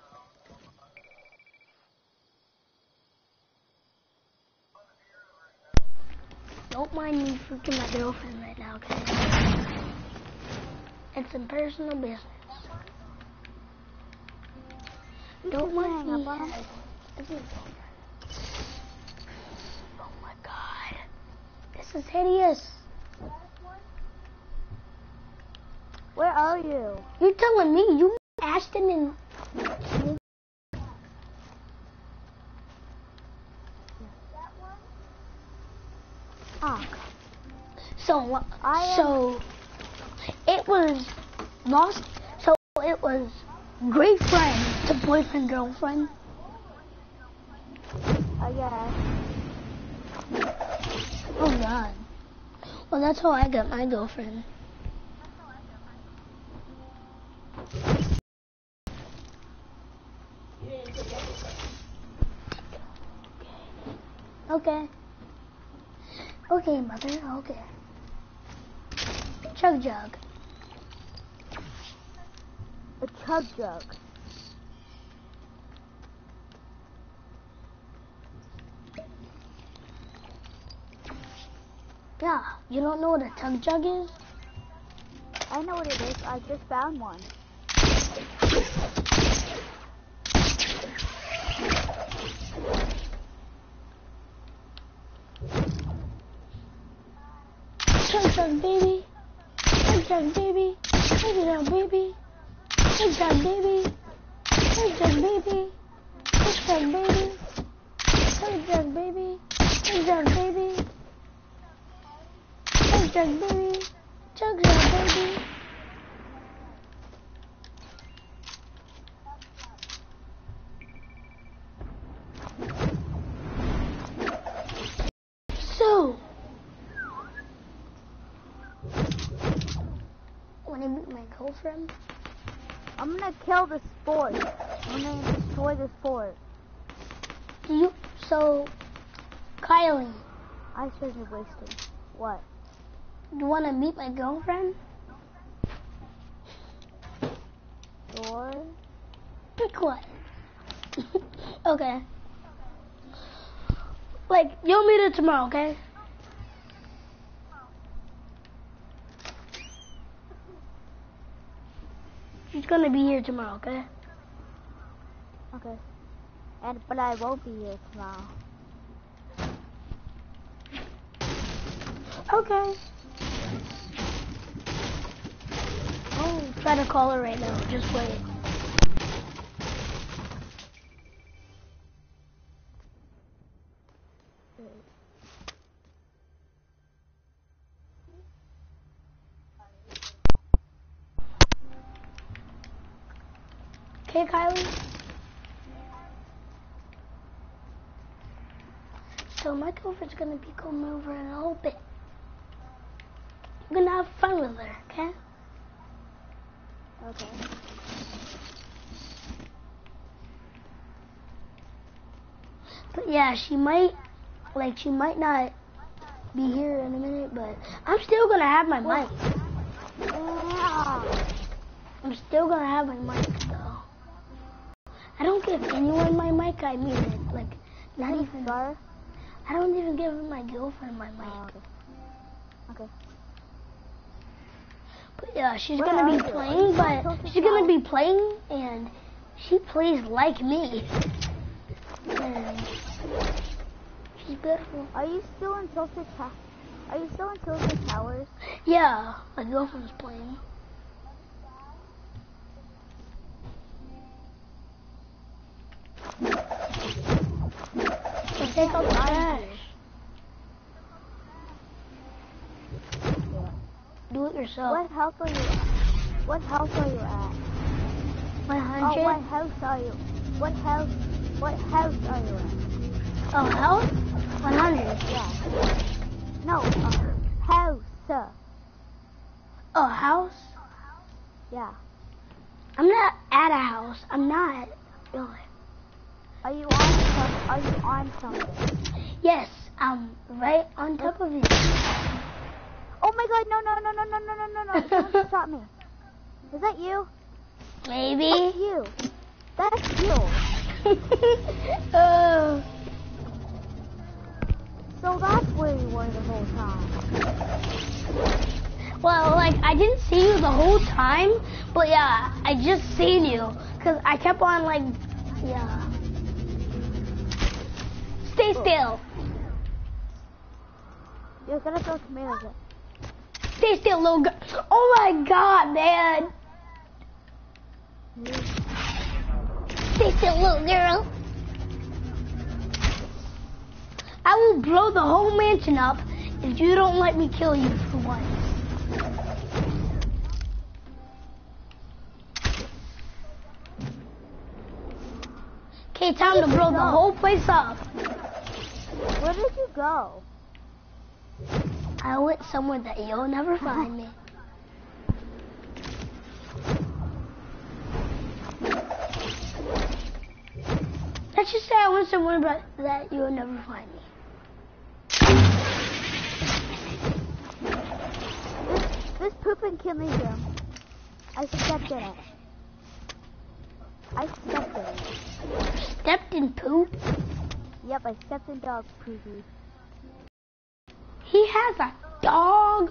Don't mind me freaking my girlfriend right now, okay? It's some personal business. Don't mind me. Oh my god. This is hideous. Where are you? You're telling me you Ashton and Ah, so I am- so it was lost. So it was great friend to boyfriend girlfriend. I guess. Oh god. Well, that's how I got my girlfriend. Okay. Okay, mother. Okay. Chug jug. A chug jug. Yeah. You don't know what a chug jug is? I know what it is. I just found one. Chug jug, baby. Chug jug, baby. Chug jug, baby. Chug jug, baby. Chug jug, baby. Chug jug, baby. Chug jug, baby. Chug jug, baby. Chug jug, baby. Chug jug, baby. So, when I meet my girlfriend, I'm gonna kill the sport. I'm gonna destroy the sport. do you, so, Kylie, I should be wasting. What? you want to meet my girlfriend? Sure. Pick one. Okay. Like, you'll meet her tomorrow, okay? She's gonna be here tomorrow, okay? Okay. And but I won't be here tomorrow. Okay. Oh, try to call her right now. Just wait. Okay, Kylie? So my girlfriend's gonna be coming over in a little bit. I'm gonna have fun with her, okay? Okay. But yeah, she might, like, she might not be here in a minute, but I'm still gonna have my mic. Yeah. I'm still gonna have my mic, though. I don't give anyone my mic, I mean it. Like, not Hey, even, Scar. I don't even give my girlfriend my mic. Oh, okay. Okay. But yeah, she's Where gonna are be you? playing, Are you but close to she's gonna town? be playing, and she plays like me. And she's beautiful. Are you still in Tilted Ta- Are you still in Tilted Towers? Yeah, my girlfriend's playing. Let's take out the trash. Yeah. Do it yourself. What house are you at? What house are you at? one Oh, hundred. what house are you? What house? What house are you at? Oh, house? one hundred. Yeah. No, uh, house. uh, Oh, house? Yeah. I'm not at a house. I'm not. Really. Are you on some? Are you on something? Yes, I'm right on top of it. Oh my God! No! No! No! No! No! No! No! No! Someone just shot me. Is that you? That's Maybe. you. That's you. Oh. So that's where you were the whole time. Well, like, I didn't see you the whole time, but yeah, I just seen you. Because I kept on, like, yeah. Stay still. You're gonna throw tomatoes at. Stay still, little girl. Oh my god, man. Stay still, little girl. I will blow the whole mansion up if you don't let me kill you for once. Okay, time to blow the whole place up. Where did you go? I went somewhere that you'll never find me. Let's just say I went somewhere but that you'll never find me. This, this poop and killing room. I stepped in it. I stepped in it. Stepped in poop. Yep, I stepped in dog poopy. He has a dog.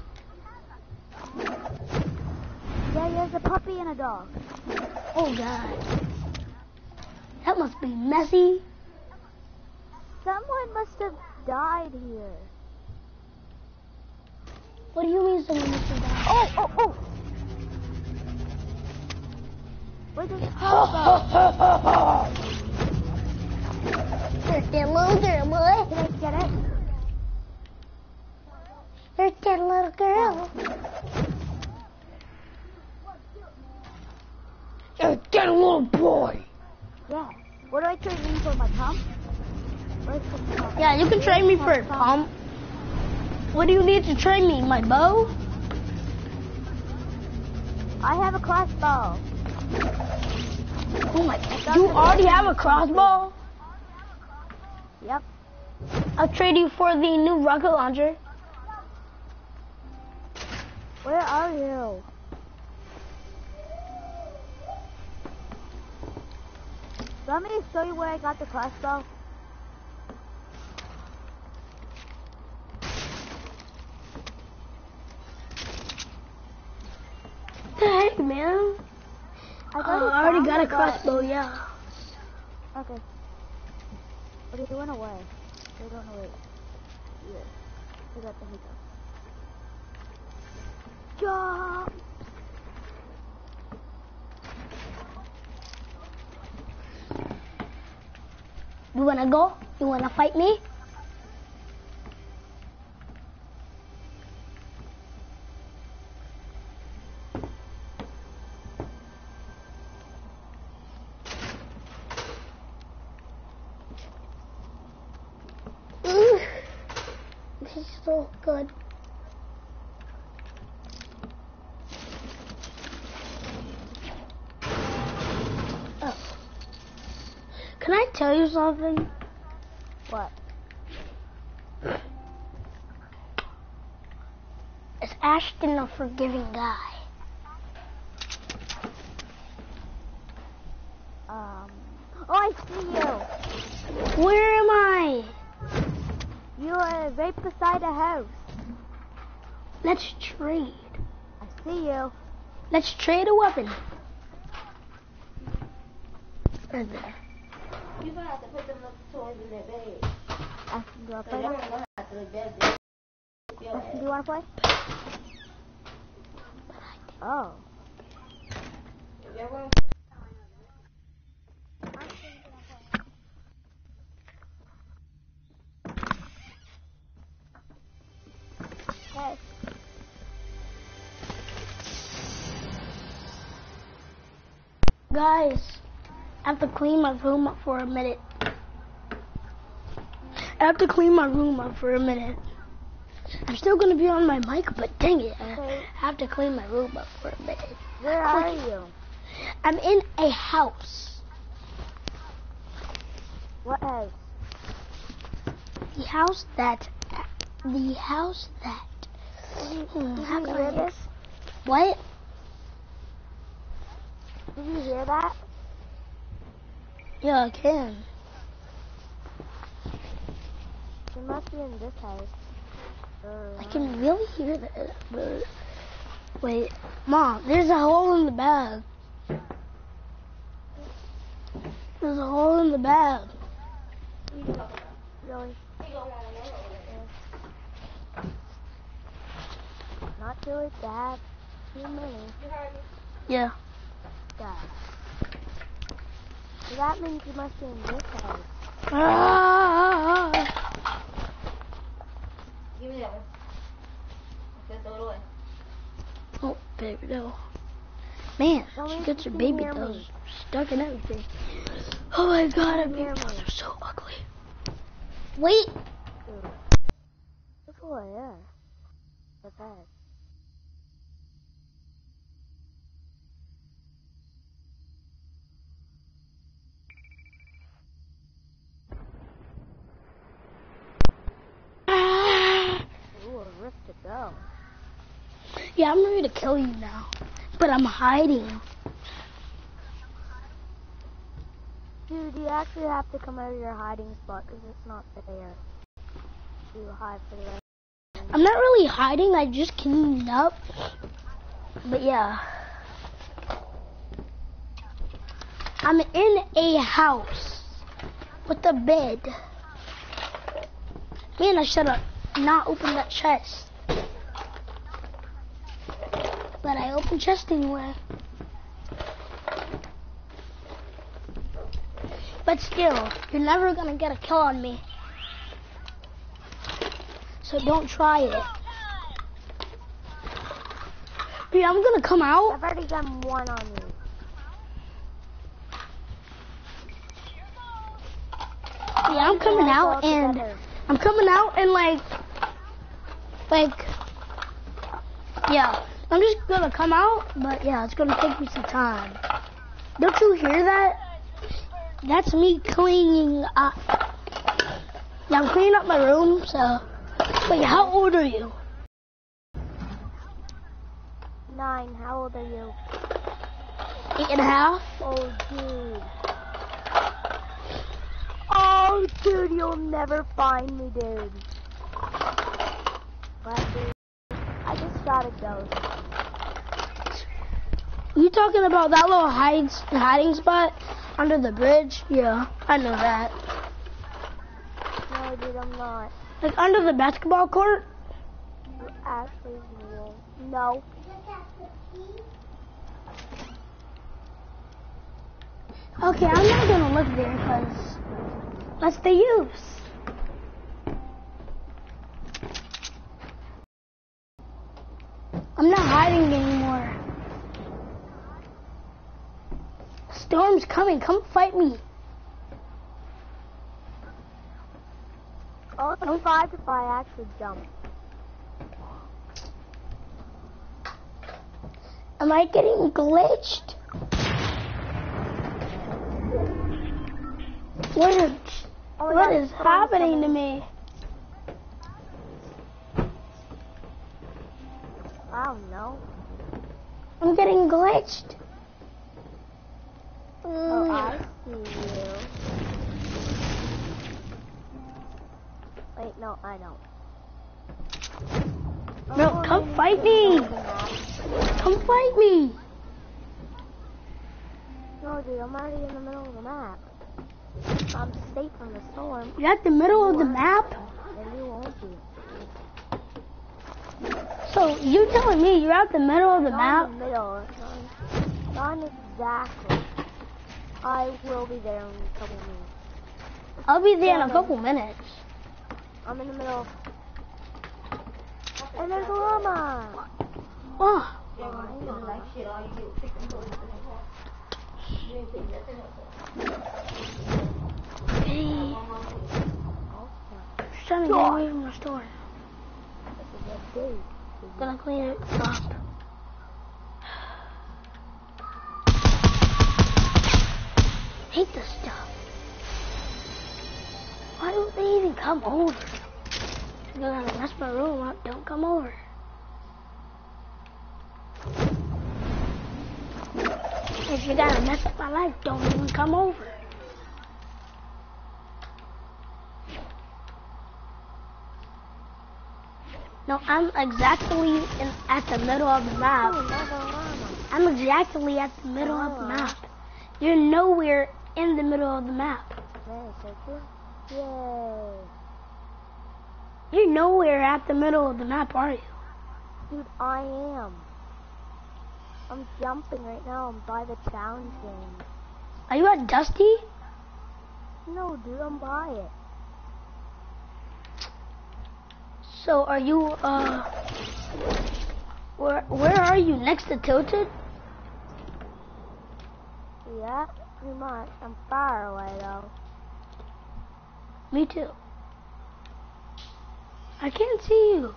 Yeah, he has a puppy and a dog. Oh god. That must be messy. Someone must have died here. What do you mean someone must have died? Oh, oh, oh! Where did it Oh, go? There's that little girl, boy. Did I get it? There's that little girl. There's that little boy. Yeah. What do I trade in for my pump? Where's the pump? Yeah, you can trade me for a pump. What do you need to trade me? My bow? I have a crossbow. Oh my god. You already have a crossbow? Yep. I'll trade you for the new rocket launcher. Where are you? Do you want me to show you where I got the crossbow? The heck, man? I, Oh, I already got a crossbow, yeah. Okay. What are you doing away? They're going away. Yeah. I got the hiccup. Jump! You wanna go? You wanna fight me? He's so good. Oh. Can I tell you something? What? Is Ashton a forgiving guy? Um. Oh, I see you. Where am I? You are right beside a house. Let's trade. I see you. Let's trade a weapon. Right there. You're gonna have to put them little toys in their bed. Ashton, do you want to So play you're that? gonna have to bed this. Ashton, do you want to play? Oh. If everyone Okay. Guys, I have to clean my room up for a minute. I have to clean my room up for a minute. I'm still gonna be on my mic, but dang it, I Okay. have to clean my room up for a minute. Where are you? I'm in a house. What house? The house that, the house that. Hmm, Did how you can hear I- this? What? Did you hear that? Yeah, I can. You must be in this house. Uh, I can really hear that. But wait, Mom, there's a hole in the bag. There's a hole in the bag. Really? Not do it, Dad. Too many. Yeah. Dad. So that means you must be in this house. Ah! give me that one. Okay, throw it away. Oh, baby doll. Man, Tell me she if gets you her can baby hear me. dolls stuck in everything. Oh my god, her Can you baby hear dolls me? are so ugly. Wait. Dude. Look who I am. The bed. Ah! Ooh, a rift to go. Yeah, I'm ready to kill you now. But I'm hiding. Dude, you actually have to come out of your hiding spot because it's not there. You hide for the rest. I'm not really hiding, I just cleaned up. But yeah. I'm in a house with a bed. Man, I should have not opened that chest. But I opened chest anyway. But still, you're never gonna get a kill on me. So don't try it. Dude, I'm gonna come out. I've already got one on you. Yeah, I'm coming Let's out all and together. I'm coming out and like, like, yeah. I'm just gonna come out, but yeah, it's gonna take me some time. Don't you hear that? That's me cleaning up. Yeah, I'm cleaning up my room, so. Wait, how old are you? Nine, how old are you? Eight and a half? Oh, dude. Oh, dude, you'll never find me, dude. What, dude? I just shot a ghost. You talking about that little hide, hiding spot under the bridge? Yeah, I know that. No, dude, I'm not. Like under the basketball court? You actually will. No. Okay, I'm not gonna look there because that's the use. I'm not hiding anymore. Storm's coming. Come fight me. I'll survive if I actually jump. Am I getting glitched? What is, Oh my what God, is hold on, happening to someone- me? I don't know. I'm getting glitched. Oh, Mm. I see you. Wait, no, I don't. No, Oh, come I need fight to me. know the map. Come fight me. No, dude, I'm already in the middle of the map. I'm safe from the storm, You're at the middle of the map. and you won't be. So you're telling me you're at the middle of the Not map? in the middle. Not, not exactly. I will be there in a couple minutes. I'll be there in Yeah, a no. couple minutes. I'm in the middle. And there's a llama. Oh, Yeah, when you don't like shit, all you do is pick them toys and walk. You ain't picking nothing up. hey, Okay. just trying to get away from the store. This is a date. Gonna clean it up. Hate this stuff. Why don't they even come over? You're gonna mess my room up. Don't come over. If you're gonna mess up my life, don't even come over. No, I'm exactly in, at the middle of the Oh, map. another llama. I'm exactly at the middle of the map. You're nowhere in the middle of the map. Nice, okay? Yay. You're nowhere at the middle of the map, are you? Dude, I am. I'm jumping right now. I'm by the challenge game. Are you at Dusty? No, dude, I'm by it. So are you, uh, where, where are you, next to Tilted? Yeah, pretty much. I'm far away, though. Me too. I can't see you.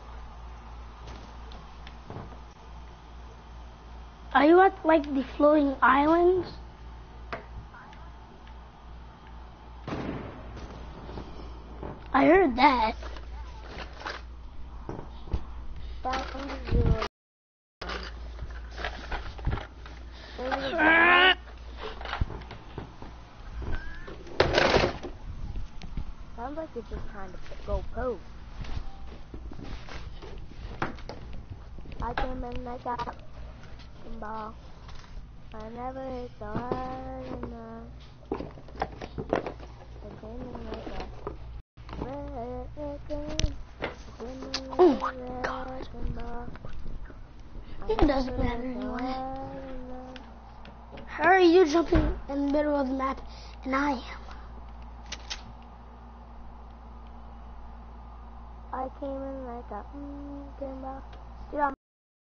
Are you at, like, the floating islands? I heard that. Down to zero. Maybe the Ah! Sounds like it's just trying to go poop. I came in like a f***ing ball. I never hit so hard enough. I came in like a wrecking. I came in Oh like my a wrecking ball. I It doesn't never matter hit so anyway. hard enough. How are you jumping in the middle of the map and I am? I came in like a wrecking ball. Dude, I'm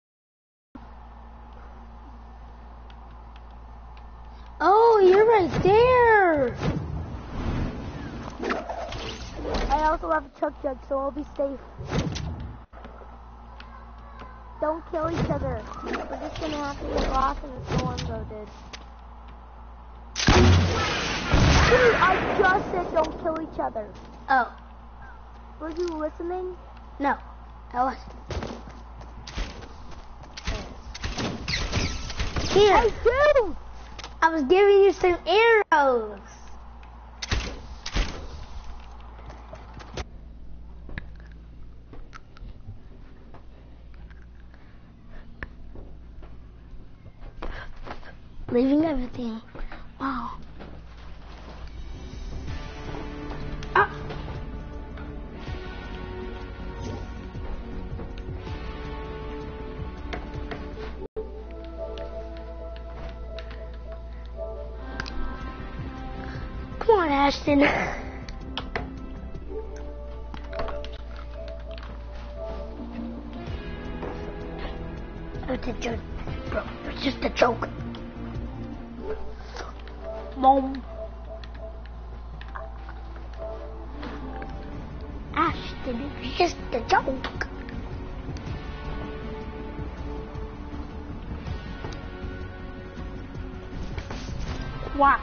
Oh, you're right there. I also have a chuck jug, so I'll be safe. Don't kill each other. We're just gonna have to get lost in the storm, though, dude. Dude, I just said don't kill each other. Oh, Were you listening? no. I was. Here, Hey, dude! I was giving you some arrows. Leaving everything. Wow. Ah. Come on, Ashton. It's a joke, bro. It's just a joke. Mom. Ash. joking. It's just a joke. What?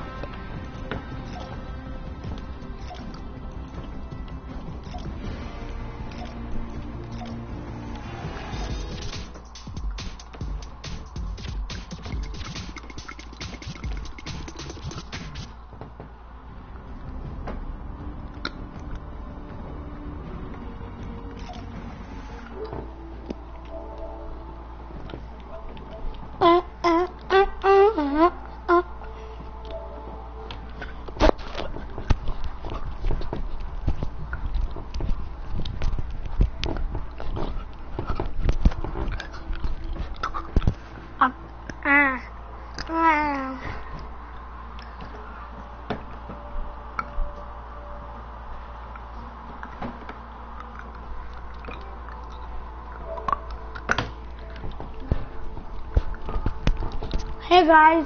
Uh, uh, uh, uh, uh, uh. Uh, uh, uh. Hey guys.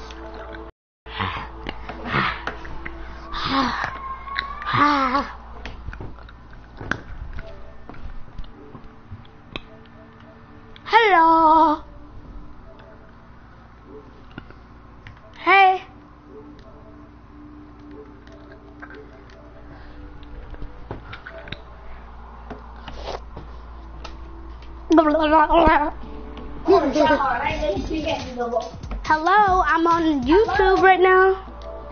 Hello. Hey. Hello, I'm on YouTube right now.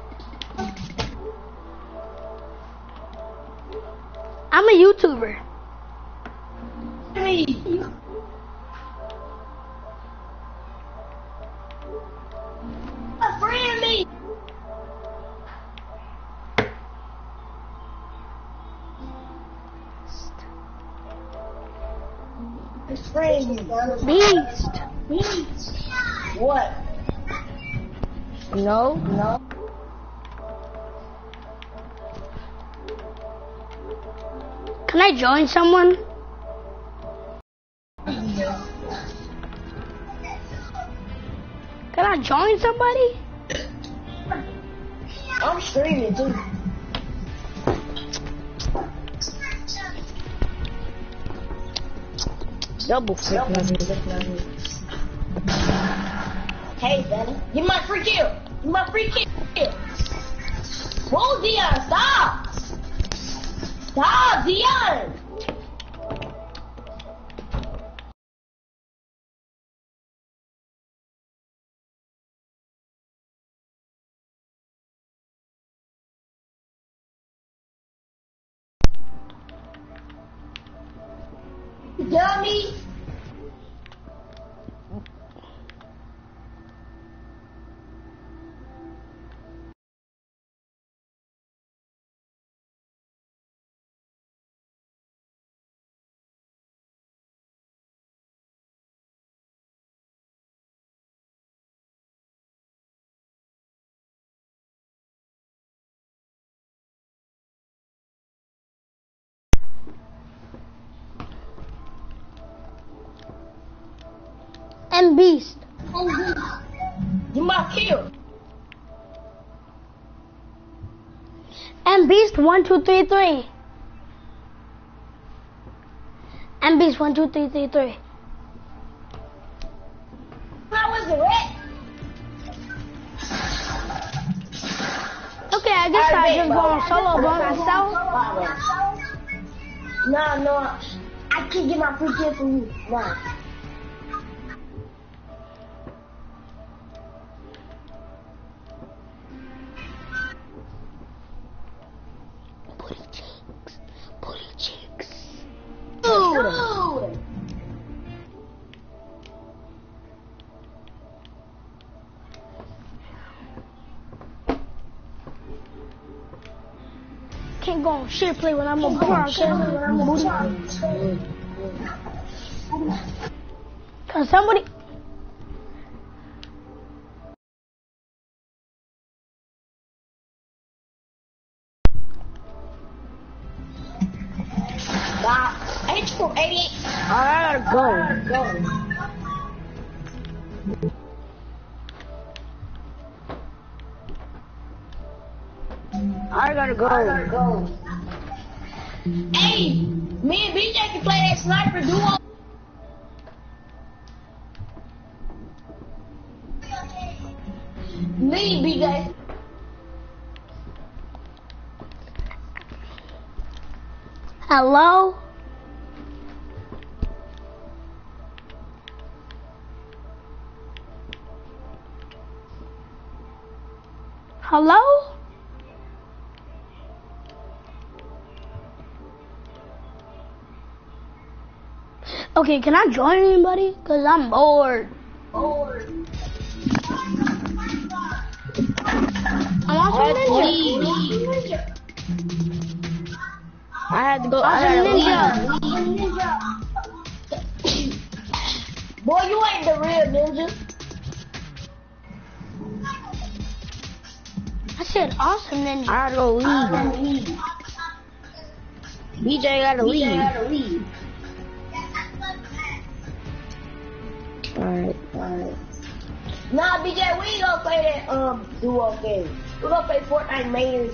I'm a YouTuber. Friend me. It's friend me. Beast. Beast. What? No, no. Can I join someone? Can I join somebody? I'm streaming too. Double flip. Hey, Benny, get my free kill. Get my free kill. Whoa, Dion, stop. Stop, Dion. Dummy. And Beast. Get my kill. And Beast one two three three. And Beast one two three three three. How was it, Red? Okay, I guess I just go on solo by myself. No, no, I can't get my free kill from you. No. Booty cheeks. Booty cheeks. Dude. Can't go on shit play when I'm a booty. Cause somebody. Nah, H four eighty-eight. I gotta go. I gotta go. Hey, Me and B J can play that sniper duo. Me, B J. Hello? Hello? Okay, can I join anybody? Cause I'm bored. Bored. I'm also ninja. I had to go. I Also had to ninja. Boy, you ain't the real ninja. I said awesome ninja. I had to go leave. B J gotta leave. leave. Alright, alright. Nah, B J, we ain't gonna play that um duo game. We're gonna play Fortnite Mainers.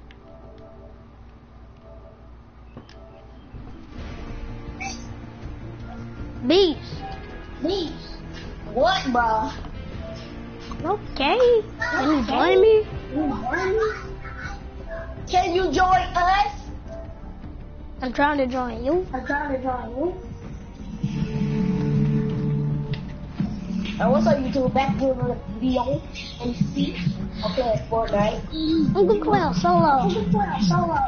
Beast. Beast. What, bro? Okay. Can you join me? Can you join us? I'm trying to join you. I'm trying to join you. And what's up, YouTube? Back to the video and see. I'm playing Fortnite. I'm gonna play on solo. I'm gonna play on solo.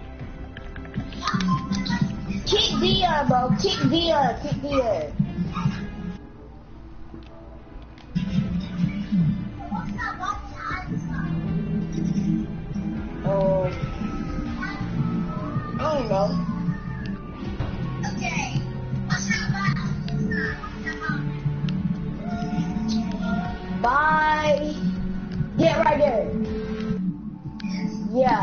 Kick Dion, bro. Kick Dion. Kick Dion. Oh. I don't know. Okay. Bye. Yeah, right there. Yeah.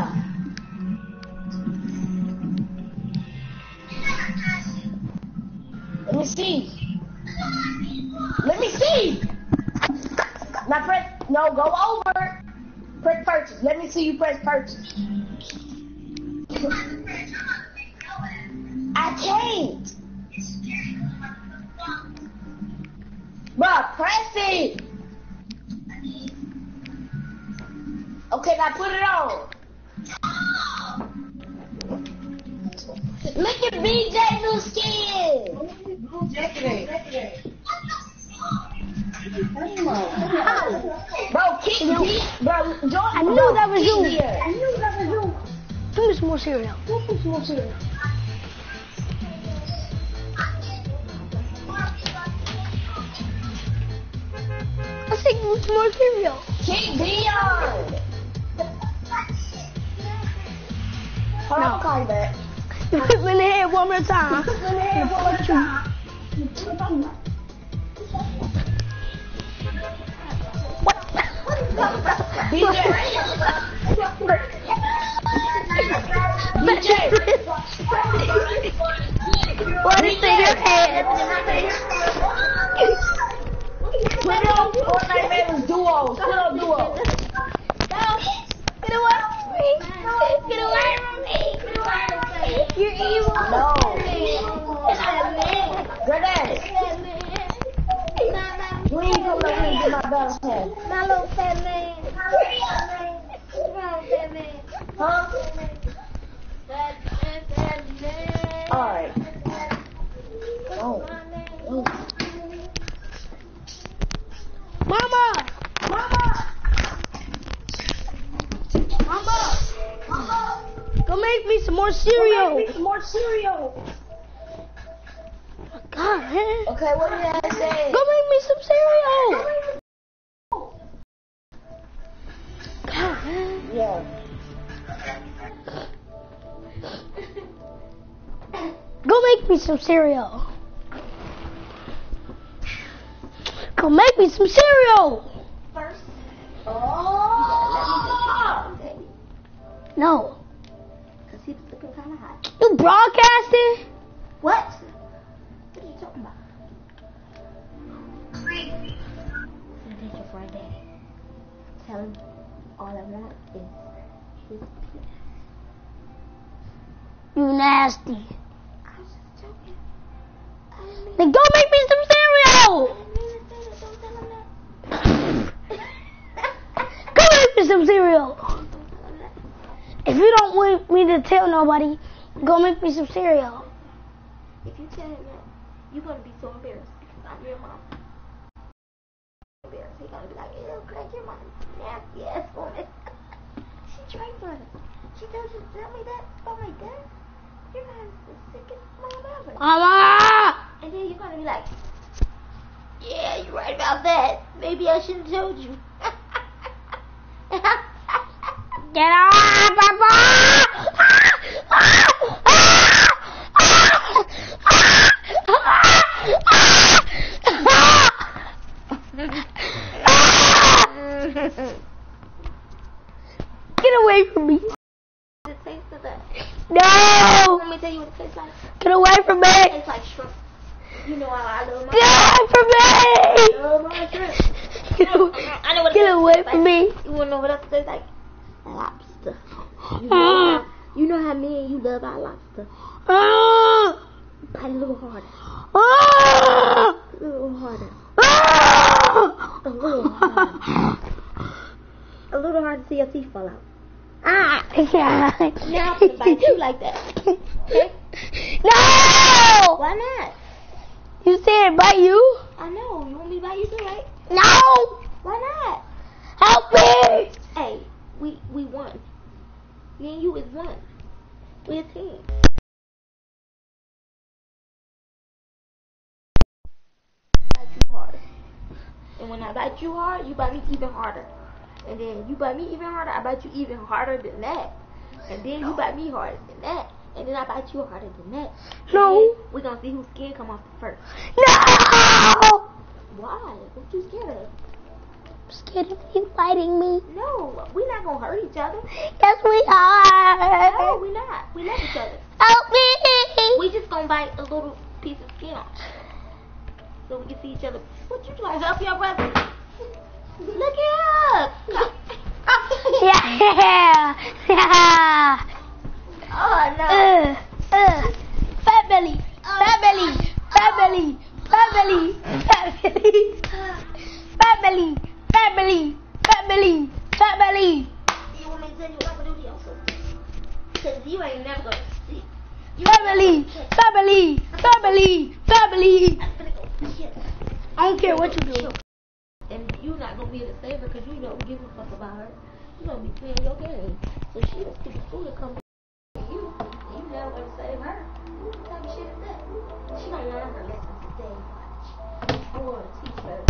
Let me see. Let me see. Now press, no, go over. Press purchase. Let me see you press purchase. I can't. Bruh, press it. Okay, now put it on. Look at B J new skin. Blue jacket. Bro, kick me. Bro, join. I knew that was you. I knew that was you. Give me some more cereal. Give me some more cereal. Let's take some more cereal. Kick Dion. Hold on, No. I'll call you back. You hit me in the head one more time. Let me hear one more time. B J. B J. What is in your head? Put it on Fortnite Mainers duos. Put it on duos. Get away from me! Get away from me! You're evil! No. Grenade. You ain't come over here and get my best head. My little fat man. Come on, fat man. Huh? Fat man, fat man. Alright. Oh. Oh. Mama! Mama! Mama! Mama! Go make me some more cereal. Go make me some more cereal. Oh, God, man. Okay, what did I say? Go make me some cereal. God, man. Yeah. Go make me some cereal. Go make me some cereal. First. Oh! No. Because he was looking kind of hot. You broadcasting? What? What are you talking about? Adventure Friday. Tell him all I want is his penis. You nasty. I Then go make me some cereal. Go make me some cereal. If you don't want me to tell nobody, go make me some cereal. If you tell him that, you're gonna be so embarrassed because I'm your mom. Embarrassed. He's gonna be like, ew, Craig, your mom's nasty ass woman. She tried for us. She told you to tell me that. Oh my god. You're not the sickest mom ever. Mama! And then you're gonna be like, yeah, you're right about that. Maybe I shouldn't have told you. Get off, Papa! Get away from me! The taste of that. No! Let me tell you what it tastes like. Get away from me! It tastes like shrimp. You know how I love my Get away from me! I love my shrimp. Get away, I know what it Get tastes away like. from me! You wanna know what else it tastes like? Lobster. You know, how, you know how me and you love our lobster. Ah! Bite a little harder. Ah! A little harder. Ah! A little harder. A little harder to see your teeth fall out. Ah! Yeah. Now I'm gonna bite you like that. Okay? No! Why not? You said bite you? I know. You want me to bite you too, right? No! Why not? Help me! Hey, we we won. Me and you is one. We're a team. Bite you harder. And when I bite you hard, you bite me even harder. And then you bite me even harder, I bite you even harder than that. And then you bite me harder than that. And then I bite you harder than that. And No. then we're gonna see whose skin come off the first. No! Why? What you scared of? I'm scared of you fighting me. No, we're not gonna hurt each other. Yes, we are. No, we're not. We love each other. Help me! We just gonna bite a little piece of skin off. So we can see each other. What you trying to help your brother? Look it up. Yeah! Yeah! Oh no. Uh, uh, fat belly! Fat belly! Fat belly! Fat belly! Fat belly! Fat belly! Fat belly! Fat belly! Fat belly! You want me to tell you what I'm gonna do to your sister? Cause you ain't never gonna see. You Fat belly! Fat belly! Fat belly! Fat belly! I'm gonna go shit. I don't care what you do. And you not gonna be able to save her because you don't give a fuck about her. You gonna be playing your game. So she a stupid fool to come to you. You never gonna save her. What type of shit is that? She don't learn her lesson today. Watch. I wanna teach her.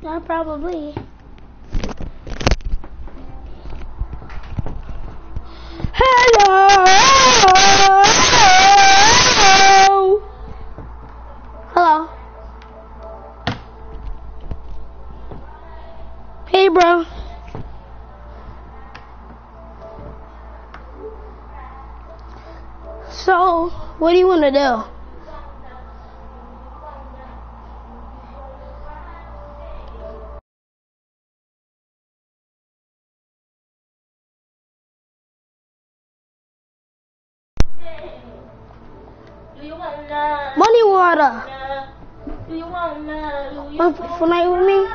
Yeah, probably. Hello. Hello. Hey, bro. So, what do you want to do? Money water. Do you want to? Want to for night with me?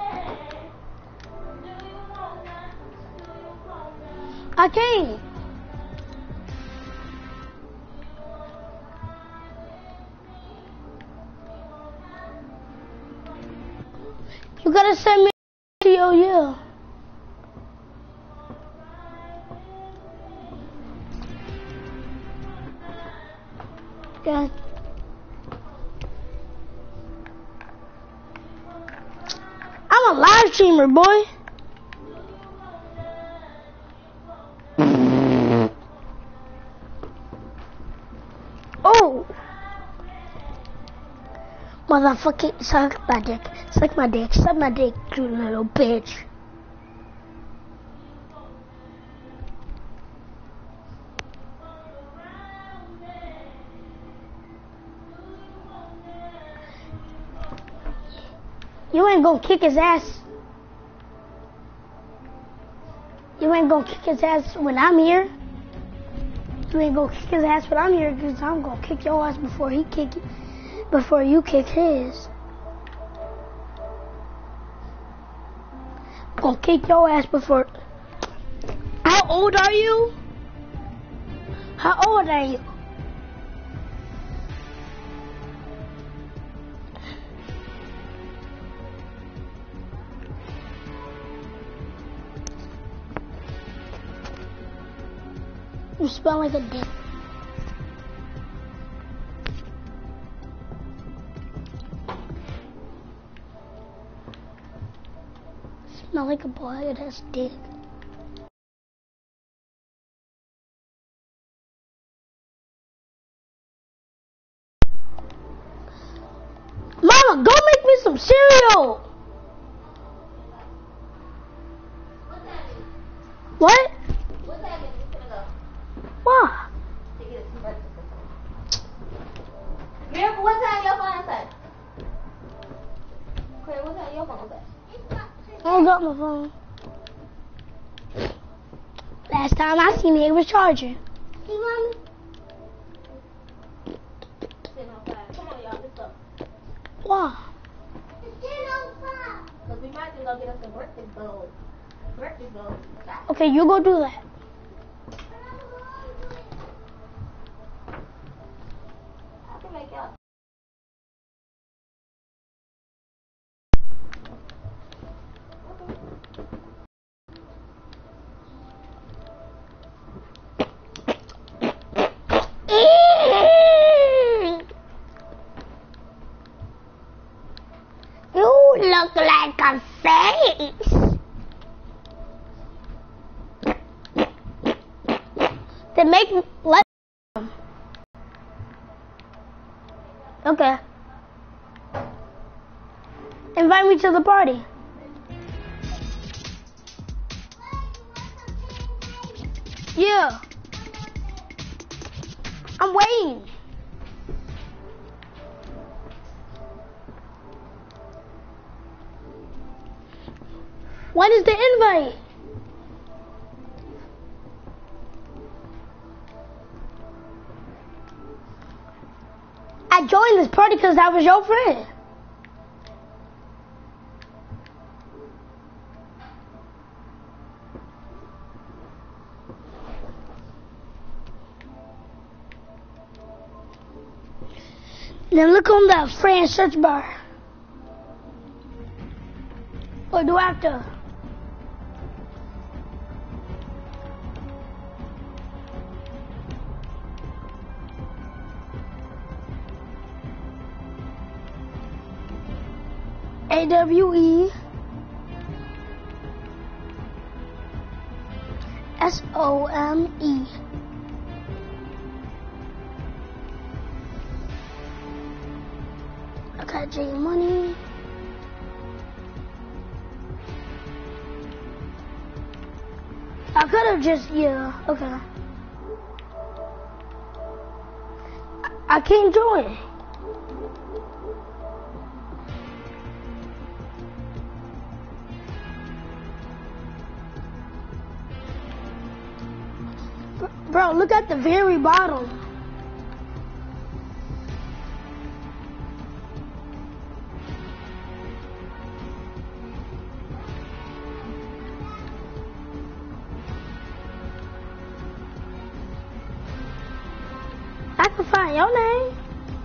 I can't. You gotta send me to your yeah. Yeah. I'm a live streamer, boy. Oh. Motherfucking suck my dick. Suck my dick. Suck my dick, you little bitch. You ain't gonna kick his ass. You ain't gonna kick his ass when I'm here. You ain't gonna kick his ass when I'm here, because I'm gonna kick your ass before he kick it, before you kick his. I'm gonna kick your ass before. How old are you? How old are you? You smell like a dick. Smell like a boy that has dick. Mama, go make me some cereal. What? Why? Miracle, what time your phone say? Okay, what time your phone say? I don't got my phone. Last time I seen it, it was charging. See, mommy? ten oh five. Come on, y'all, let's go. Why? It's ten oh five. Because we might just go get us some birthday balls. Birthday balls. Okay, you go do that. I can make y'all. You look like a face. Then make let. Okay. Invite me to the party. Yeah. I'm waiting. When is the invite? I joined this party because I was your friend. Then look on the friend search bar. Or do I have to? A W E S O M E. I got J Money. I could have just, yeah, okay. I, I can't join. Bro, look at the very bottom. I can find your name.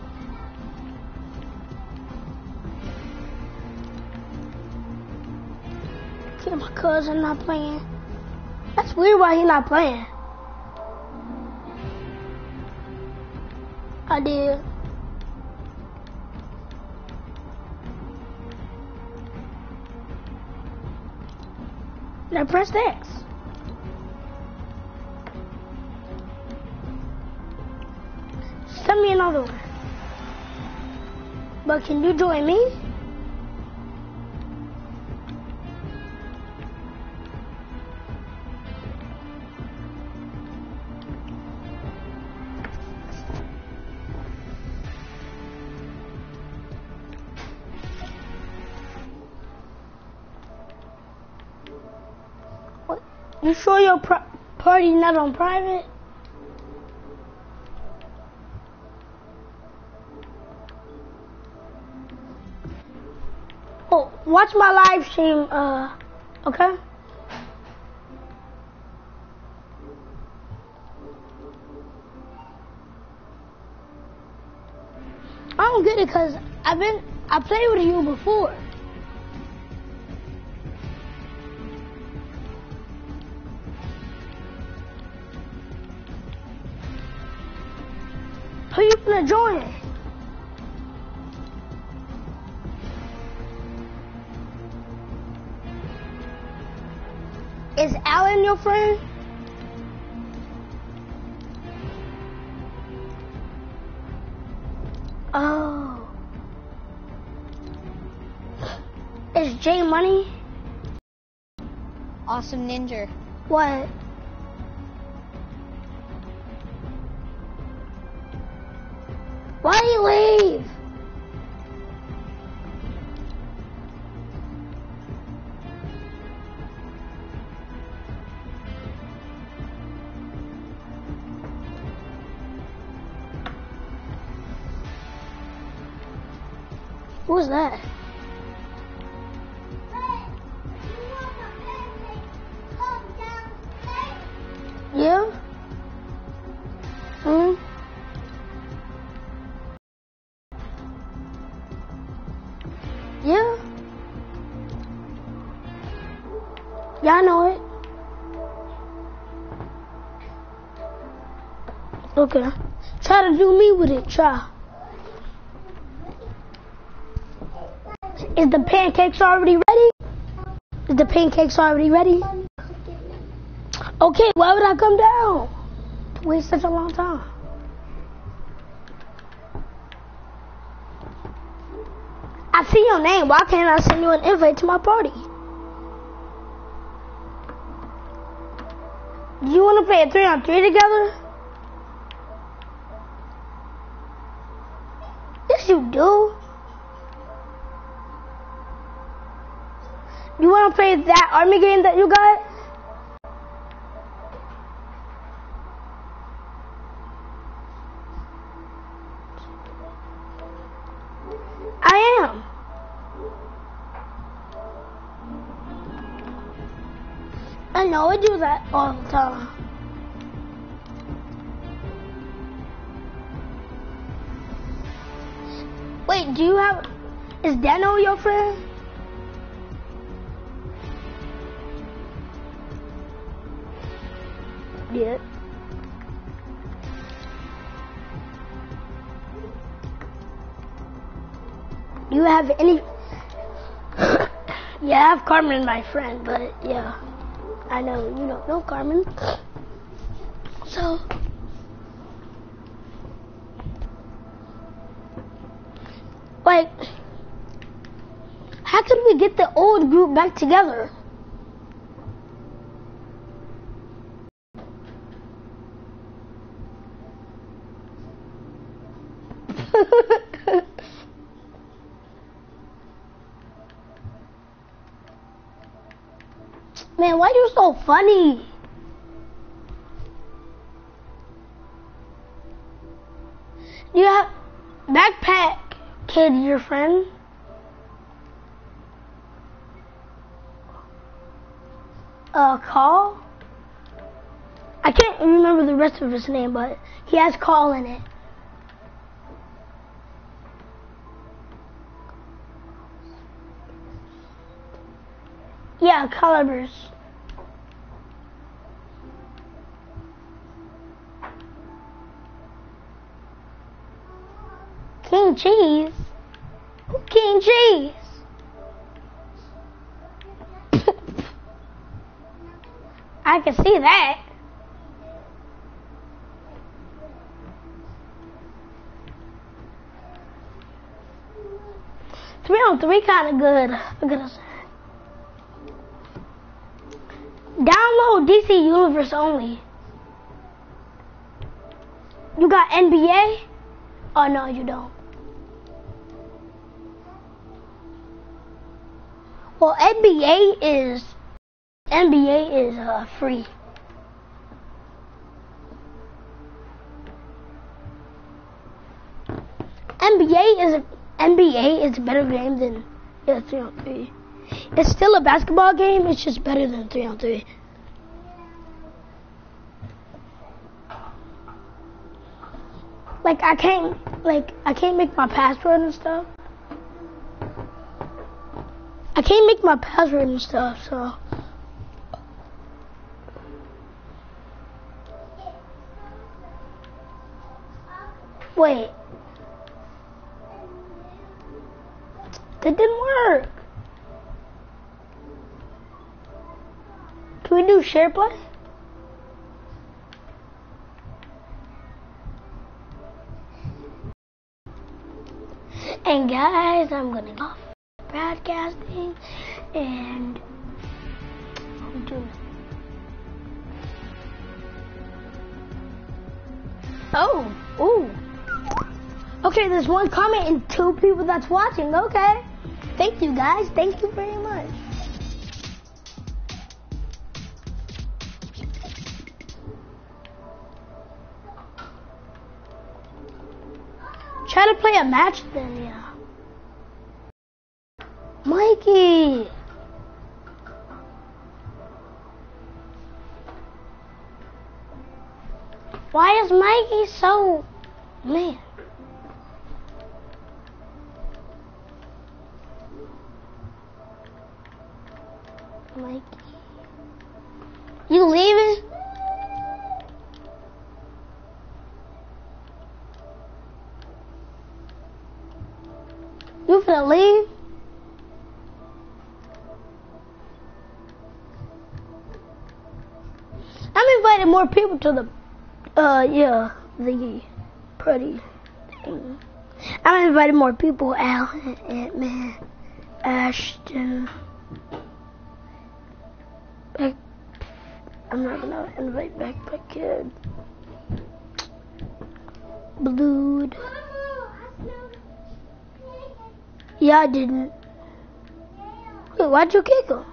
Okay, my cousin not playing. That's weird why he not playing. I did. Now press X. Send me another one. But can you join me? What? You sure your pri party not on private? Oh, watch my live stream, uh, okay? I don't get it because I've been, I played with you before. Who you gonna join? Is Alan your friend? Oh. Is J Money? Awesome Ninja. What? Why do you leave? Who's that? Yeah? Hmm? Yeah? Yeah, I know it. Okay. Try to do me with it, try. Is the pancakes already ready? Is the pancakes already ready? Okay, why would I come down? To waste such a long time. I see your name. Why can't I send you an invite to my party? Do you want to play a three on three together? Yes, you do. You want to play that army game that you got? I am. I know I do that all the time. Wait, do you have... Is Dano your friend? Yeah. Do you have any... Yeah, I have Carmen, my friend, but yeah. I know you don't know Carmen. So, like, how could we get the old group back together? Man, why you so funny? You have backpack kid, your friend? Uh, Call? I can't remember the rest of his name, but he has Call in it. Yeah, Calibers. King Cheese? King Cheese? I can see that. Three on three kind of good. Look at us. Download D C Universe only. You got N B A? Oh no, you don't. Well, N B A is N B A is uh, free. N B A is a, N B A is a better game than yeah, three on three. It's still a basketball game. It's just better than three on three. Like I can't, like I can't make my password and stuff. I can't make my password and stuff. So wait, that didn't work. Can we do share play? And guys, I'm gonna go off broadcasting and I'm doing. Oh, ooh. Okay, there's one comment and two people that's watching. Okay, thank you guys. Thank you very much. Try to play a match then, yeah. Mikey! Why is Mikey so... Man. Mikey. You leaving? You finna leave? I'm inviting more people to the, uh, yeah, the pretty thing. I'm inviting more people, Alan, Ant-Man, Ashton. Back, I'm not gonna invite Backpack Kid. Blued. Yeah, I didn't. Wait, why'd you kick him?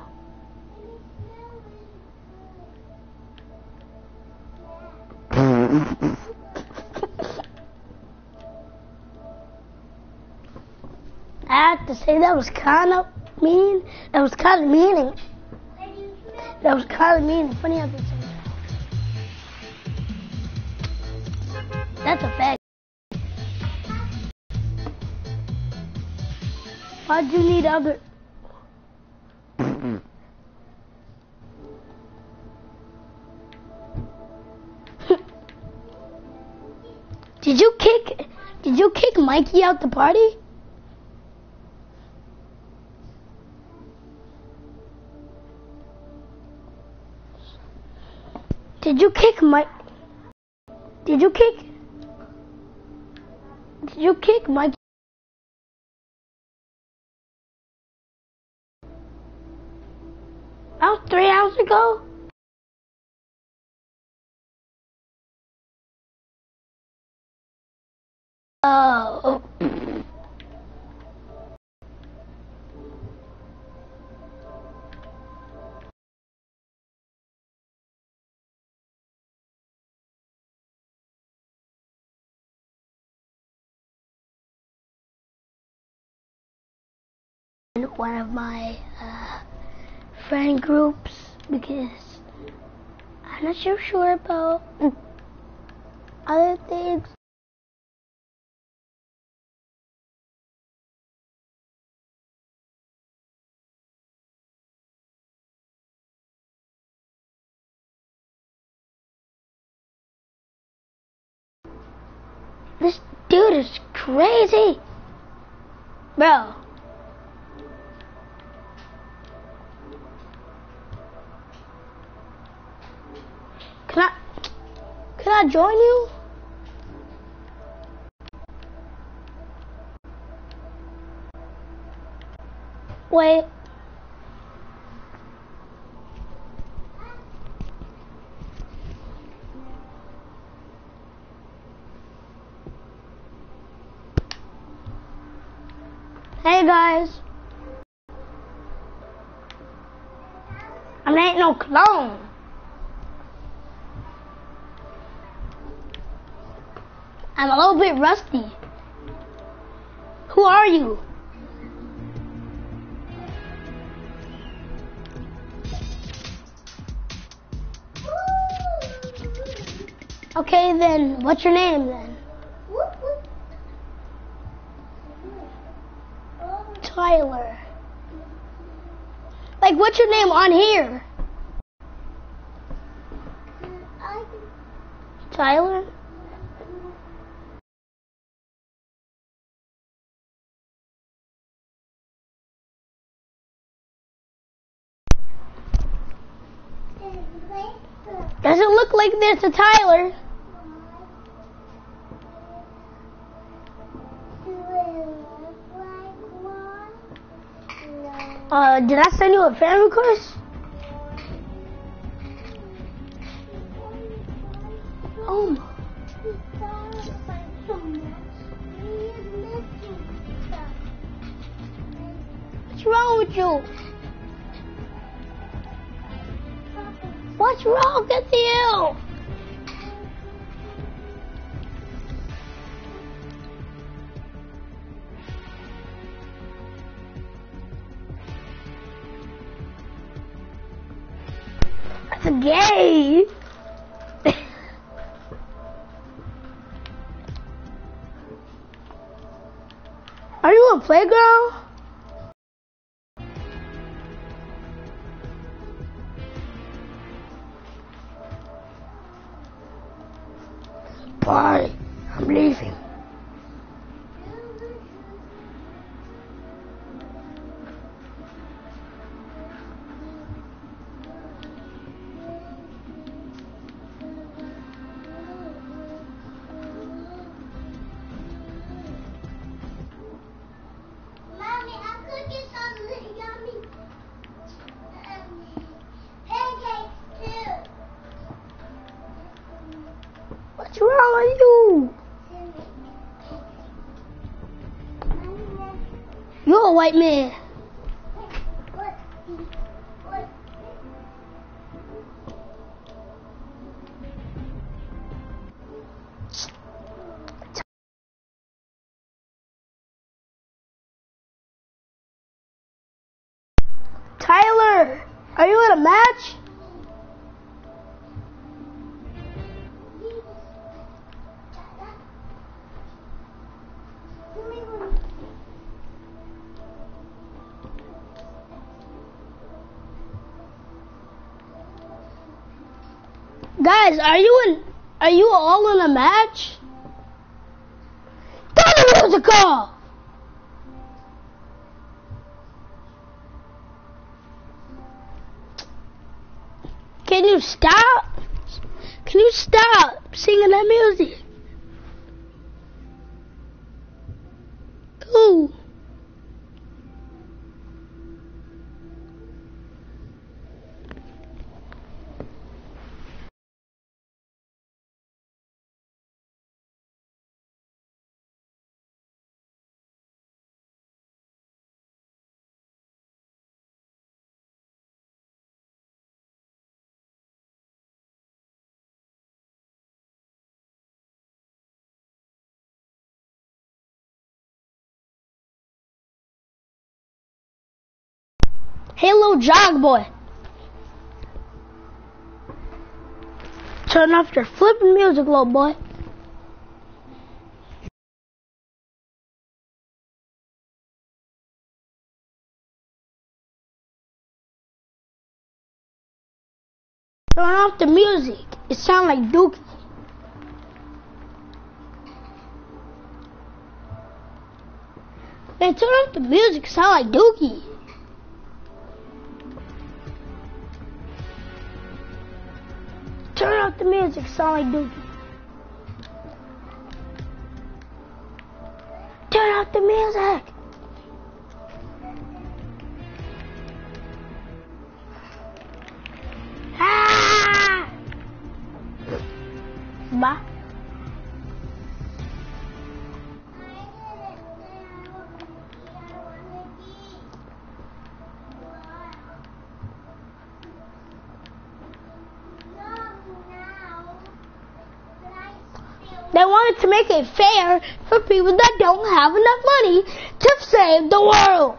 I have to say that was kind of mean. That was kind of mean. That was kind of mean and funny at the same time. That's a fact. Why'd you need other... Did you kick... Did you kick Mikey out the party? Did you kick Mike? Did you kick? Did you kick Mike? That was three hours ago. Oh. One of my uh, friend groups because I'm not so sure about other things. This dude is crazy, bro. Can I, can I join you? Wait. Hey guys. I ain't no clone. I'm a little bit rusty. Who are you? Okay then, what's your name then? Tyler. Like, what's your name on here? Tyler? Doesn't look like there's a Tyler. Uh, did I send you a friend request? Oh my. What's wrong with you? What's wrong with you? That's gay. Are you on playground? Bye. I'm leaving. What's wrong with you? You're a white man. Tyler, are you at a match? Guys, are you in? Are you all in a match? Turn the music off. Can you stop? stop singing that music? Go. Hey, little jog boy. Turn off your flipping music, little boy. Turn off the music. It sounds like Dookie. Man, turn off the music. It sounds like Dookie. Turn off the music, sound like Dookie. Turn off the music. Ah! Bye. They wanted to make it fair for people that don't have enough money to save the world.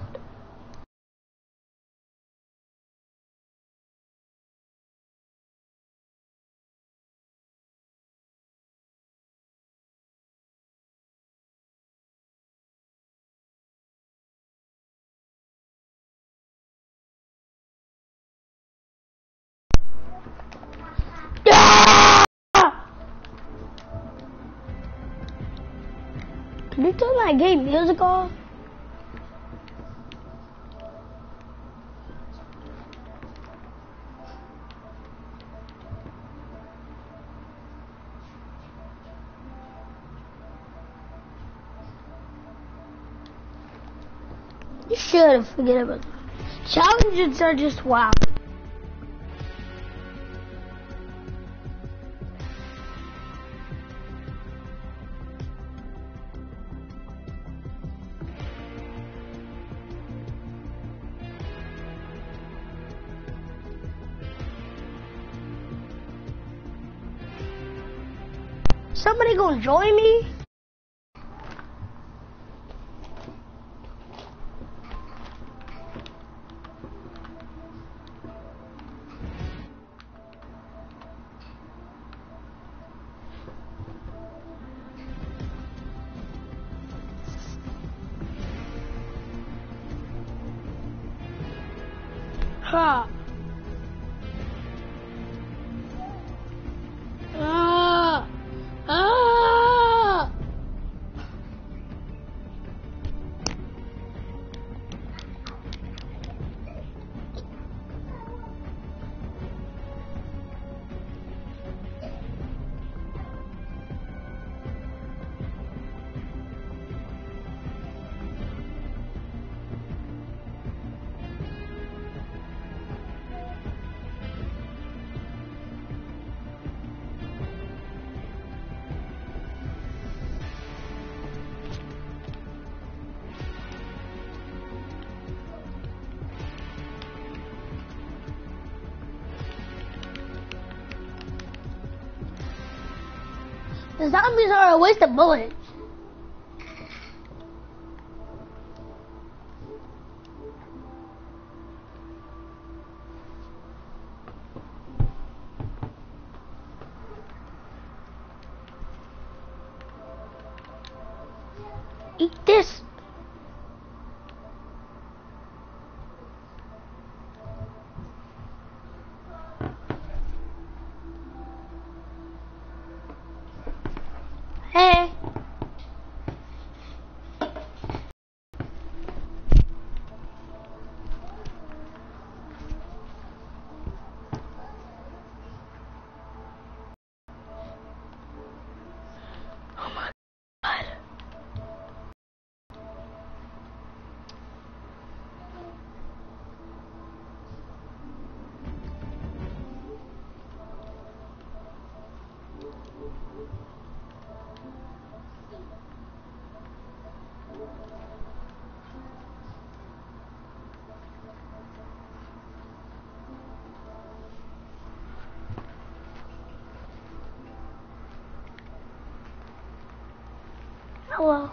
Can you turn my game music off? You should forget about them. Challenges are just wow. Somebody gonna join me? Huh. Ah. Ah. The zombies are a waste of bullets. Eat this. Hey. Hello.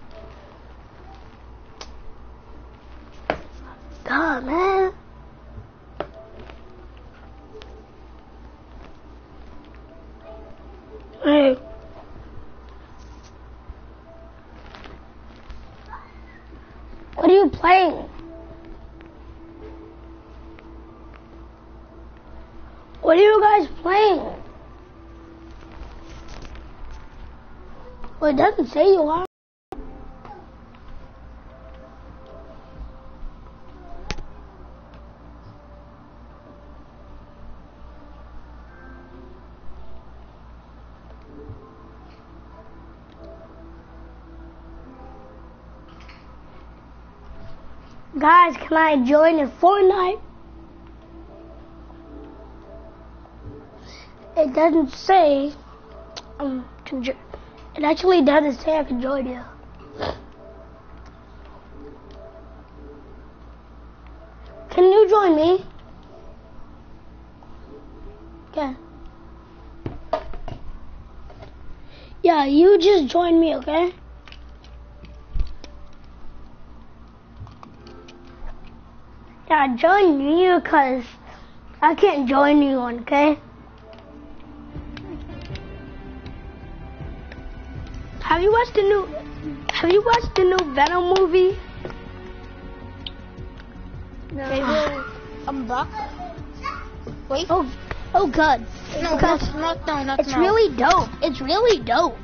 God, man. Hey. What are you playing? What are you guys playing? Well, it doesn't say you are. Guys, can I join in Fortnite? It doesn't say um to jo- it actually doesn't say I can join you. Can you join me? Okay. Yeah, you just join me, okay? Yeah, join me because I can't join you, okay? Have you watched the new Have you watched the new Venom movie? No. They will unbuck. Wait. Oh, oh God. No, Because not, not no, not it's now. really dope. It's really dope.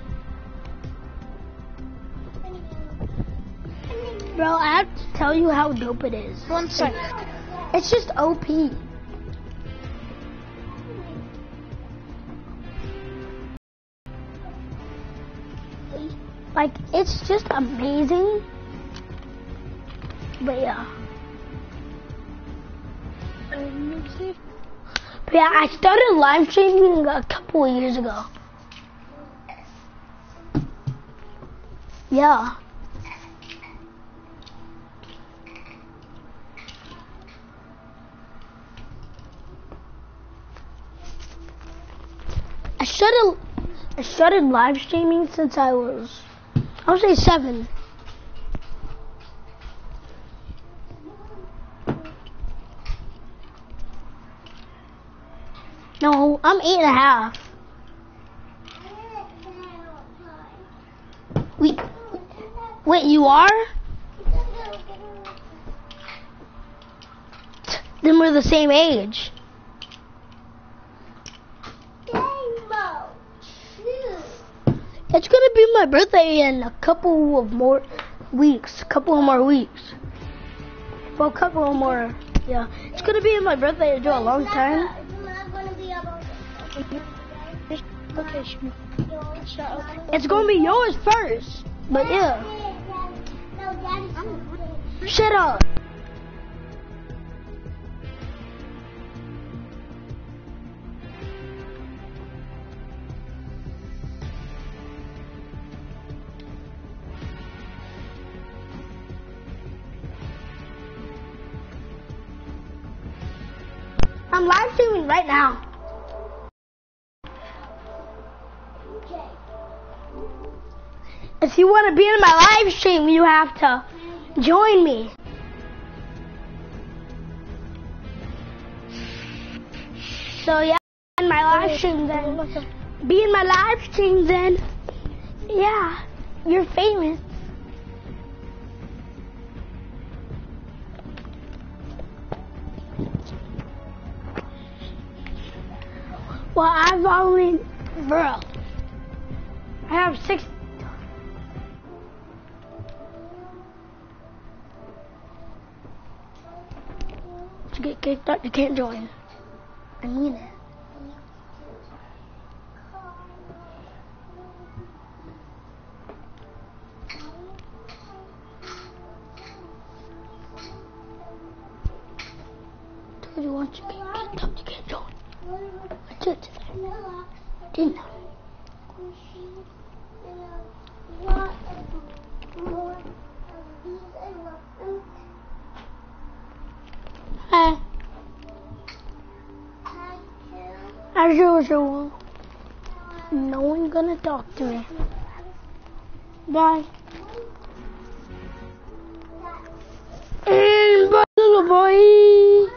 Bro, I have to tell you how dope it is. One sec. It's just O P. Like, it's just amazing. But yeah. But yeah, I started live streaming a couple of years ago. Yeah. I started I started live streaming since I was I would say seven. No, I'm eight and a half. We wait, you are? Then we're the same age. It's gonna be my birthday in a couple of more weeks. A couple of more weeks. Well, a couple of more. Yeah. It's gonna be my birthday in a long time. Okay, sh- It's gonna be yours first. But yeah. Shut up. I'm live streaming right now. If you want to be in my live stream, you have to join me. So yeah, in my live stream then. Be in my live stream then. Yeah, you're famous. Well, I've only, bro, I have six. To get kicked out, you can't join. I mean it. I told you once you get kicked out, you can't join. I did. I didn't. Hi. As usual, no one gonna talk to me. Bye. And bye, little boy.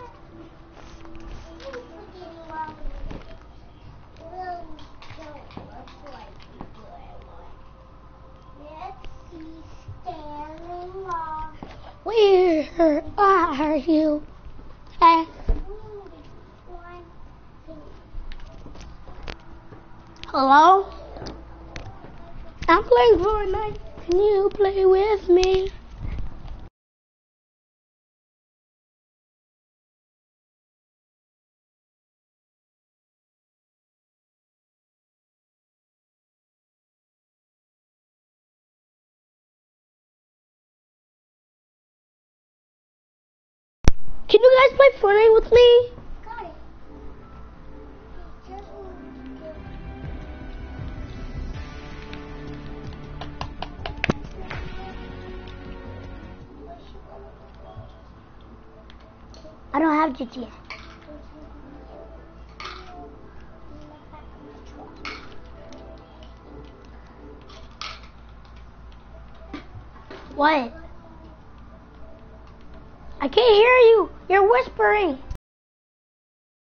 Where are you? Hey. Hello? I'm playing Fortnite. Can you play with me? Can you guys play Fortnite with me? I don't have G T A. What? I can't hear you. You're whispering.